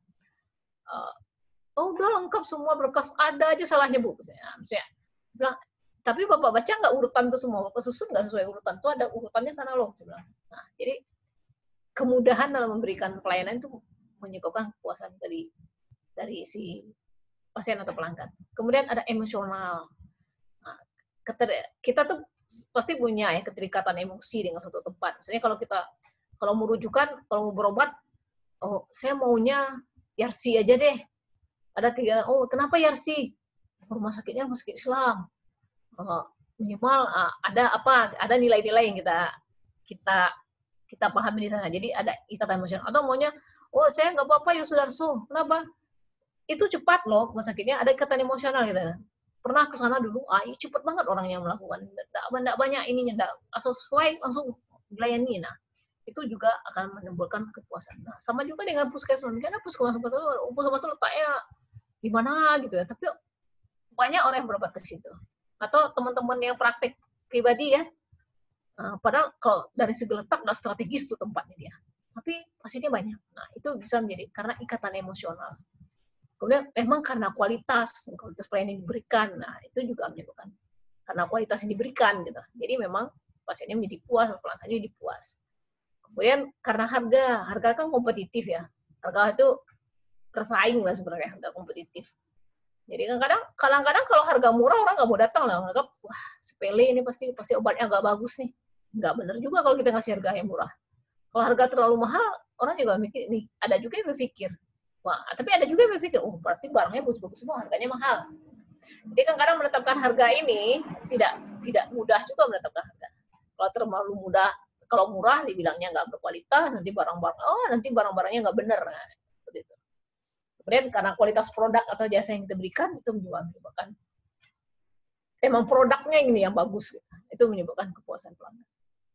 Uh, oh udah lengkap semua berkas, ada aja salahnya Bu. Nah, misalnya, bilang, tapi Bapak baca nggak urutan tuh semua, Bapak susun nggak sesuai urutan, tuh ada urutannya sana loh. Saya bilang. Nah, jadi kemudahan dalam memberikan pelayanan itu menyebabkan kepuasan dari dari si pasien atau pelanggan. Kemudian ada emosional. Nah, kita tuh pasti punya ya keterikatan emosi dengan suatu tempat. Misalnya kalau kita kalau mau rujukan, kalau mau berobat, oh saya maunya Yarsi aja deh. Ada kegiatan, oh kenapa Yarsi? Rumah sakitnya rumah sakit Islam. Oh, minimal uh, ada apa? Ada nilai-nilai yang kita kita kita pahami di sana. Jadi ada ikatan emosional. Atau maunya, oh saya nggak apa-apa Yusudarso. Kenapa? Itu cepat loh rumah sakitnya. Ada ikatan emosional gitu. Pernah ke sana dulu, ah ini cepet banget orang yang melakukan, tidak banyak ininya, tidak sesuai langsung dilayani. Nah, itu juga akan menimbulkan kepuasan. Nah, sama juga dengan puskesmas, karena puskesmas puskesmas itu letaknya di mana gitu ya, tapi banyak orang yang berobat ke situ. Atau teman-teman yang praktek pribadi ya, nah, padahal kalau dari segi letak nggak strategis tuh tempatnya dia, tapi pasiennya banyak. Nah, itu bisa menjadi karena ikatan emosional. Kemudian memang karena kualitas, kualitas pelayanan yang diberikan, nah itu juga menyebabkan karena kualitas yang diberikan gitu. Jadi memang pasiennya menjadi puas, pelanggannya menjadi puas. Kemudian karena harga, harga kan kompetitif ya, harga itu bersaing lah sebenarnya, harga kompetitif. Jadi kadang-kadang, kadang-kadang kalau harga murah orang nggak mau datang lah, nganggap wah sepele ini pasti pasti obatnya nggak bagus nih. Nggak benar juga kalau kita ngasih harga yang murah. Kalau harga terlalu mahal, orang juga mikir nih, ada juga yang berpikir. Wah, tapi ada juga yang berpikir, oh berarti barangnya bagus-bagus semua, harganya mahal. Jadi kan kadang menetapkan harga ini tidak tidak mudah juga menetapkan harga. Kalau terlalu mudah, kalau murah dibilangnya nggak berkualitas, nanti barang-barang, oh nanti barang-barangnya nggak benar. Nah, seperti itu. Kemudian karena kualitas produk atau jasa yang kita berikan itu menyebabkan emang produknya ini yang bagus, gitu. Itu menyebabkan kepuasan pelanggan.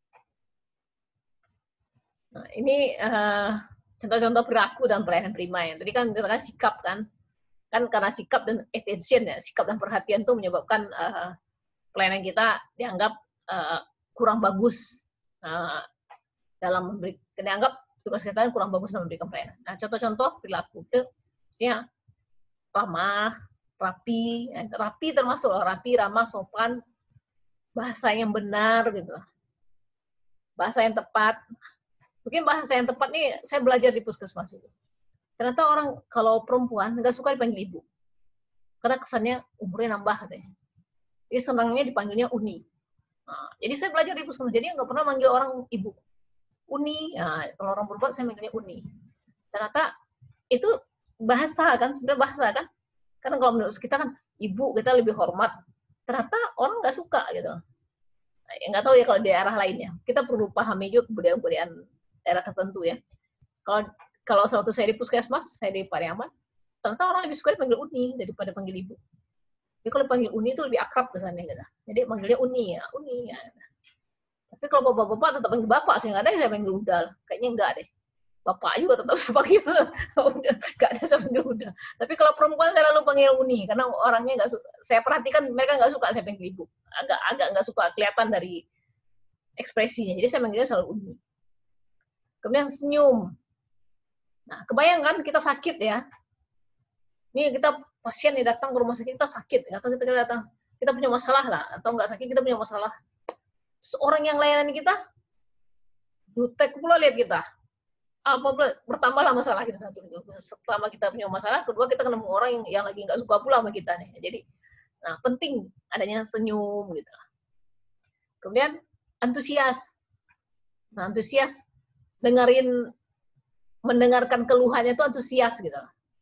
Nah ini uh, contoh-contoh perilaku dan pelayanan prima ya. Tadi kan katakan sikap kan, kan karena sikap dan attention ya, sikap dan perhatian itu menyebabkan uh, pelayanan kita dianggap uh, kurang bagus uh, dalam memberi, dianggap tugas kita kurang bagus dalam memberikan pelayanan. Nah contoh-contoh perilaku itu, misalnya ramah, rapi, ya, rapi termasuk rapi, ramah, sopan, bahasa yang benar gitu, bahasa yang tepat. Mungkin bahasa yang tepat nih, saya belajar di puskesmas juga. Ternyata orang kalau perempuan nggak suka dipanggil ibu, karena kesannya umurnya nambah katanya. Jadi senangnya dipanggilnya Uni. Nah, jadi saya belajar di puskesmas, jadi nggak pernah manggil orang ibu. Uni, nah, kalau orang berbuat saya manggilnya Uni. Ternyata itu bahasa kan, sebenarnya bahasa kan. Karena kalau menurut kita kan ibu kita lebih hormat. Ternyata orang nggak suka gitu. Nah, ya nggak tahu ya kalau di daerah lainnya. Kita perlu pahami juga kebudayaan-kebudayaan daerah tertentu ya. Kalau kalau suatu saya di puskesmas, saya di Pariaman, ternyata orang lebih suka dipanggil Uni daripada panggil ibu. Jadi kalau panggil Uni itu lebih akrab kesannya gitu. Jadi manggilnya Uni ya, Uni ya. Tapi kalau bapak-bapak tetap panggil bapak, saya nggak ada yang saya panggil udal. Kayaknya enggak deh. Bapak juga tetap saya panggil. Nggak ada saya panggil udal. Tapi kalau perempuan saya lalu panggil uni, karena orangnya nggak suka. Saya perhatikan mereka nggak suka saya panggil ibu. Agak agak nggak suka kelihatan dari ekspresinya. Jadi saya manggilnya selalu uni. Kemudian senyum. Nah, kebayangkan kita sakit ya. Ini kita pasien yang datang ke rumah sakit, kita sakit. Atau kita, kita datang, kita punya masalah lah. Atau nggak sakit, kita punya masalah. Seorang yang layanan kita, jutek pula lihat kita. Apa bertambahlah masalah kita satu. Pertama kita punya masalah, kedua kita ketemu orang yang, yang lagi nggak suka pula sama kita nih. Jadi, nah penting adanya senyum gitu. Kemudian antusias. Nah antusias, dengerin, mendengarkan keluhannya itu antusias gitu.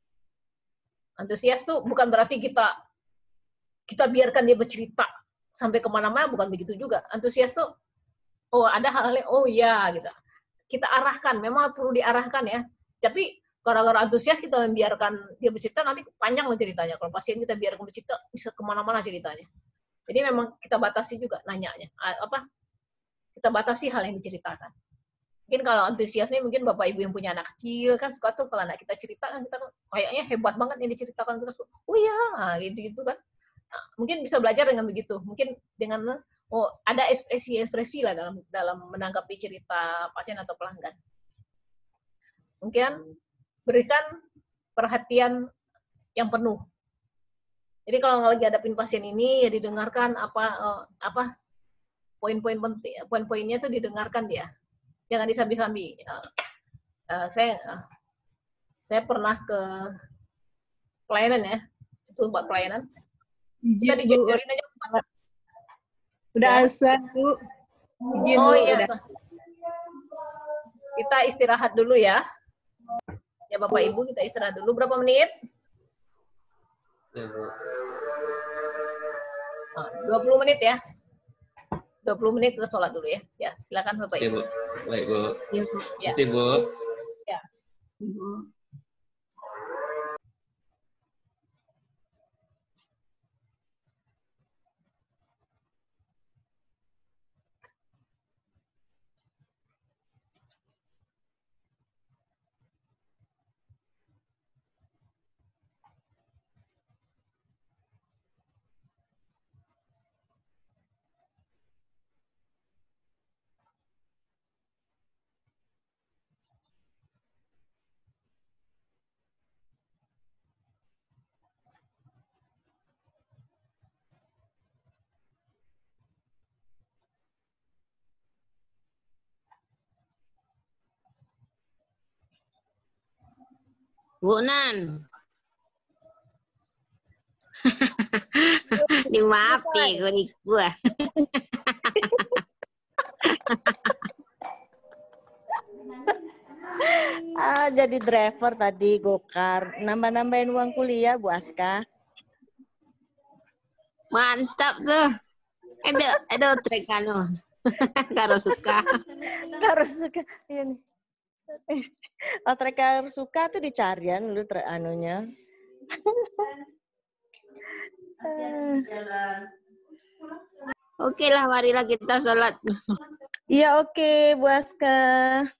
Antusias tuh bukan berarti kita kita biarkan dia bercerita sampai kemana-mana, bukan begitu juga. Antusias tuh, oh ada hal-hal yang, oh ya gitu. Kita arahkan, memang perlu diarahkan ya. Tapi gara-gara antusias kita membiarkan dia bercerita, nanti panjang loh ceritanya. Kalau pasien kita biarkan bercerita, bisa kemana-mana ceritanya. Jadi memang kita batasi juga nanyanya. Apa? Kita batasi hal yang diceritakan. Mungkin kalau antusias nih, mungkin bapak ibu yang punya anak kecil kan suka tuh kalau anak kita cerita kan kita kayaknya hebat banget yang diceritakan, kita suka, oh ya gitu-gitu kan. Nah, mungkin bisa belajar dengan begitu. Mungkin dengan oh ada ekspresi-ekspresi lah dalam dalam menanggapi cerita pasien atau pelanggan. Mungkin berikan perhatian yang penuh. Jadi kalau lagi hadapin pasien ini ya didengarkan apa uh, apa poin-poin penting, poin-poinnya itu didengarkan dia. Jangan disambi-sambi. Uh, uh, saya uh, saya pernah ke pelayanan ya, itu tempat pelayanan. Kita dijajarin aja. Udah ya. azan, Bu. Izin, oh Bu, iya. udah. Kita istirahat dulu ya. Ya Bapak Ibu, kita istirahat dulu berapa menit? Ya, Bu. Oh, dua puluh menit ya. dua puluh menit kita sholat dulu ya. Ya, silakan Bapak Ibu. Ya, Bu. Baik, Bu. Ya, Bu. Terima kasih, Bu. Ya. Bu Nan. Dimaafin gue di gua. Ah, jadi driver tadi gokar. Nambah-nambahin uang kuliah, Bu Aska. Mantap tuh. Ada ada trek anu. Karo suka. Karo suka. Iya nih. Oh, trek karo suka tuh dicarian dulu trek anunya. Oke lah, marilah kita sholat. Iya, oke, Bu Aska.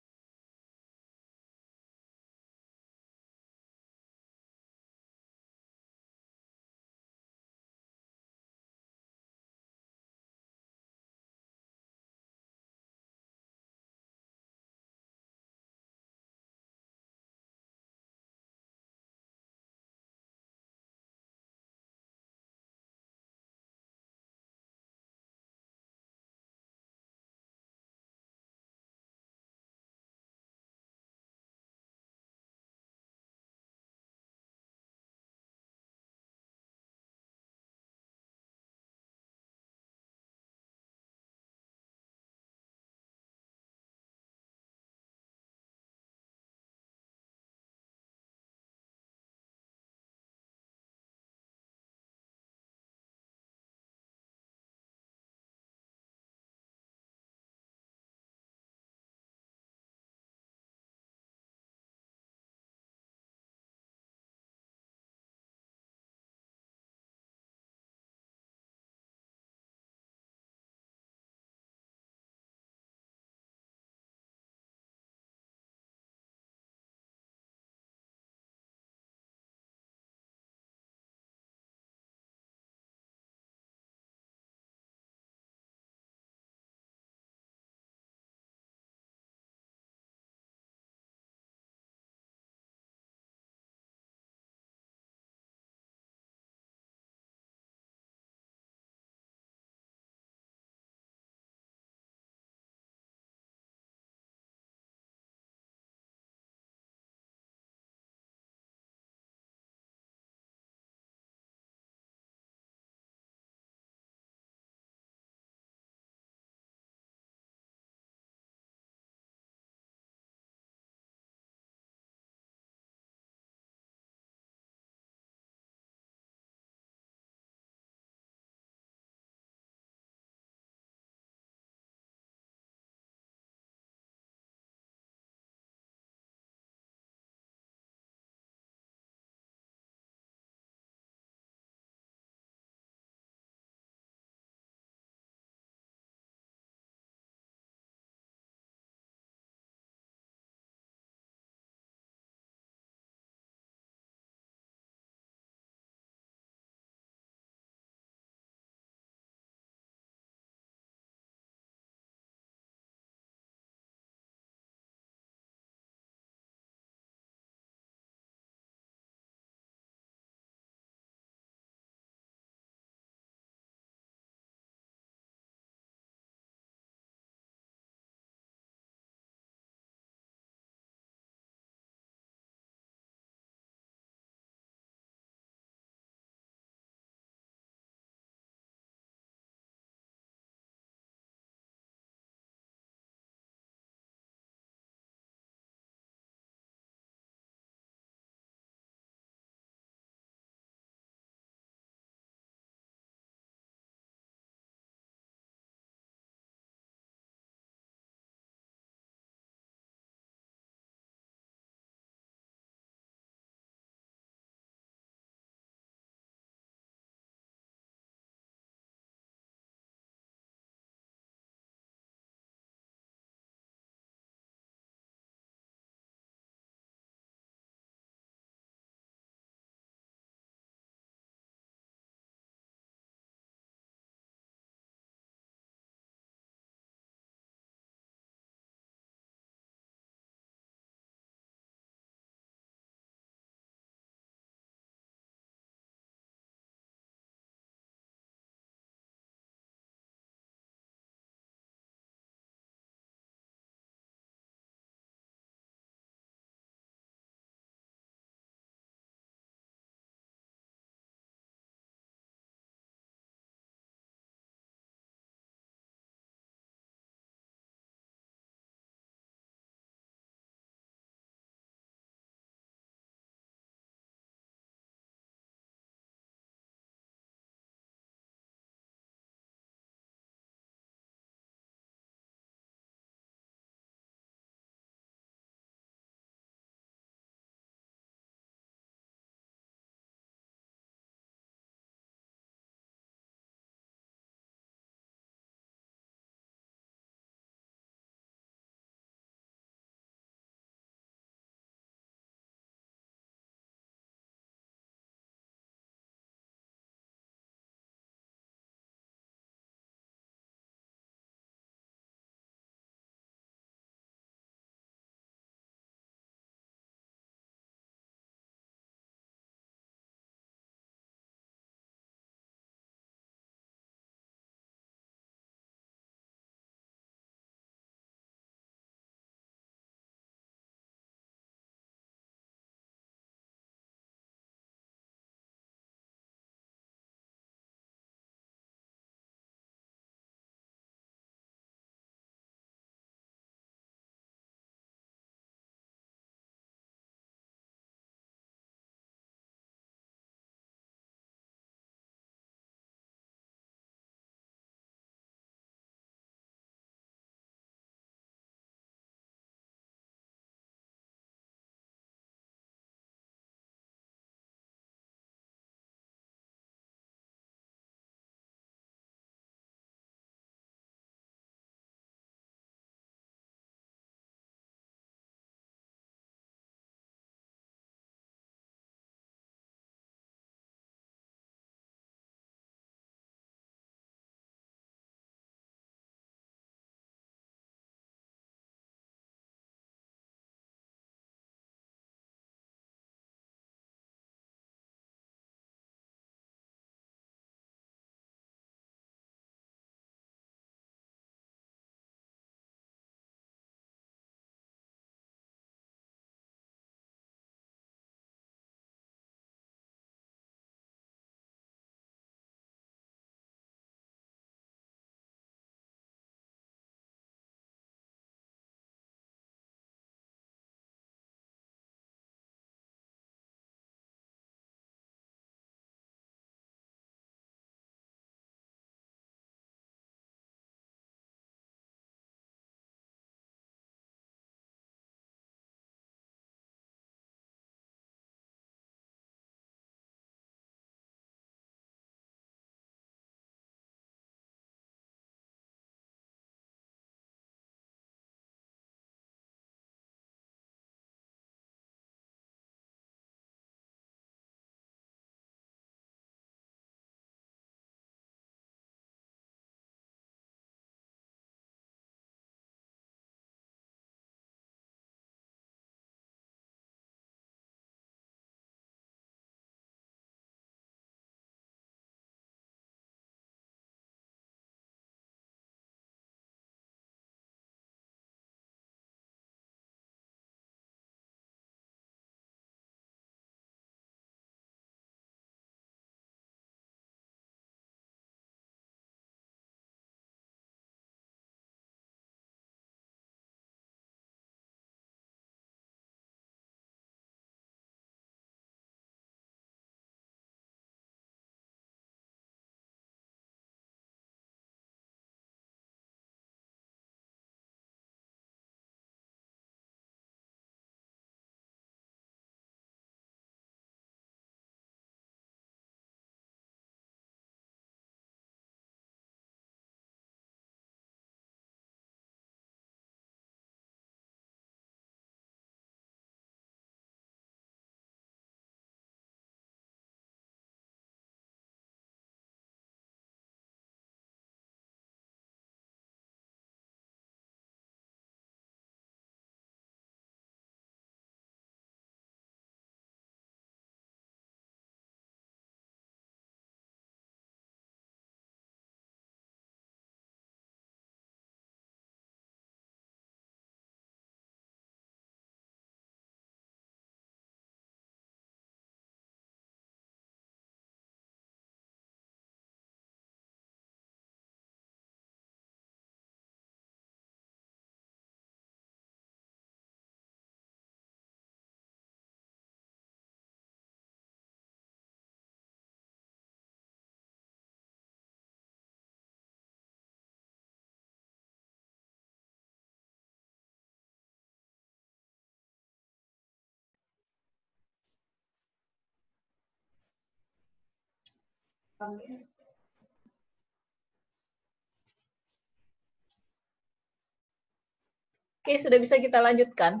Oke, sudah bisa kita lanjutkan.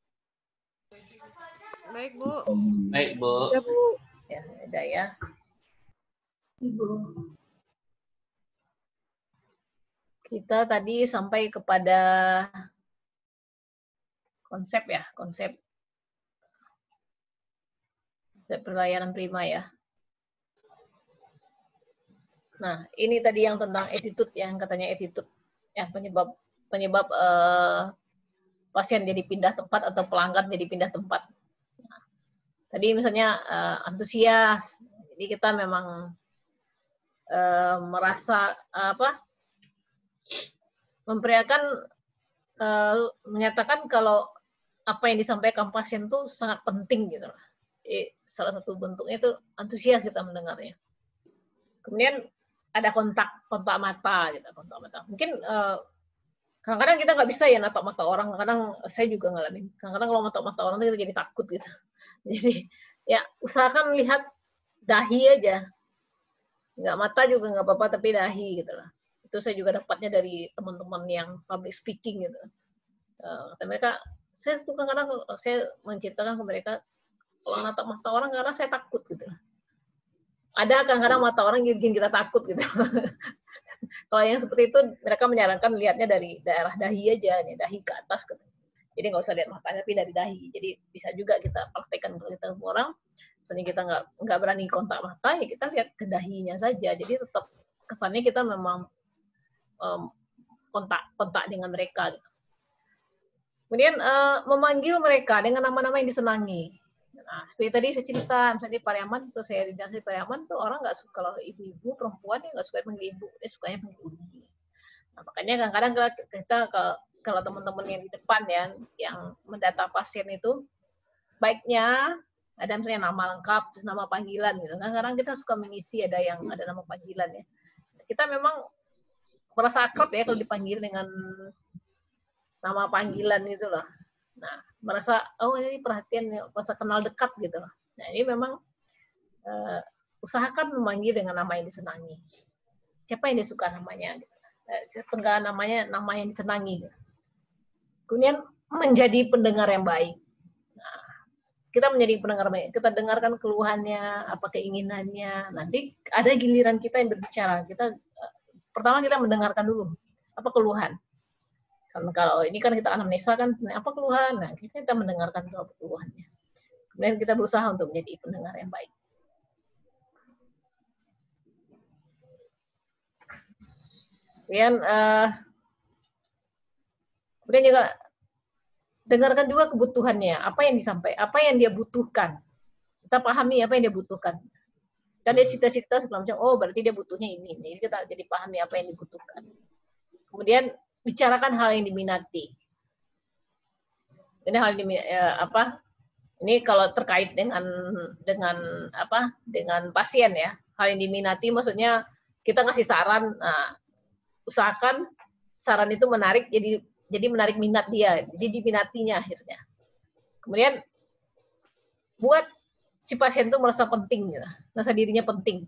Baik, Bu. Baik, Bu. Ya, Bu. Ya, udah ya. Ibu. Kita tadi sampai kepada konsep ya, konsep konsep pelayanan prima ya. Nah, ini tadi yang tentang attitude, yang katanya attitude, yang penyebab penyebab eh, pasien jadi pindah tempat atau pelanggan jadi pindah tempat. Nah, tadi misalnya eh, antusias, jadi kita memang eh, merasa apa? Memperlihatkan eh, menyatakan kalau apa yang disampaikan pasien itu sangat penting gitu. Jadi, salah satu bentuknya itu antusias kita mendengarnya. Kemudian ada kontak kontak mata gitu, kontak mata. Mungkin eh, kadang-kadang kita nggak bisa ya natap mata orang. Kadang saya juga ngalamin. Kadang-kadang kalau natap mata orang kita jadi takut gitu. Jadi ya usahakan lihat dahi aja. Nggak mata juga nggak apa-apa, tapi dahi gitu lah. Itu saya juga dapatnya dari teman-teman yang public speaking gitu. Uh, mereka, saya suka kadang saya menceritakan ke mereka kalau natap mata orang karena saya takut gitu. Ada kadang-kadang mata orang bikin kita takut gitu. Kalau yang seperti itu mereka menyarankan lihatnya dari daerah dahi aja, nih dahi ke atas gitu. Jadi nggak usah lihat matanya, tapi dari dahi. Jadi bisa juga kita praktekkan kalau kita ketemu orang, misalnya kita nggak nggak berani kontak mata, ya kita lihat ke dahinya saja. Jadi tetap kesannya kita memang um, kontak kontak dengan mereka. Gitu. Kemudian uh, memanggil mereka dengan nama-nama yang disenangi. Nah, seperti tadi saya cerita, misalnya di Pariaman, tuh saya di di Pariaman tuh orang nggak suka, kalau ibu-ibu perempuan yang nggak suka panggil ibu, dia sukanya panggil uni. Nah, makanya kadang-kadang kita kalau, kalau teman-teman yang di depan ya, yang mendata pasien itu, baiknya ada misalnya nama lengkap, terus nama panggilan gitu. Kadang-kadang kita suka mengisi ada yang ada nama panggilan ya. Kita memang merasa akrab ya kalau dipanggil dengan nama panggilan itu loh. Nah, merasa oh ini perhatian, merasa kenal dekat gitu loh. Nah, ini memang uh, usahakan memanggil dengan nama yang disenangi. Siapa yang disuka namanya gitu. Tenggak namanya nama yang disenangi. Gitu. Kemudian menjadi pendengar yang baik. Nah, kita menjadi pendengar baik. Kita dengarkan keluhannya, apa keinginannya. Nanti ada giliran kita yang berbicara. Kita uh, pertama kita mendengarkan dulu apa keluhan. Kalau ini kan kita anamnesa kan, apa keluhan? Nah, kita, kita mendengarkan soal keluhannya. Kemudian kita berusaha untuk menjadi pendengar yang baik. Kemudian, uh, kemudian juga dengarkan juga kebutuhannya, apa yang disampaikan, apa yang dia butuhkan. Kita pahami apa yang dia butuhkan. Kan dia cita-cita sebelum macam, oh berarti dia butuhnya ini. Jadi kita jadi pahami apa yang dibutuhkan. Kemudian bicarakan hal yang diminati. Ini hal yang eh, apa? Ini kalau terkait dengan dengan apa? Dengan pasien ya. Hal yang diminati maksudnya kita ngasih saran. Nah, usahakan saran itu menarik, jadi jadi menarik minat dia. Jadi diminatinya akhirnya. Kemudian buat si pasien itu merasa penting, ya. Merasa dirinya penting.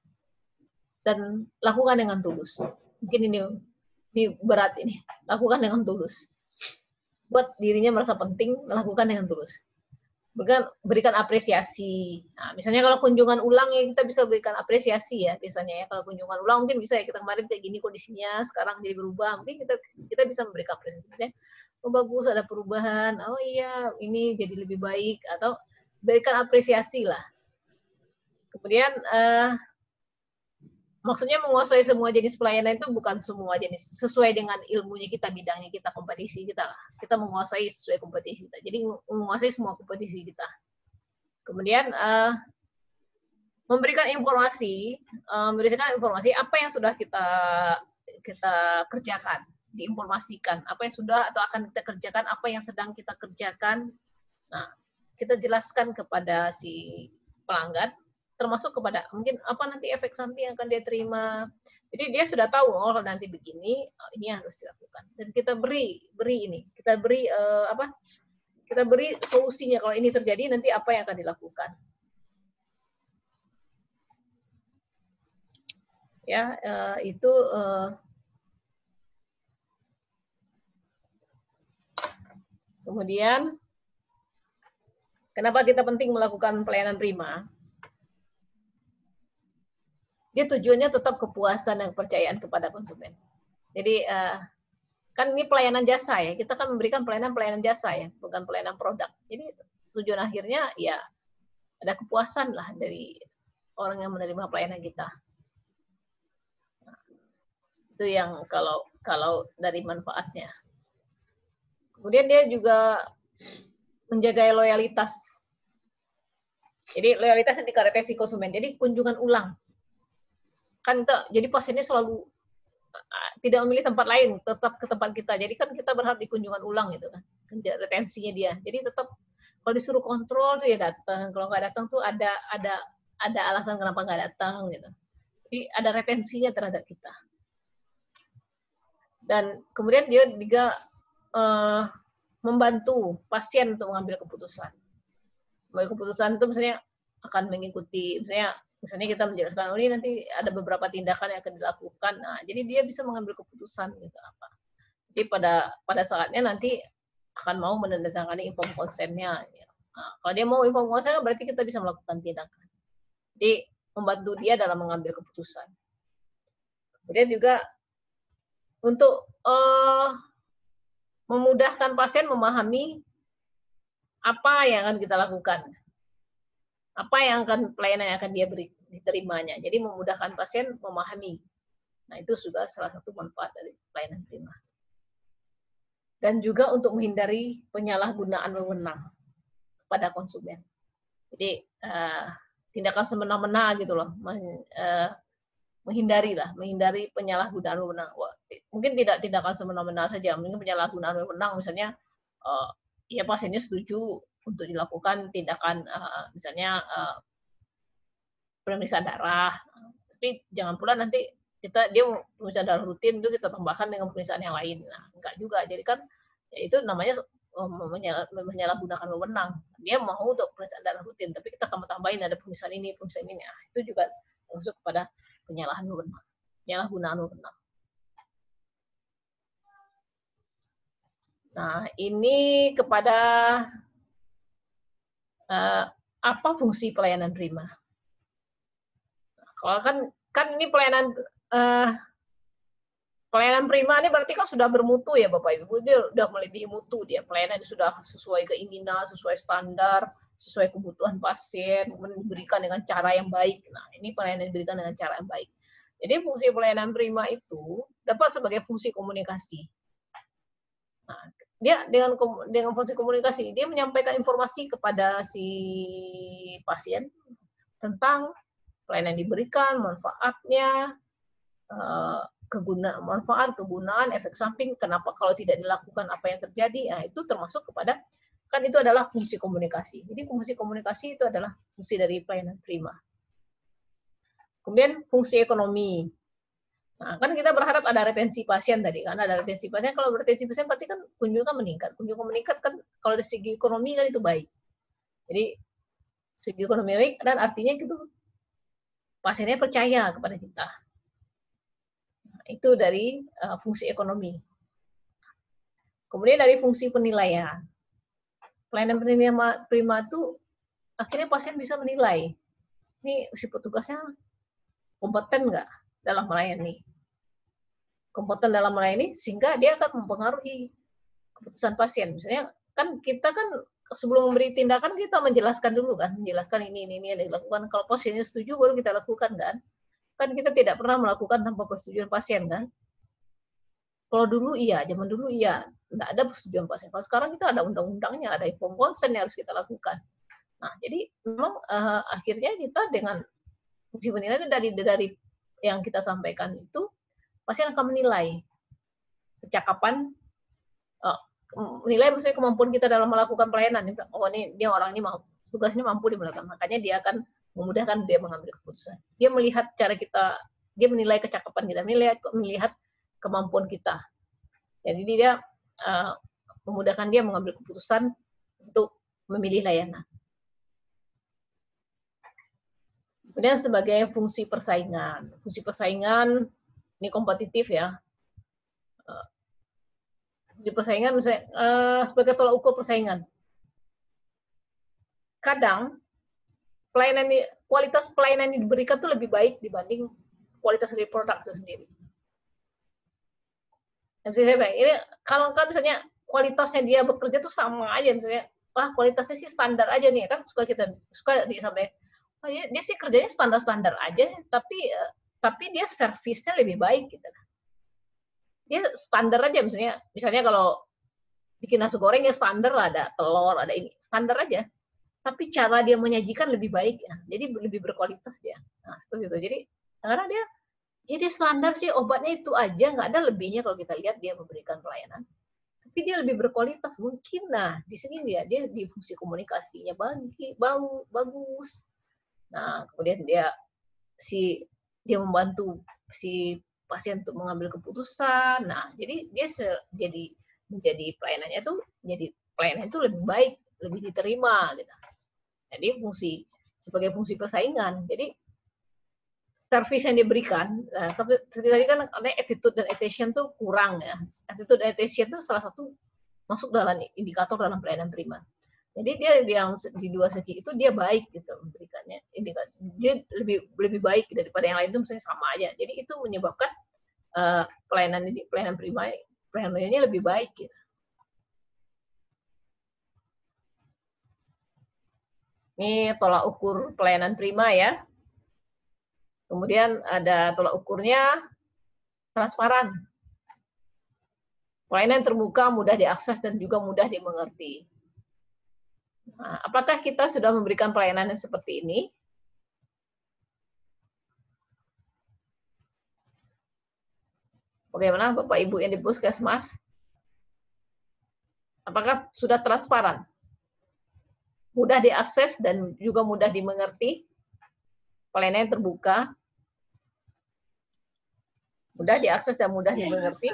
Dan lakukan dengan tulus. Mungkin ini ini berat ini, lakukan dengan tulus. Buat dirinya merasa penting, lakukan dengan tulus. Berikan, berikan apresiasi. Nah, misalnya kalau kunjungan ulang ya kita bisa berikan apresiasi ya biasanya ya. Kalau kunjungan ulang mungkin bisa ya, kita kemarin kayak gini kondisinya, sekarang jadi berubah. Mungkin kita kita bisa memberikan apresiasi. Oh bagus ada perubahan. Oh iya ini jadi lebih baik, atau berikan apresiasi lah. Kemudian uh, maksudnya menguasai semua jenis pelayanan itu bukan semua jenis, sesuai dengan ilmunya kita, bidangnya kita, kompetisi kita lah. Kita menguasai sesuai kompetisi kita. Jadi menguasai semua kompetisi kita. Kemudian uh, memberikan informasi, uh, memberikan informasi apa yang sudah kita kita kerjakan, diinformasikan apa yang sudah atau akan kita kerjakan, apa yang sedang kita kerjakan. Nah, kita jelaskan kepada si pelanggan, termasuk kepada mungkin apa nanti efek samping yang akan dia terima. Jadi dia sudah tahu oh nanti begini, ini harus dilakukan. Dan kita beri beri ini, kita beri uh, apa? Kita beri solusinya kalau ini terjadi nanti apa yang akan dilakukan. Ya, uh, itu uh, kemudian kenapa kita penting melakukan pelayanan prima? Dia tujuannya tetap kepuasan dan kepercayaan kepada konsumen. Jadi uh, kan ini pelayanan jasa ya, kita kan memberikan pelayanan-pelayanan jasa ya, bukan pelayanan produk. Jadi tujuan akhirnya ya ada kepuasan lah dari orang yang menerima pelayanan kita. Itu yang kalau kalau dari manfaatnya. Kemudian dia juga menjaga loyalitas. Jadi loyalitas nanti retensi konsumen. Jadi kunjungan ulang. Kan kita, jadi pasiennya selalu uh, tidak memilih tempat lain, tetap ke tempat kita. Jadi kan kita berharap di kunjungan ulang gitu kan. Retensinya dia. Jadi tetap kalau disuruh kontrol tuh ya datang. Kalau nggak datang tuh ada ada ada alasan kenapa nggak datang gitu. Jadi ada retensinya terhadap kita. Dan kemudian dia juga uh, membantu pasien untuk mengambil keputusan. Mengambil keputusan itu misalnya akan mengikuti, misalnya misalnya kita menjelaskan, oh ini nanti ada beberapa tindakan yang akan dilakukan. Nah, jadi dia bisa mengambil keputusan gitu apa. Jadi pada pada saatnya nanti akan mau menandatangani inform konsennya. Nah, kalau dia mau inform konsen, berarti kita bisa melakukan tindakan. Jadi membantu dia dalam mengambil keputusan. Kemudian juga untuk uh, memudahkan pasien memahami apa yang akan kita lakukan, apa yang akan pelayanan yang akan dia beri diterimanya. Jadi memudahkan pasien memahami. Nah itu juga salah satu manfaat dari pelayanan prima. Dan juga untuk menghindari penyalahgunaan wewenang kepada konsumen. Jadi uh, tindakan semena-mena gitu loh. Uh, menghindari lah, menghindari penyalahgunaan wewenang. Mungkin tidak tindakan semena-mena saja, mungkin penyalahgunaan wewenang misalnya uh, ya pasiennya setuju untuk dilakukan tindakan uh, misalnya uh, pemeriksaan darah, tapi jangan pula nanti kita dia pemeriksaan darah rutin itu kita tambahkan dengan pemeriksaan yang lain. Nah, enggak juga. Jadi kan ya itu namanya uh, menyalahgunakan wewenang. Dia mau untuk pemeriksaan darah rutin, tapi kita tambah-tambahin ada pemeriksaan ini, pemeriksaan ini. Nah, itu juga masuk kepada penyalahan wewenang, penyalahgunaan wewenang. Nah, ini kepada uh, apa fungsi pelayanan prima? Nah, kalau kan kan ini pelayanan uh, pelayanan prima ini berarti kan sudah bermutu ya Bapak Ibu, dia sudah melebihi mutu dia. Pelayanan ini sudah sesuai keinginan, sesuai standar, sesuai kebutuhan pasien, diberikan dengan cara yang baik. Nah, ini pelayanan diberikan dengan cara yang baik. Jadi fungsi pelayanan prima itu dapat sebagai fungsi komunikasi. Nah, dia dengan dengan fungsi komunikasi, dia menyampaikan informasi kepada si pasien tentang pelayanan yang diberikan, manfaatnya, kegunaan, manfaat, kegunaan, efek samping, kenapa kalau tidak dilakukan apa yang terjadi. Nah, itu termasuk kepada, kan itu adalah fungsi komunikasi. Jadi fungsi komunikasi itu adalah fungsi dari pelayanan prima. Kemudian fungsi ekonomi. Nah, kan kita berharap ada retensi pasien tadi, kan ada retensi pasien. Kalau retensi pasien berarti kan kunjungan meningkat. Kunjungan meningkat kan kalau dari segi ekonomi kan itu baik. Jadi segi ekonomi baik dan artinya itu pasiennya percaya kepada kita. Nah, itu dari uh, fungsi ekonomi. Kemudian dari fungsi penilaian. Pelayanan penilaian prima itu akhirnya pasien bisa menilai. Ini si petugasnya kompeten nggak dalam melayani, kompeten dalam melayani sehingga dia akan mempengaruhi keputusan pasien. Misalnya kan kita kan sebelum memberi tindakan kita menjelaskan dulu kan, menjelaskan ini ini ini yang dilakukan. Kalau pasiennya setuju baru kita lakukan kan. Kan kita tidak pernah melakukan tanpa persetujuan pasien kan. Kalau dulu iya, zaman dulu iya, nggak ada persetujuan pasien. Kalau sekarang kita ada undang-undangnya, ada inform consent yang harus kita lakukan. Nah jadi memang uh, akhirnya kita dengan fungsi penilaian dari dari yang kita sampaikan itu pasien akan menilai kecakapan, uh, menilai maksudnya kemampuan kita dalam melakukan pelayanan. Oh ini dia orang ini mampu, tugasnya mampu dia melakukan, makanya dia akan memudahkan dia mengambil keputusan. Dia melihat cara kita, dia menilai kecakapan kita, melihat melihat kemampuan kita. Jadi dia uh, memudahkan dia mengambil keputusan untuk memilih layanan. Kemudian sebagai fungsi persaingan. Fungsi persaingan ini kompetitif ya. Di persaingan misalnya uh, sebagai tolak ukur persaingan. Kadang pelayanan kualitas pelayanan yang diberikan itu lebih baik dibanding kualitas dari produk itu sendiri. Dan saya bilang, ini kalau kan misalnya kualitasnya dia bekerja tuh sama aja misalnya, wah kualitasnya sih standar aja nih kan suka kita suka disampaikan, oh, ya, dia sih kerjanya standar-standar aja, tapi uh, tapi dia servisnya lebih baik gitu. Dia standar aja misalnya, misalnya kalau bikin nasi goreng ya standar lah, ada telur, ada ini, standar aja. Tapi cara dia menyajikan lebih baik ya, jadi lebih berkualitas dia. Nah seperti itu. Jadi karena dia, ya dia standar sih obatnya itu aja, nggak ada lebihnya kalau kita lihat dia memberikan pelayanan. Tapi dia lebih berkualitas mungkin. Nah di sini dia dia di fungsi komunikasinya bagi bau bagus. Nah kemudian dia si dia membantu si pasien untuk mengambil keputusan. Nah, jadi dia se, jadi menjadi pelayanannya itu jadi pelayanan itu lebih baik, lebih diterima gitu. Jadi fungsi sebagai fungsi persaingan. Jadi servis yang diberikan, nah, seperti tadi kan ada attitude dan attention tuh kurang ya. Attitude dan attention itu salah satu masuk dalam indikator dalam pelayanan prima. Jadi dia yang di dua segi itu dia baik gitu memberikannya. Dia lebih lebih baik daripada yang lain itu misalnya sama aja. Jadi itu menyebabkan uh, pelayanan ini pelayanan prima pelayanannya lebih baik gitu. Ini tolak ukur pelayanan prima ya. Kemudian ada tolak ukurnya transparan. Pelayanan terbuka, mudah diakses dan juga mudah dimengerti. Nah, apakah kita sudah memberikan pelayanan yang seperti ini? Bagaimana Bapak Ibu yang di Puskesmas? Apakah sudah transparan? Mudah diakses dan juga mudah dimengerti? Pelayanan yang terbuka? Mudah diakses dan mudah dimengerti?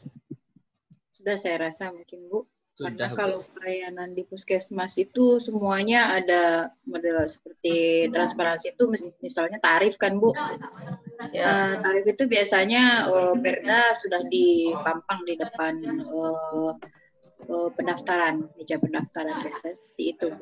Sudah saya rasa mungkin Bu. Sudah, Karena kalau pelayanan di puskesmas itu semuanya ada model seperti transparansi itu misalnya tarif kan Bu. Ya. Uh, tarif itu biasanya uh, Perda sudah dipampang di depan uh, uh, pendaftaran, meja pendaftaran biasanya seperti itu Bu.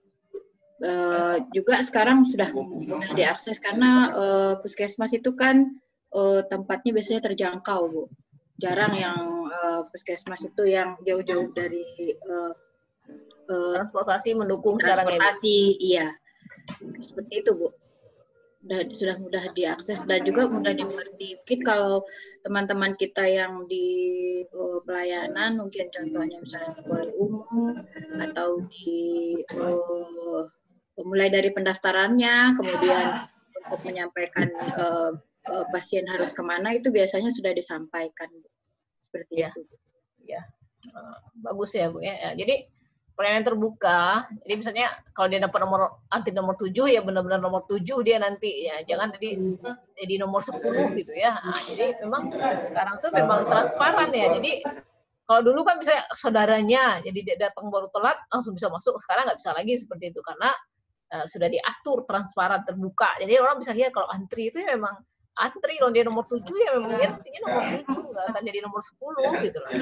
Uh, juga sekarang sudah mudah diakses karena uh, puskesmas itu kan uh, tempatnya biasanya terjangkau Bu. Jarang yang uh, puskesmas itu yang jauh-jauh dari uh, uh, transportasi mendukung sekarang ya. Transportasi, iya. Seperti itu, Bu. Dan sudah mudah diakses dan juga mudah dimengerti. Mungkin kalau teman-teman kita yang di uh, pelayanan, mungkin contohnya misalnya di wali umum atau di uh, mulai dari pendaftarannya, kemudian untuk menyampaikan uh, pasien harus kemana itu biasanya sudah disampaikan seperti ya. itu. Ya, bagus ya Bu ya. Jadi pelayanan terbuka. Jadi misalnya kalau dia dapat nomor anti nomor tujuh ya benar-benar nomor tujuh dia nanti ya jangan jadi jadi nomor sepuluh gitu ya. Nah, jadi memang sekarang tuh memang transparan ya. Jadi kalau dulu kan bisa saudaranya jadi dia datang baru telat langsung bisa masuk. Sekarang nggak bisa lagi seperti itu karena uh, sudah diatur transparan terbuka. Jadi orang bisa lihat kalau antri itu ya memang antri, kalau dia nomor tujuh ya memang dia nantinya nomor tujuh, nggak akan jadi nomor sepuluh gitu loh.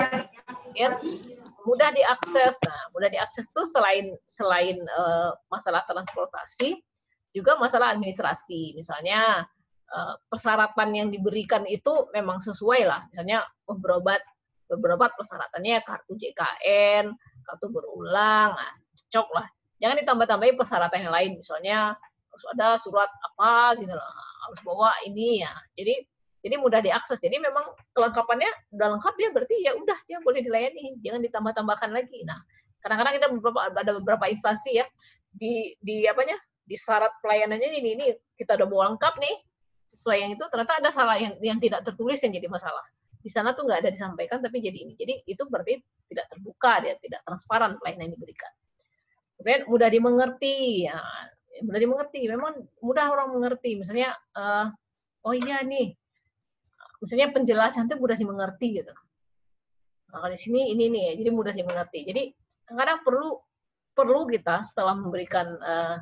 Ya, mudah diakses. Nah, mudah diakses tuh selain selain uh, masalah transportasi, juga masalah administrasi. Misalnya uh, persyaratan yang diberikan itu memang sesuai lah. Misalnya oh, berobat, berobat persyaratannya kartu J K N, kartu berulang, nah, cocok lah. Jangan ditambah-tambahin persyaratan yang lain. Misalnya harus ada surat apa gitu loh. Harus bawa ini ya. Jadi jadi mudah diakses. Jadi memang kelengkapannya udah lengkap dia berarti ya udah dia boleh dilayani. Jangan ditambah-tambahkan lagi. Nah, kadang-kadang kita beberapa ada beberapa instansi ya di di apanya? Di syarat pelayanannya ini ini kita udah bawa lengkap nih. Sesuai yang itu ternyata ada salah yang yang tidak tertulis yang jadi masalah. Di sana tuh nggak ada disampaikan tapi jadi ini. Jadi itu berarti tidak terbuka dia, tidak transparan pelayanan yang diberikan. Kemudian mudah dimengerti ya. Mudah dimengerti, memang mudah orang mengerti. Misalnya, uh, oh iya nih, misalnya penjelasan itu mudah dimengerti gitu. Nah, kalau di sini ini nih, jadi mudah dimengerti. Jadi kadang-kadang perlu perlu kita setelah memberikan uh,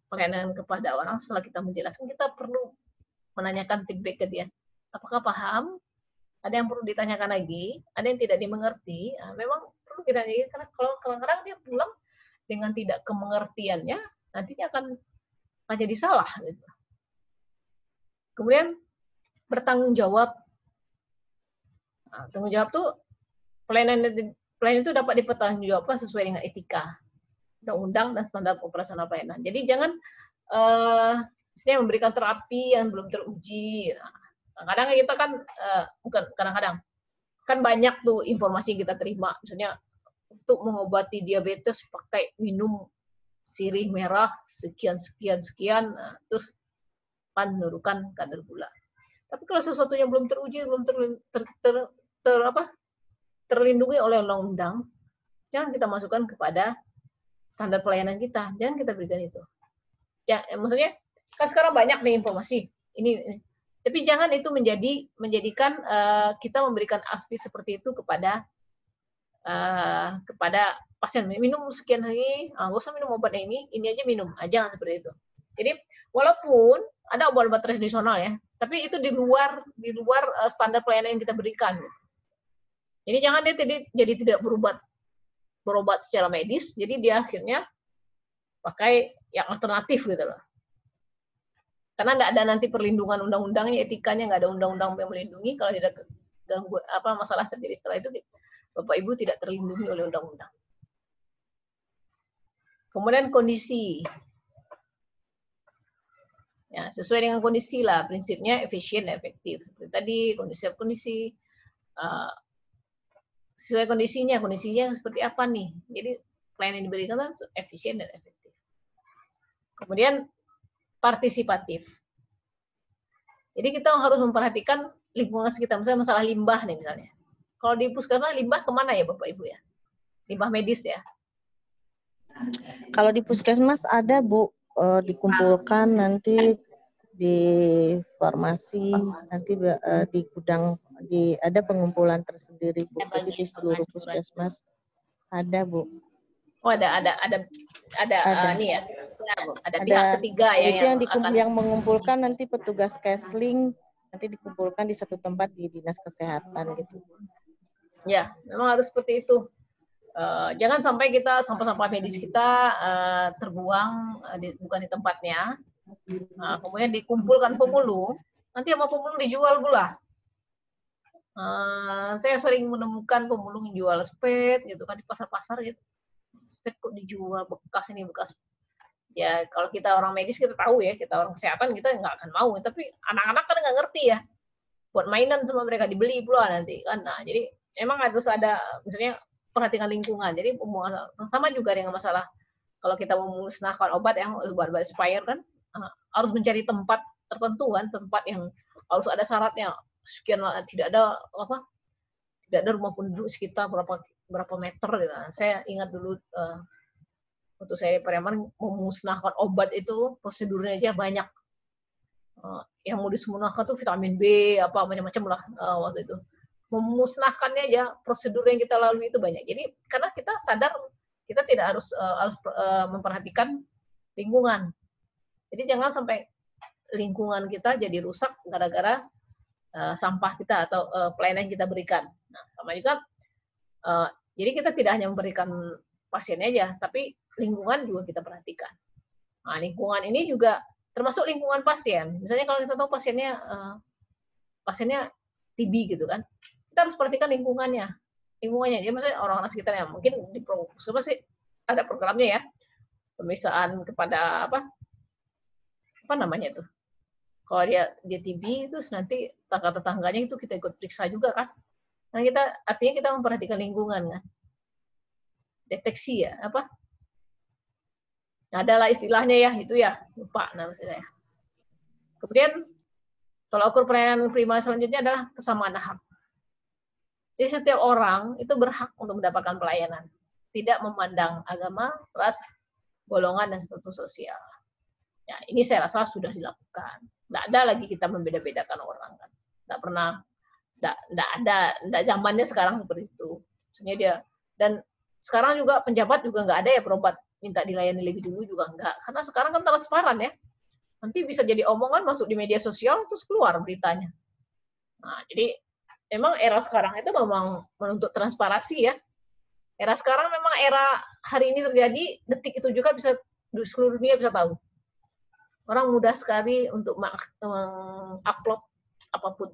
pelayanan kepada orang, setelah kita menjelaskan, kita perlu menanyakan feedback ke dia. Apakah paham? Ada yang perlu ditanyakan lagi, ada yang tidak dimengerti. Nah, memang perlu kita tanya, karena kalau kadang-kadang dia pulang dengan tidak kemengertiannya, nantinya akan, akan jadi salah. Gitu. Kemudian bertanggung jawab. Nah, tanggung jawab tuh pelayanan pelayanan itu dapat dipertanggungjawabkan sesuai dengan etika, undang-undang dan standar operasional pelayanan. Jadi jangan uh, misalnya memberikan terapi yang belum teruji. Nah, kadang kita kan uh, bukan kadang-kadang kan banyak tuh informasi yang kita terima, misalnya untuk mengobati diabetes pakai minum sirih merah sekian sekian sekian, nah, terus kan menurunkan kadar gula. Tapi kalau sesuatunya belum teruji, belum ter, ter, ter, ter apa terlindungi oleh undang-undang, jangan kita masukkan kepada standar pelayanan kita, jangan kita berikan itu. Ya, maksudnya kan sekarang banyak nih informasi ini, ini. Tapi jangan itu menjadi menjadikan uh, kita memberikan aspek seperti itu kepada uh, kepada pasien. Minum sekian hari, nggak uh, usah minum obat ini, ini aja minum, ah, jangan seperti itu. Jadi walaupun ada obat-obat tradisional ya, tapi itu di luar di luar uh, standar pelayanan yang kita berikan. Jadi jangan dia jadi, jadi tidak berobat berobat secara medis, jadi dia akhirnya pakai yang alternatif gitu loh. Karena nggak ada nanti perlindungan undang-undangnya, etikanya nggak ada undang-undang yang melindungi. Kalau tidak ganggu apa masalah terjadi setelah itu, Bapak Ibu tidak terlindungi oleh undang-undang. Kemudian kondisi, ya sesuai dengan kondisi lah prinsipnya, efisien, efektif. Seperti tadi kondisi kondisi uh, sesuai kondisinya, kondisinya seperti apa nih. Jadi pelayanan yang diberikan itu efisien dan efektif. Kemudian partisipatif. Jadi kita harus memperhatikan lingkungan sekitar, misalnya masalah limbah nih misalnya. Kalau di puskesmas limbah kemana ya Bapak Ibu ya? Limbah medis ya? Kalau di puskesmas ada Bu, uh, dikumpulkan nanti di farmasi, nanti uh, di gudang, di ada pengumpulan tersendiri Bu. Jadi di seluruh puskesmas ada Bu. Oh ada ada ada ada, ada. Uh, nih ya, ada, ada pihak ketiga ya itu yang, yang, akan... yang mengumpulkan nanti petugas Kesling, nanti dikumpulkan di satu tempat di dinas kesehatan gitu. Ya, memang harus seperti itu. Uh, jangan sampai kita sampah-sampah medis kita uh, terbuang uh, di, bukan di tempatnya. Uh, kemudian dikumpulkan pemulung, nanti sama pemulung dijual pula. Uh, saya sering menemukan pemulung yang jual spet gitu kan di pasar-pasar gitu. Spet kok dijual bekas ini bekas. Ya kalau kita orang medis kita tahu ya, kita orang kesehatan kita nggak akan mau. Tapi anak-anak kan nggak ngerti ya. Buat mainan semua mereka dibeli pula nanti kan. Nah jadi emang harus ada misalnya perhatikan lingkungan. Jadi sama juga dengan masalah kalau kita mau memusnahkan obat yang obat-obat expired kan harus mencari tempat tertentu kan, tempat yang harus ada syaratnya sekian, tidak ada apa tidak ada rumah penduduk sekitar berapa berapa meter gitu. Saya ingat dulu uh, waktu saya Pareman memusnahkan obat itu prosedurnya aja banyak. Uh, yang mau dimusnahkan tuh vitamin B apa macam-macam lah uh, waktu itu. Memusnahkannya aja prosedur yang kita lalui itu banyak. Jadi karena kita sadar kita tidak harus uh, harus uh, memperhatikan lingkungan. Jadi jangan sampai lingkungan kita jadi rusak gara-gara uh, sampah kita atau uh, pelayanan yang kita berikan. Nah, sama juga uh, jadi kita tidak hanya memberikan pasien aja, tapi lingkungan juga kita perhatikan. Nah, lingkungan ini juga termasuk lingkungan pasien. Misalnya kalau kita tahu pasiennya uh, pasiennya T B gitu kan, kita harus perhatikan lingkungannya, lingkungannya. Jadi misalnya orang-orang sekitarnya, mungkin di program sih ada programnya ya, pemeriksaan kepada apa, apa namanya itu. Kalau dia dia T B itu nanti tetangga-tetangganya itu kita ikut periksa juga kan. Nah kita artinya kita memperhatikan lingkungan kan. Deteksi ya apa? Nah, adalah istilahnya ya itu ya lupa namanya. Kemudian tolak ukur pelayanan prima selanjutnya adalah kesamaan hak. Jadi setiap orang itu berhak untuk mendapatkan pelayanan, tidak memandang agama, ras, golongan dan status sosial. Ya ini saya rasa sudah dilakukan. Tidak ada lagi kita membeda-bedakan orang kan. Tidak pernah, tidak ada, tidak zamannya sekarang seperti itu. Maksudnya dia dan sekarang juga penjabat juga nggak ada ya berobat minta dilayani lebih dulu juga enggak. Karena sekarang kan transparan ya. Nanti bisa jadi omongan masuk di media sosial terus keluar beritanya. Nah, jadi memang era sekarang itu memang menuntut transparansi ya. Era sekarang memang era hari ini terjadi, detik itu juga bisa seluruh dunia bisa tahu. Orang mudah sekali untuk mengupload apapun.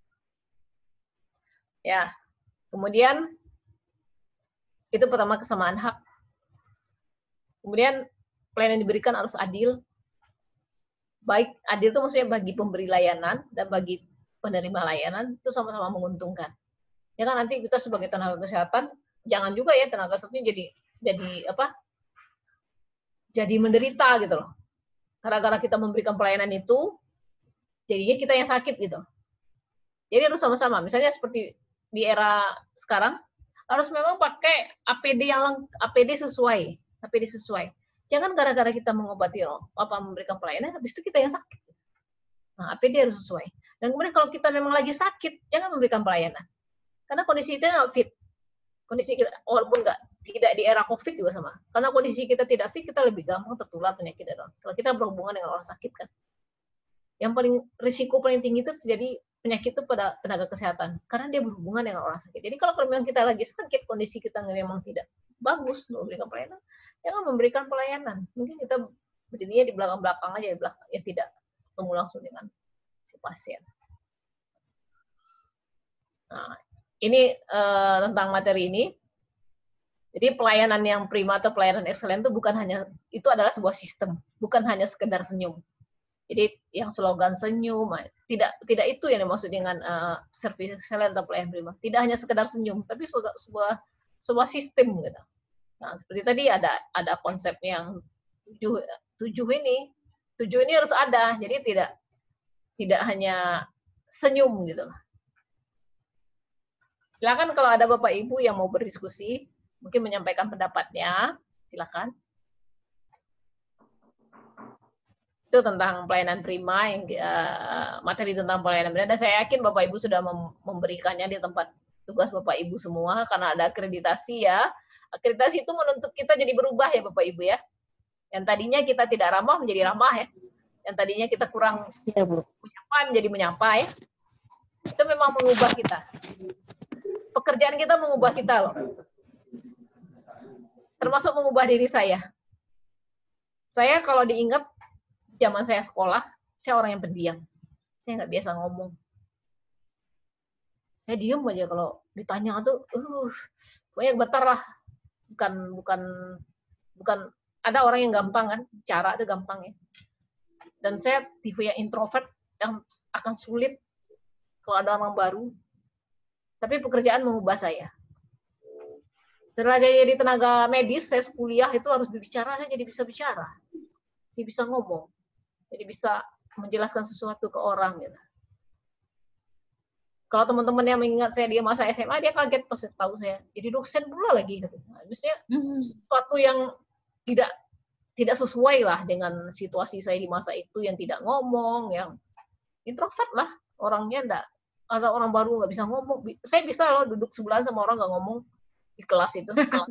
Ya, kemudian itu pertama kesamaan hak. Kemudian pelayanan yang diberikan harus adil. Baik adil itu maksudnya bagi pemberi layanan dan bagi penerima layanan itu sama-sama menguntungkan. Ya kan nanti kita sebagai tenaga kesehatan jangan juga ya tenaga kesehatan jadi jadi apa? Jadi menderita gitu loh. Gara-gara kita memberikan pelayanan itu, jadinya kita yang sakit gitu. Jadi harus sama-sama. Misalnya seperti di era sekarang, harus memang pakai A P D yang A P D sesuai, A P D sesuai. Jangan gara-gara kita mengobati apa memberikan pelayanan, habis itu kita yang sakit. Nah, A P D harus sesuai. Dan kemudian kalau kita memang lagi sakit, jangan memberikan pelayanan. Karena kondisi kita nggak fit. Kondisi kita, walaupun nggak tidak di era COVID juga sama. Karena kondisi kita tidak fit, kita lebih gampang tertular penyakit. Kalau kita berhubungan dengan orang sakit kan. Yang paling risiko paling tinggi itu terjadi penyakit itu pada tenaga kesehatan. Karena dia berhubungan dengan orang sakit. Jadi kalau memang kita lagi sakit, kondisi kita memang tidak bagus memberikan pelayanan, jangan memberikan pelayanan. Mungkin kita berdirinya di belakang-belakang aja, ya, belakang, ya tidak ketemu langsung dengan si pasien. Nah, ini uh, tentang materi ini. Jadi pelayanan yang prima atau pelayanan excellent itu bukan hanya itu adalah sebuah sistem, bukan hanya sekedar senyum. Jadi yang slogan senyum, tidak tidak itu yang dimaksud dengan uh, service excellent atau pelayanan prima. Tidak hanya sekedar senyum, tapi sebuah sebuah sistem gitu. Nah, seperti tadi ada ada konsep yang tujuh tujuh ini, tujuh ini harus ada. Jadi tidak tidak hanya senyum gitu. Silakan kalau ada Bapak Ibu yang mau berdiskusi, mungkin menyampaikan pendapatnya, silakan. Itu tentang pelayanan prima, yang uh, materi tentang pelayanan prima, dan saya yakin Bapak Ibu sudah mem memberikannya di tempat tugas Bapak Ibu semua, karena ada akreditasi ya. Akreditasi itu menuntut kita jadi berubah ya Bapak Ibu ya. Yang tadinya kita tidak ramah menjadi ramah ya. Yang tadinya kita kurang ya, Bu. menyapa menjadi menyapa ya. Itu memang mengubah kita. Pekerjaan kita mengubah kita loh. Termasuk mengubah diri saya. Saya kalau diingat zaman saya sekolah, saya orang yang pendiam. Saya nggak biasa ngomong. Saya diem aja kalau ditanya tuh, uh, pokoknya gemetar lah. Bukan, bukan, bukan. Ada orang yang gampang kan, bicara itu gampang ya. Dan saya tipe yang introvert yang akan sulit kalau ada orang baru. Tapi pekerjaan mengubah saya. Setelah jadi tenaga medis, saya kuliah itu harus berbicara, saya jadi bisa bicara. Jadi bisa ngomong. Jadi bisa menjelaskan sesuatu ke orang. Gitu. Kalau teman-teman yang mengingat saya di masa S M A, dia kaget pas tahu saya. Jadi dosen pula lagi. Gitu. Nah, misalnya sesuatu yang tidak tidak sesuai lah dengan situasi saya di masa itu, yang tidak ngomong, yang introvert lah. Orangnya enggak. Ada orang baru nggak bisa ngomong. Saya bisa loh duduk sebelahan sama orang nggak ngomong di kelas itu.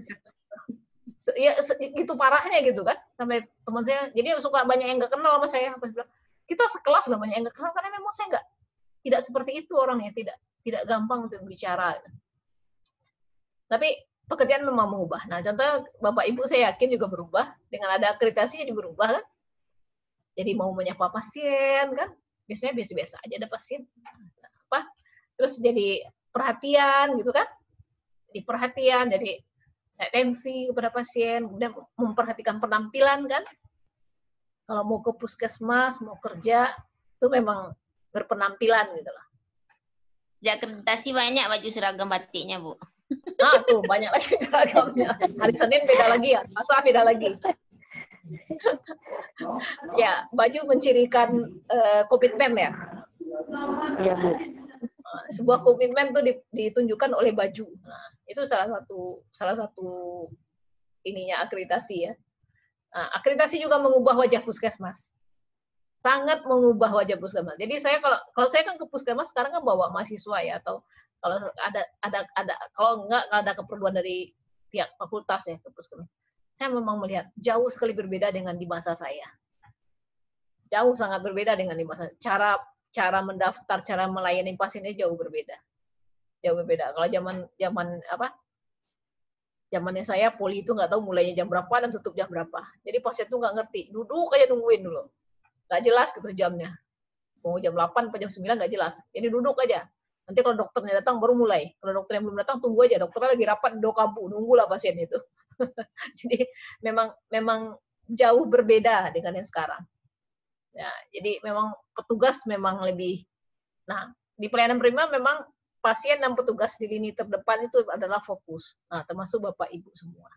Ya itu parahnya gitu kan. Sampai teman saya, jadi suka banyak yang nggak kenal sama saya. Pas bilang, kita sekelas nggak banyak yang nggak kenal karena memang saya nggak tidak seperti itu orangnya, tidak tidak gampang untuk bicara. Tapi pekerjaan memang mengubah. Nah contohnya Bapak Ibu saya yakin juga berubah dengan ada akreditasi, jadi berubah kan. Jadi mau menyapa pasien kan, biasanya biasa-biasa aja ada pasien. Apa? Terus jadi perhatian gitu kan, jadi perhatian, jadi atensi kepada pasien, kemudian memperhatikan penampilan kan. Kalau mau ke puskesmas, mau kerja, itu memang berpenampilan gitu lah. Sejak akreditasi banyak baju seragam batiknya, Bu. Nah tuh banyak lagi seragamnya. Hari Senin beda lagi ya, Selasa beda lagi. Ya, baju mencirikan uh, komitmen ya. Iya, Bu. Sebuah komitmen tuh ditunjukkan oleh baju. Nah, itu salah satu salah satu ininya akreditasi ya. Nah, akreditasi juga mengubah wajah puskesmas. Sangat mengubah wajah puskesmas. Jadi saya kalau kalau saya kan ke puskesmas sekarang kan bawa mahasiswa ya, atau kalau ada ada ada kalau enggak ada keperluan dari pihak fakultas ya ke puskesmas. saya memang melihat jauh sekali berbeda dengan di masa saya. Jauh sangat berbeda dengan di masa cara cara mendaftar, cara melayani pasiennya jauh berbeda. Jauh berbeda. Kalau zaman zaman apa? Zamannya saya poli itu nggak tahu mulainya jam berapa dan tutup jam berapa. Jadi pasien tuh nggak ngerti, duduk aja nungguin dulu. Nggak jelas gitu jamnya. Mau jam delapan atau jam sembilan nggak jelas. Jadi duduk aja. Nanti kalau dokternya datang baru mulai. Kalau dokternya belum datang tunggu aja. Dokternya lagi rapat do kabu, nunggulah pasien itu. Jadi memang memang jauh berbeda dengan yang sekarang. Ya, jadi memang petugas memang lebih. Nah, di pelayanan prima memang pasien dan petugas di lini terdepan itu adalah fokus. Nah, termasuk Bapak Ibu semua.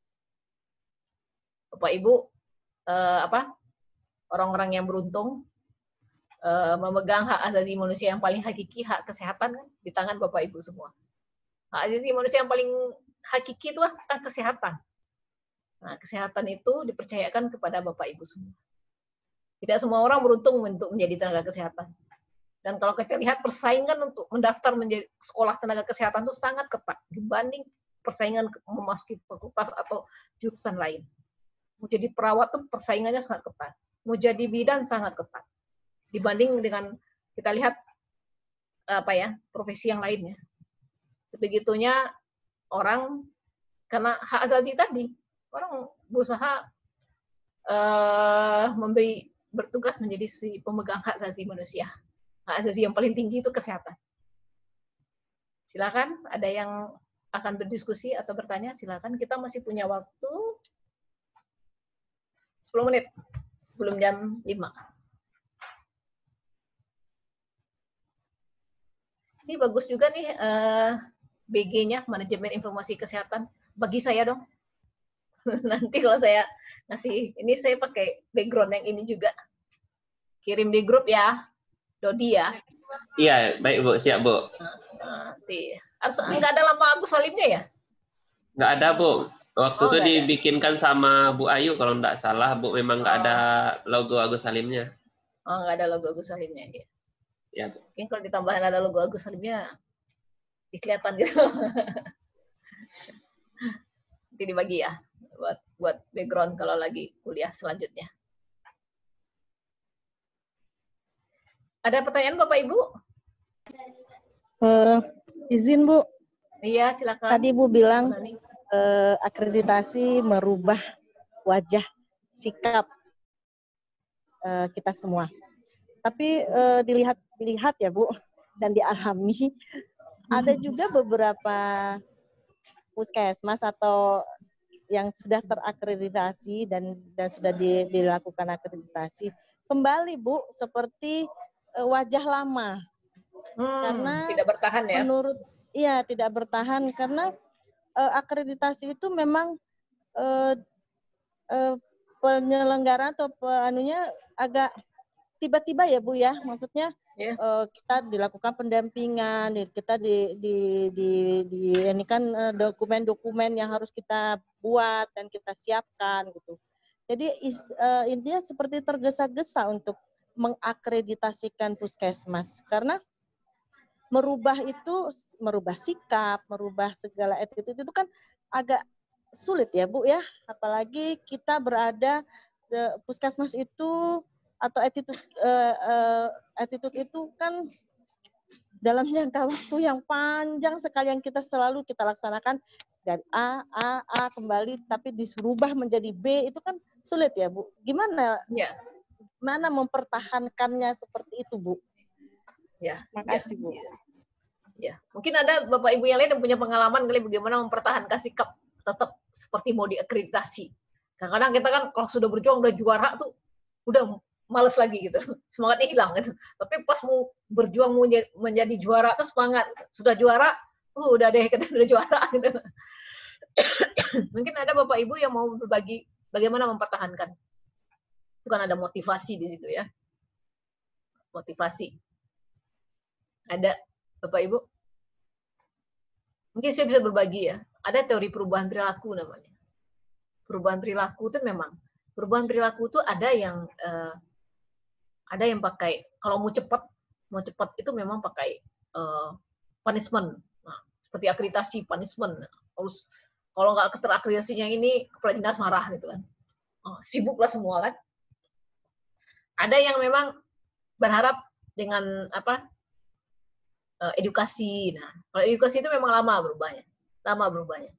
Bapak Ibu eh, apa? Orang-orang yang beruntung eh, memegang hak asasi manusia yang paling hakiki, hak kesehatan kan di tangan Bapak Ibu semua. Hak asasi manusia yang paling hakiki itu kan kesehatan. Nah, kesehatan itu dipercayakan kepada Bapak Ibu semua. Tidak semua orang beruntung untuk menjadi tenaga kesehatan. Dan kalau kita lihat persaingan untuk mendaftar menjadi sekolah tenaga kesehatan itu sangat ketat dibanding persaingan memasuki fakultas atau jurusan lain. Mau jadi perawat tuh persaingannya sangat ketat. Mau jadi bidan sangat ketat. Dibanding dengan kita lihat apa ya, profesi yang lainnya. Sebegitunya orang karena hak asasi tadi, orang berusaha uh, memberi bertugas menjadi si pemegang hak asasi manusia. Hak asasi yang paling tinggi itu kesehatan. Silakan, ada yang akan berdiskusi atau bertanya, silakan. Kita masih punya waktu sepuluh menit sebelum jam lima. Ini bagus juga nih uh, B G-nya, Manajemen Informasi Kesehatan. Bagi saya dong. Nanti kalau saya ngasih, ini saya pakai background yang ini juga. Kirim di grup ya, Dodi ya. Iya, baik Bu, siap Bu. Nanti harus nggak ada lama Agus Salimnya ya? Nggak ada Bu. Waktu Oh, itu nggak ada. dibikinkan sama Bu Ayu kalau nggak salah Bu, memang nggak Oh. ada logo Agus Salimnya. Oh, nggak ada logo Agus Salimnya ya. Ya Bu. Mungkin kalau ditambahin ada logo Agus Salimnya, kelihatan gitu. Nanti dibagi ya, buat buat background kalau lagi kuliah selanjutnya. Ada pertanyaan Bapak Ibu? Uh, izin Bu. Iya, silakan. Tadi Bu bilang uh, akreditasi merubah wajah, sikap uh, kita semua. Tapi uh, dilihat dilihat ya Bu dan dialami, ada juga beberapa puskesmas atau yang sudah terakreditasi dan dan sudah di, dilakukan akreditasi kembali Bu seperti uh, wajah lama. Hmm, karena tidak bertahan ya? Menurut iya tidak bertahan karena uh, akreditasi itu memang uh, uh, penyelenggaraan atau anunya agak tiba-tiba ya Bu ya, maksudnya yeah. uh, kita dilakukan pendampingan, kita di di di, di ini kan dokumen-dokumen yang harus kita buat dan kita siapkan gitu. Jadi is, uh, intinya seperti tergesa-gesa untuk mengakreditasikan puskesmas karena merubah itu, merubah sikap, merubah segala attitude itu kan agak sulit ya Bu ya, apalagi kita berada de, puskesmas itu atau attitude uh, uh, attitude itu kan dalam jangka waktu yang panjang sekali yang kita selalu kita laksanakan dari A, A, A kembali tapi diserubah menjadi B itu kan sulit ya Bu. Gimana? Ya. Mana mempertahankannya seperti itu Bu? Ya. Makasih ya. Bu. Ya, mungkin ada Bapak Ibu yang lain yang punya pengalaman kali bagaimana mempertahankan sikap tetap seperti mau diakreditasi. Kadang-kadang kita kan kalau sudah berjuang udah juara tuh udah males lagi gitu, semangatnya hilang gitu. Tapi pas mau berjuang mau menjadi juara tuh semangat. Sudah juara, uh, udah deh kita udah juara gitu. Mungkin ada Bapak Ibu yang mau berbagi bagaimana mempertahankan. Itu kan ada motivasi di situ ya. Motivasi. Ada Bapak Ibu? Mungkin saya bisa berbagi ya. Ada teori perubahan perilaku namanya. Perubahan perilaku itu memang perubahan perilaku itu ada yang uh, ada yang pakai kalau mau cepat, mau cepat itu memang pakai uh, punishment. Nah, seperti akreditasi punishment harus Kalau nggak terakreditasinya ini, kepala dinas marah gitu kan. Oh, sibuk lah semua kan. Ada yang memang berharap dengan apa edukasi. Nah, kalau edukasi itu memang lama berubahnya, lama berubahnya.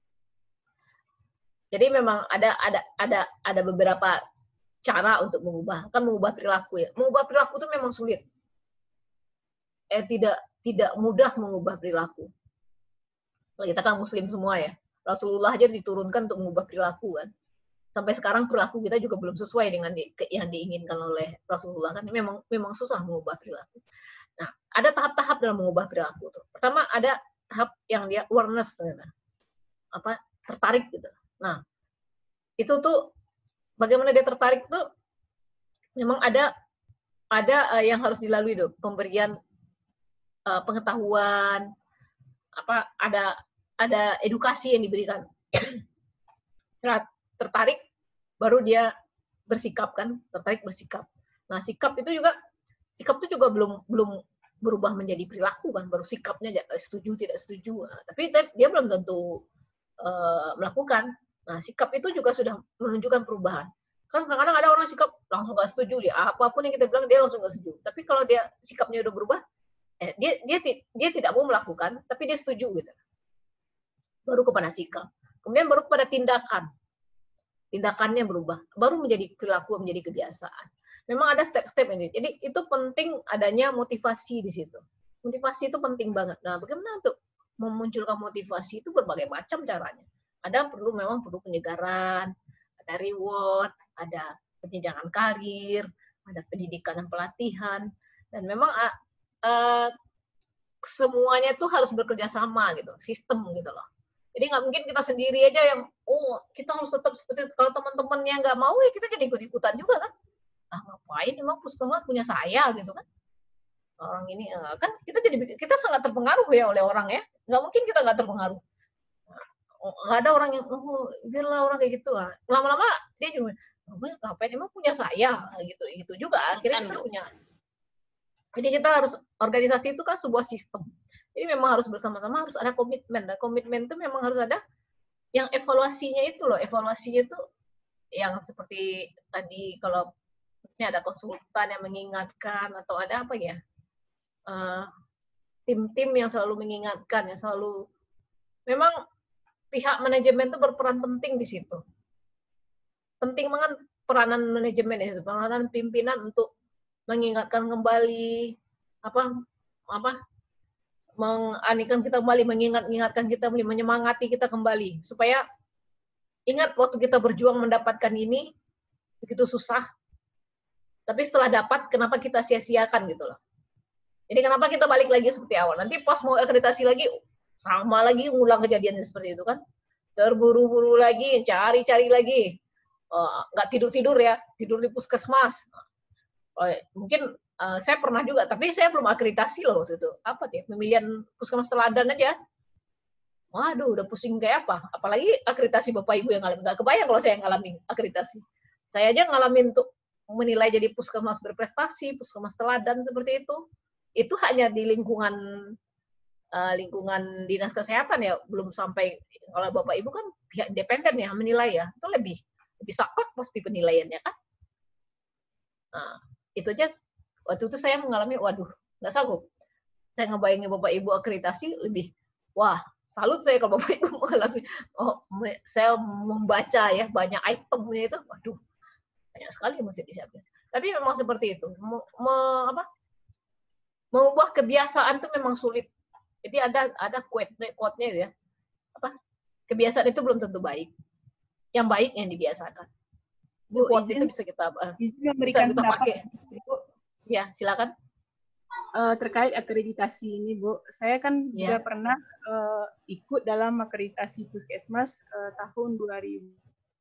Jadi memang ada ada ada ada beberapa cara untuk mengubah, kan mengubah perilaku ya. Mengubah perilaku itu memang sulit. Eh tidak tidak mudah mengubah perilaku. Kalau kita kan Muslim semua ya. Rasulullah aja diturunkan untuk mengubah perilaku kan. Sampai sekarang perilaku kita juga belum sesuai dengan di, yang diinginkan oleh Rasulullah kan. Memang memang susah mengubah perilaku. Nah, ada tahap-tahap dalam mengubah perilaku tuh. Pertama ada tahap yang dia awareness gitu. Apa? Tertarik gitu. Nah, itu tuh bagaimana dia tertarik tuh memang ada ada uh, yang harus dilalui tuh, pemberian uh, pengetahuan, apa ada ada edukasi yang diberikan. Tertarik baru dia bersikap kan, tertarik bersikap. Nah, sikap itu juga sikap itu juga belum belum berubah menjadi perilaku kan, baru sikapnya setuju tidak setuju. Nah, tapi dia belum tentu uh, melakukan. Nah, sikap itu juga sudah menunjukkan perubahan. Kan kadang-kadang ada orang sikap langsung nggak setuju dia, apapun yang kita bilang dia langsung nggak setuju. Tapi kalau dia sikapnya udah berubah, eh, dia dia dia tidak mau melakukan, tapi dia setuju gitu. Baru kepada sikap. Kemudian baru kepada tindakan. Tindakannya berubah, baru menjadi perilaku, menjadi kebiasaan. Memang ada step-step ini. Jadi itu penting adanya motivasi di situ. Motivasi itu penting banget. Nah, bagaimana untuk memunculkan motivasi itu berbagai macam caranya. Ada perlu memang perlu penyegaran, ada reward, ada penjenjangan karir, ada pendidikan dan pelatihan, dan memang uh, semuanya itu harus bekerja sama gitu, sistem gitu loh. Jadi nggak mungkin kita sendiri aja yang, oh kita harus tetap seperti itu. Kalau teman-temannya nggak mau ya kita jadi ikut-ikutan juga kan. Ah ngapain emang puskesmas punya saya gitu kan. Orang ini kan kita jadi kita sangat terpengaruh ya oleh orang ya. Nggak mungkin kita nggak terpengaruh. Nggak ada orang yang, oh bila orang kayak gitu lah. Lama-lama dia juga, ngapain emang punya saya gitu gitu juga. Akhirnya kita punya. Jadi kita harus, organisasi itu kan sebuah sistem. Jadi memang harus bersama-sama, harus ada komitmen. Dan komitmen itu memang harus ada yang evaluasinya itu loh. Evaluasinya itu yang seperti tadi kalau ini ada konsultan yang mengingatkan atau ada apa ya, tim-tim uh, yang selalu mengingatkan, yang selalu memang pihak manajemen itu berperan penting di situ. Penting banget peranan manajemen itu, peranan pimpinan untuk mengingatkan kembali apa apa menganikan kita kembali, mengingat-ingatkan kita kembali, menyemangati kita kembali supaya ingat waktu kita berjuang mendapatkan ini begitu susah, tapi setelah dapat kenapa kita sia-siakan gitu loh. Jadi kenapa kita balik lagi seperti awal, nanti pas mau akreditasi lagi sama lagi ngulang kejadian seperti itu kan, terburu-buru lagi, cari-cari lagi, nggak uh, tidur-tidur ya, tidur di puskesmas. Uh, mungkin Uh, saya pernah juga, tapi saya belum akreditasi loh waktu itu. Apa sih? Pemilihan puskesmas teladan aja. Waduh, udah pusing kayak apa. Apalagi akreditasi Bapak Ibu yang ngalamin. Nggak kebayang kalau saya ngalamin akreditasi. Saya aja ngalamin untuk menilai jadi puskesmas berprestasi, puskesmas teladan seperti itu. Itu hanya di lingkungan uh, lingkungan dinas kesehatan ya. Belum sampai, kalau Bapak Ibu kan pihak independen ya menilai ya. Itu lebih lebih saklek pasti penilaiannya kan. Nah, itu aja. Waktu itu saya mengalami, waduh, nggak sanggup. Saya ngebayangin Bapak Ibu akreditasi lebih, wah, salut saya kalau Bapak Ibu mengalami, oh, saya membaca ya, banyak itemnya itu, waduh, banyak sekali yang mesti disiapkan. Tapi memang seperti itu. Me, me, apa, mengubah kebiasaan itu memang sulit. Jadi ada ada quote-nya ya, apa, kebiasaan itu belum tentu baik. Yang baik yang dibiasakan. Bu, quote izin, itu bisa kita, izin memberikan bisa kita pakai. Ya, silakan. Uh, terkait akreditasi ini, Bu, saya kan ya. juga pernah uh, ikut dalam akreditasi puskesmas uh, tahun dua ribu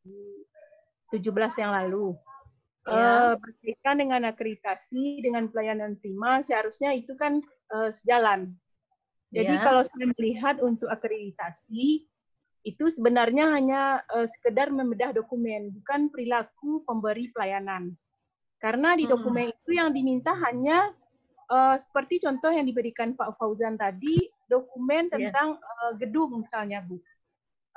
tujuh belas yang lalu. Ya. Uh, berkaitan dengan akreditasi dengan pelayanan prima, seharusnya itu kan uh, sejalan. Jadi ya. Kalau saya melihat untuk akreditasi itu sebenarnya hanya uh, sekedar membedah dokumen, bukan perilaku pemberi pelayanan. Karena di dokumen hmm. itu yang diminta hanya uh, seperti contoh yang diberikan Pak Fauzan tadi, dokumen tentang yeah. uh, gedung misalnya, Bu.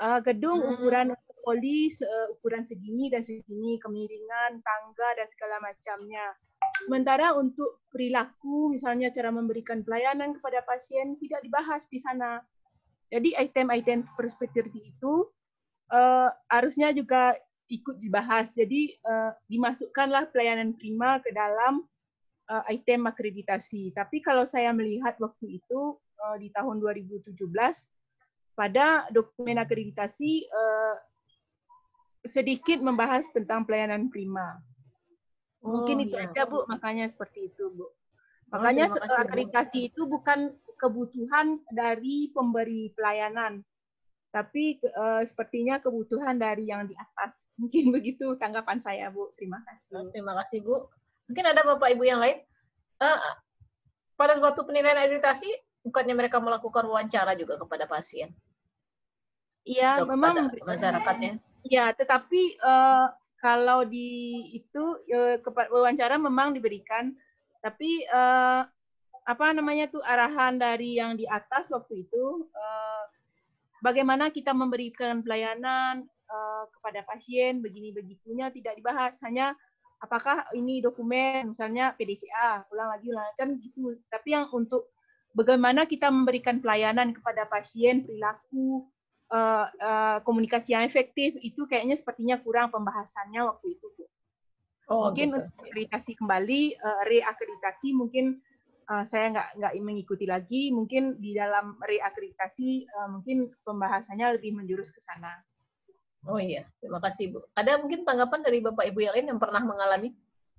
Uh, gedung Hmm. ukuran poli uh, ukuran segini dan segini, kemiringan, tangga dan segala macamnya. Sementara untuk perilaku, misalnya cara memberikan pelayanan kepada pasien tidak dibahas di sana. Jadi item-item seperti itu uh, harusnya juga ikut dibahas. Jadi uh, dimasukkanlah pelayanan prima ke dalam uh, item akreditasi. Tapi kalau saya melihat waktu itu uh, di tahun dua ribu tujuh belas pada dokumen akreditasi uh, sedikit membahas tentang pelayanan prima. Mungkin Oh, itu iya. aja Bu, makanya seperti itu Bu. Oh, Makanya terima kasih, Bu. akreditasi itu bukan kebutuhan dari pemberi pelayanan, tapi uh, sepertinya kebutuhan dari yang di atas. Mungkin begitu tanggapan saya Bu. Terima kasih. Oh, terima kasih, Bu. Mungkin ada Bapak Ibu yang lain. Uh, pada suatu penilaian akreditasi, bukannya mereka melakukan wawancara juga kepada pasien? Iya, Atau memang kepada masyarakatnya? Ya, tetapi uh, kalau di itu uh, kepada wawancara memang diberikan, tapi uh, apa namanya tuh arahan dari yang di atas waktu itu, uh, bagaimana kita memberikan pelayanan uh, kepada pasien begini begitunya tidak dibahas, hanya apakah ini dokumen misalnya P D C A ulang lagi ulang lagi, kan gitu. Tapi yang untuk bagaimana kita memberikan pelayanan kepada pasien, perilaku, Uh, uh, komunikasi yang efektif itu kayaknya sepertinya kurang pembahasannya waktu itu Bu. Oh, Mungkin gitu. untuk akreditasi kembali, uh, reakreditasi mungkin uh, saya nggak nggak mengikuti lagi. Mungkin di dalam reakreditasi uh, mungkin pembahasannya lebih menjurus ke sana. Oh iya, terima kasih Bu. Ada mungkin tanggapan dari Bapak Ibu yang lain yang pernah mengalami?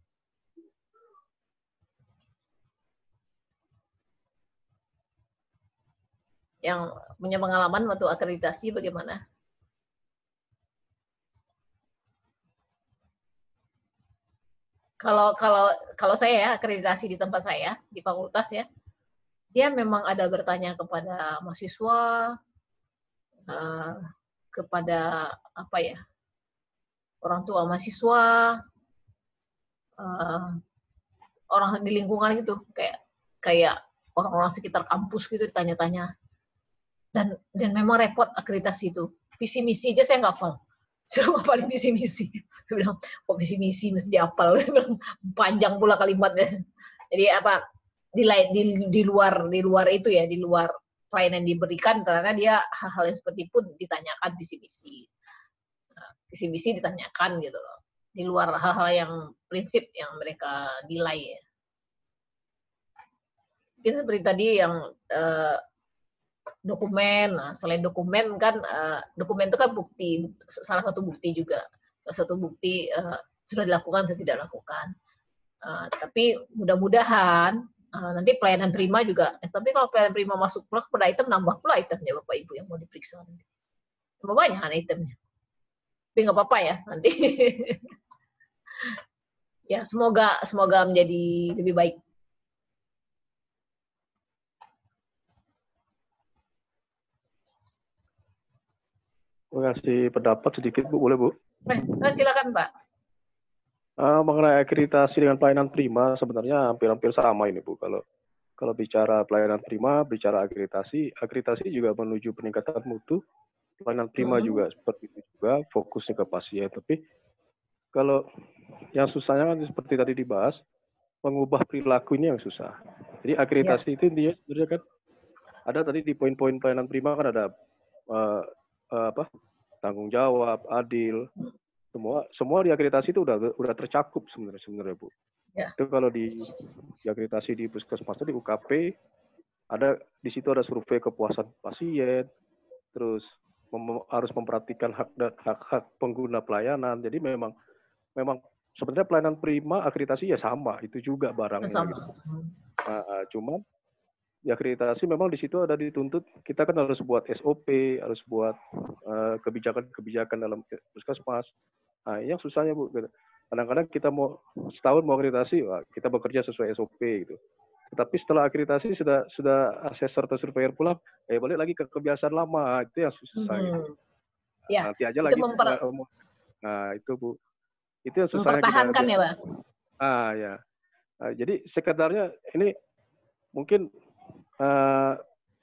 Yang punya pengalaman waktu akreditasi bagaimana? Kalau kalau kalau saya ya akreditasi di tempat saya di fakultas ya, dia memang ada bertanya kepada mahasiswa, uh, kepada apa ya orang tua mahasiswa, uh, orang di lingkungan gitu, kayak kayak orang-orang sekitar kampus gitu ditanya-tanya. Dan dan memang repot akreditasi itu. Visi misi aja saya nggak hafal. Suruh ngapalin visi misi. Saya bilang, kok visi misi mesti dihafal? Panjang pula kalimatnya. Jadi apa di, di di luar di luar itu ya, di luar pelayanan yang diberikan karena dia hal-hal yang seperti pun ditanyakan visi misi. Nah, visi misi ditanyakan gitu loh. Di luar hal-hal yang prinsip yang mereka nilai ya. Mungkin seperti tadi yang eh, dokumen, nah, selain dokumen kan uh, dokumen itu kan bukti, salah satu bukti juga, salah satu bukti uh, sudah dilakukan atau tidak dilakukan. Uh, tapi mudah-mudahan uh, nanti pelayanan prima juga, eh, tapi kalau pelayanan prima masuk pula kepada item, nambah pula itemnya Bapak Ibu yang mau diperiksa. Tambah banyak kan itemnya. Tapi nggak apa-apa ya nanti. Ya semoga semoga menjadi lebih baik. Terima kasih pendapat sedikit Bu, boleh Bu? Eh, silakan Pak. Uh, mengenai akreditasi dengan pelayanan prima sebenarnya hampir-hampir sama ini Bu. Kalau kalau bicara pelayanan prima, bicara akreditasi, akreditasi juga menuju peningkatan mutu. Pelayanan prima hmm. juga seperti itu juga, fokusnya ke pasien. Tapi kalau yang susahnya kan seperti tadi dibahas, mengubah perilaku ini yang susah. Jadi akreditasi ya. Itu intinya sebenarnya kan ada tadi di poin-poin pelayanan prima kan ada uh, uh, apa tanggung jawab, adil, semua semua di akreditasi itu udah udah tercakup sebenarnya sebenarnya Bu. Ya. Itu kalau di, di akreditasi di puskesmas di U K P ada di situ ada survei kepuasan pasien, terus mem, harus memperhatikan hak dan hak-hak pengguna pelayanan. Jadi memang memang sebenarnya pelayanan prima akreditasi ya sama, itu juga barangnya. Sama. Gitu. Nah, cuma di akreditasi memang di situ ada dituntut kita kan harus buat S O P, harus buat uh, kebijakan-kebijakan dalam puskesmas. Nah, yang susahnya Bu, kadang-kadang kita mau setahun mau akreditasi, wah, kita bekerja sesuai S O P gitu. Tetapi setelah akreditasi sudah sudah asesor atau surveyor pulang, eh balik lagi ke kebiasaan lama, itu yang susah. Hmm. Gitu. Ya, nanti aja itu lagi. memper... Nah itu Bu, itu yang susahnya mempertahankan kita. Ya Pak. Ah ya, nah, jadi sekedarnya ini mungkin uh,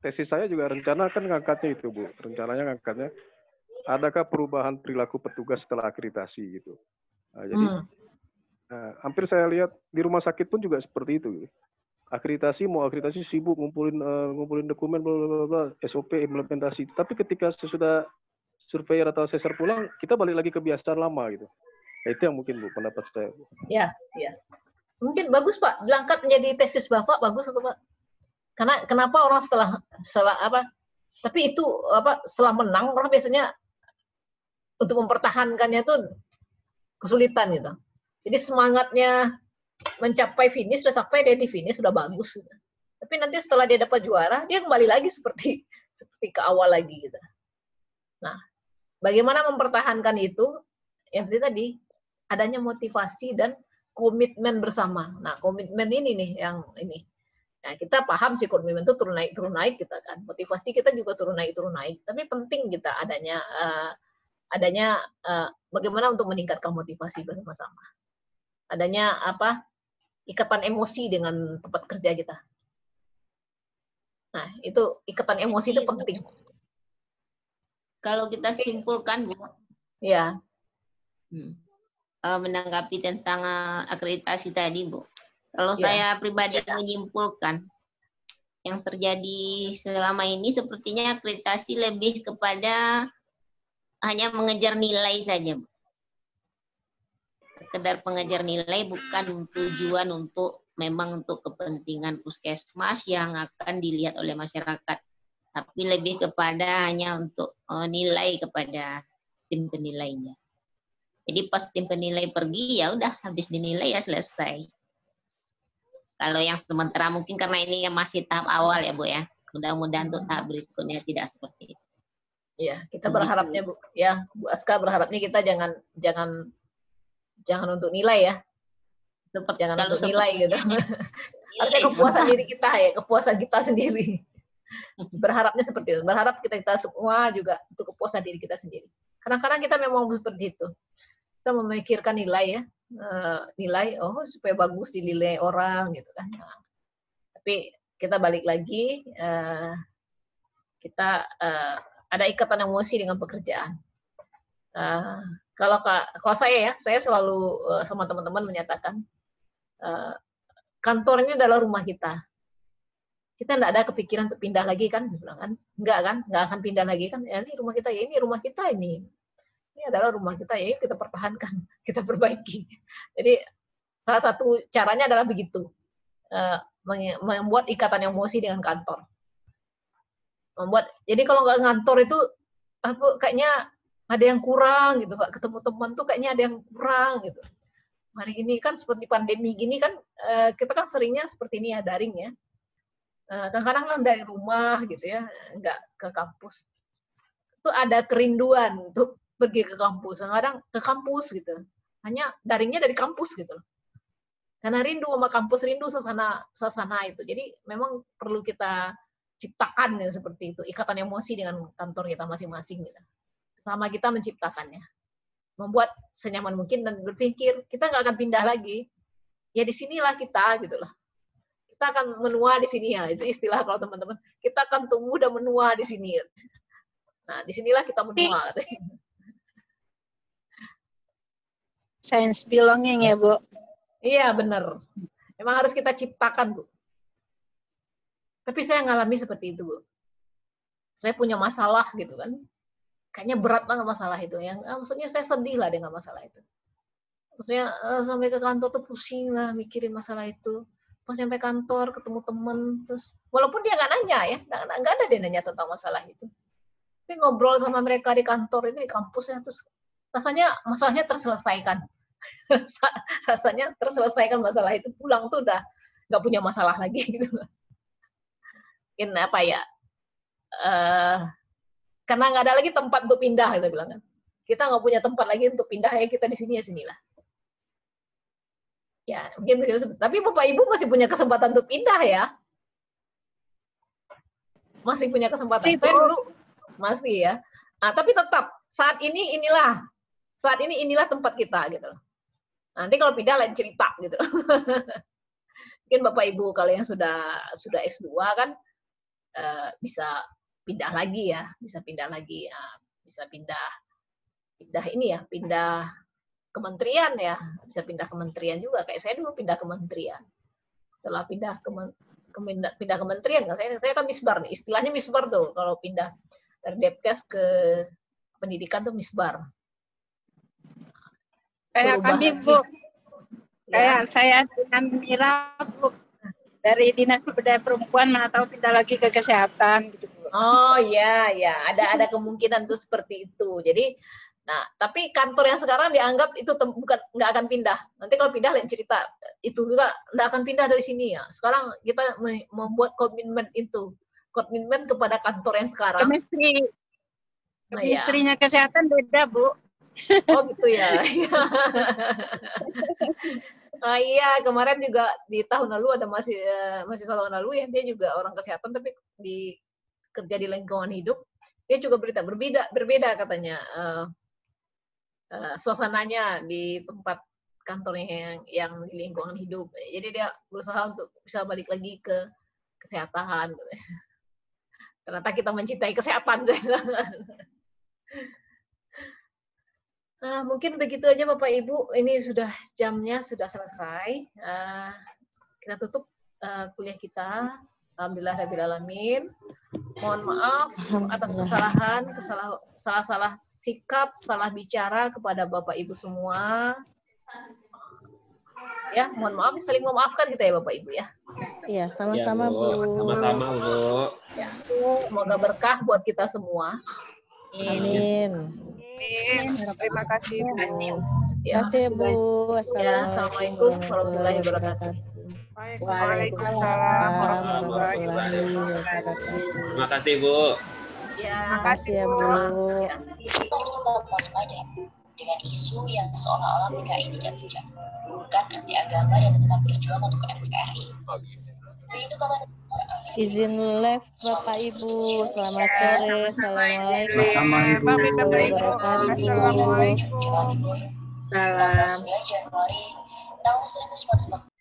tesis saya juga rencana kan ngangkatnya itu, Bu. Rencananya ngangkatnya, adakah perubahan perilaku petugas setelah akreditasi gitu. Nah, jadi Hmm. nah, hampir saya lihat di rumah sakit pun juga seperti itu. Gitu. Akreditasi mau akreditasi sibuk ngumpulin uh, ngumpulin dokumen bla bla bla bla, S O P implementasi. Tapi ketika sesudah surveyor atau assessor pulang, kita balik lagi ke kebiasaan lama gitu. Nah, itu yang mungkin Bu pendapat saya. Ya, ya. Mungkin bagus Pak, diangkat menjadi tesis Bapak bagus atau Pak? Karena kenapa orang setelah setelah apa? Tapi itu apa? Setelah menang orang biasanya untuk mempertahankannya itu kesulitan gitu. Jadi semangatnya mencapai finish sudah sampai dia di finish sudah bagus. Gitu. Tapi nanti setelah dia dapat juara dia kembali lagi seperti seperti ke awal lagi gitu. Nah, bagaimana mempertahankan itu? Yang penting tadi adanya motivasi dan komitmen bersama. Nah, komitmen ini nih yang ini. Nah, kita paham sih komitmen itu turun naik turun naik kita kan. Motivasi kita juga turun naik turun naik. Tapi penting kita adanya uh, adanya uh, bagaimana untuk meningkatkan motivasi bersama-sama. Adanya apa? Ikatan emosi dengan tempat kerja kita. Nah, itu ikatan emosi itu penting. Kalau kita simpulkan, Bu. Ya. Hmm. Uh, menanggapi tentang uh, akreditasi tadi, Bu. Kalau Ya. saya pribadi menyimpulkan, yang terjadi selama ini sepertinya akreditasi lebih kepada hanya mengejar nilai saja, Bu. Sekedar pengejar nilai, bukan tujuan untuk memang untuk kepentingan puskesmas yang akan dilihat oleh masyarakat, tapi lebih kepada hanya untuk uh, nilai kepada tim penilainya. Jadi pas tim penilai pergi, ya udah habis dinilai ya selesai. Kalau yang sementara mungkin karena ini yang masih tahap awal ya Bu ya. Mudah-mudahan untuk tahap berikutnya tidak seperti itu. Ya, kita berharapnya Bu, ya Bu Aska berharapnya kita jangan jangan jangan untuk nilai ya. Seperti, jangan kalau untuk nilai gitu. Harusnya kepuasan sebentar. diri kita ya, kepuasan kita sendiri. Berharapnya seperti itu. Berharap kita kita semua juga untuk kepuasan diri kita sendiri. Kadang-kadang kita memang seperti itu. Kita memikirkan nilai ya. Uh, nilai oh supaya bagus dinilai orang gitu kan. Nah, tapi kita balik lagi uh, kita uh, ada ikatan emosi dengan pekerjaan. Uh, kalau kalau saya ya, saya selalu uh, sama teman-teman menyatakan uh, kantor ini adalah rumah kita. Kita tidak ada kepikiran untuk pindah lagi kan, bilang kan? Enggak kan, enggak akan pindah lagi kan? Ya, ini rumah kita ya, ini rumah kita ini. Ini adalah rumah kita ya, kita pertahankan, kita perbaiki. Jadi salah satu caranya adalah begitu, uh, membuat ikatan emosi dengan kantor. Membuat, jadi kalau nggak ngantor itu apa kayaknya ada yang kurang gitu, nggak ketemu teman tuh kayaknya ada yang kurang gitu. Hari ini kan seperti pandemi gini kan, uh, kita kan seringnya seperti ini ya, daring ya. Uh, kadang-kadang kan dari rumah gitu ya, nggak ke kampus. Itu ada kerinduan untuk pergi ke kampus, kadang ke kampus gitu. Hanya daringnya dari kampus gitu. Karena rindu sama kampus, rindu suasana suasana itu. Jadi memang perlu kita ciptakan ya, seperti itu, ikatan emosi dengan kantor kita masing-masing gitu. Sama kita menciptakannya. Membuat senyaman mungkin dan berpikir kita nggak akan pindah lagi. Ya di sinilah kita gitu loh. Kita akan menua di sini ya. Itu istilah kalau teman-teman. Kita akan tumbuh dan menua di sini. Nah, disinilah kita menua. Science belonging ya, Bu? Iya, benar. Memang harus kita ciptakan, Bu. Tapi saya ngalami seperti itu, Bu. Saya punya masalah gitu kan. Kayaknya berat banget masalah itu. Yang, ah, maksudnya saya sedih lah dengan masalah itu. Maksudnya ah, sampai ke kantor tuh pusing lah mikirin masalah itu. Pas sampai kantor ketemu temen, terus walaupun dia nggak nanya ya, nggak ada dia nanya tentang masalah itu. Tapi ngobrol sama mereka di kantor itu, di kampusnya, terus rasanya masalahnya terselesaikan. Rasanya terselesaikan masalah itu, pulang tuh udah nggak punya masalah lagi gitu. Mungkin apa ya, uh, karena nggak ada lagi tempat untuk pindah gitu bilang kan. Kita nggak punya tempat lagi untuk pindah, ya kita di sini ya sinilah. Ya mungkin tapi Bapak Ibu masih punya kesempatan untuk pindah ya. Masih punya kesempatan. Saya dulu masih ya. Nah, tapi tetap saat ini inilah saat ini inilah tempat kita gitu loh. Nanti kalau pindah lain cerita gitu. Mungkin Bapak Ibu kalau yang sudah sudah S dua kan uh, bisa pindah lagi ya, bisa pindah lagi, uh, bisa pindah pindah ini ya, pindah kementerian ya, bisa pindah kementerian juga. Kayak saya dulu pindah kementerian. Setelah pindah ke pindah kementerian, saya saya kan misbar nih, istilahnya misbar tuh kalau pindah dari Depkes ke pendidikan tuh misbar. Kayak kami Bu, kayak saya dengan Mira Bu, dari Dinas Pemberdayaan Perempuan mana tahu pindah lagi ke kesehatan gitu Bu. Oh ya ya, ada ada kemungkinan tuh seperti itu. Jadi, nah tapi kantor yang sekarang dianggap itu bukan nggak akan pindah. Nanti kalau pindah lain cerita. Itu juga nggak akan pindah dari sini ya. Sekarang kita membuat komitmen itu, komitmen kepada kantor yang sekarang. Kemistri, nah, kemistrinya ya. Kesehatan beda Bu. Oh gitu ya. Nah, iya kemarin juga di tahun lalu ada masih masih tahun lalu ya, dia juga orang kesehatan tapi di kerja di lingkungan hidup, dia juga berita berbeda berbeda katanya uh, uh, suasananya di tempat kantornya yang yang di lingkungan hidup. Jadi dia berusaha untuk bisa balik lagi ke kesehatan. Ternyata kita mencintai kesehatan. Uh, mungkin begitu aja Bapak Ibu, ini sudah jamnya sudah selesai. Uh, kita tutup uh, kuliah kita. Alhamdulillah Rabbil Alamin. Mohon maaf atas kesalahan, kesalah, salah-salah sikap, salah bicara kepada Bapak Ibu semua. Ya, mohon maaf, saling memaafkan kita ya Bapak Ibu ya. Iya, sama-sama ya, Bu. Sama-sama Bu. Ya, semoga berkah buat kita semua. Amin. Amin. Terima kasih Bu. Terima kasih Bu. Assalamualaikum warahmatullahi wabarakatuh. Waalaikumsalam warahmatullahi wabarakatuh. Terima kasih Bu. Ya, terima kasih ya Bu. Kita harus tetap waspada dengan isu yang seolah-olah P K I tidak kejam, bukan anti agama dan tetap berjuang untuk N K R I. Begitu kata izin live Bapak Ibu. Selamat sore. Assalamualaikum warahmatullahi wabarakatuh. Salam. Januari tahun seribu sembilan ratus empat puluh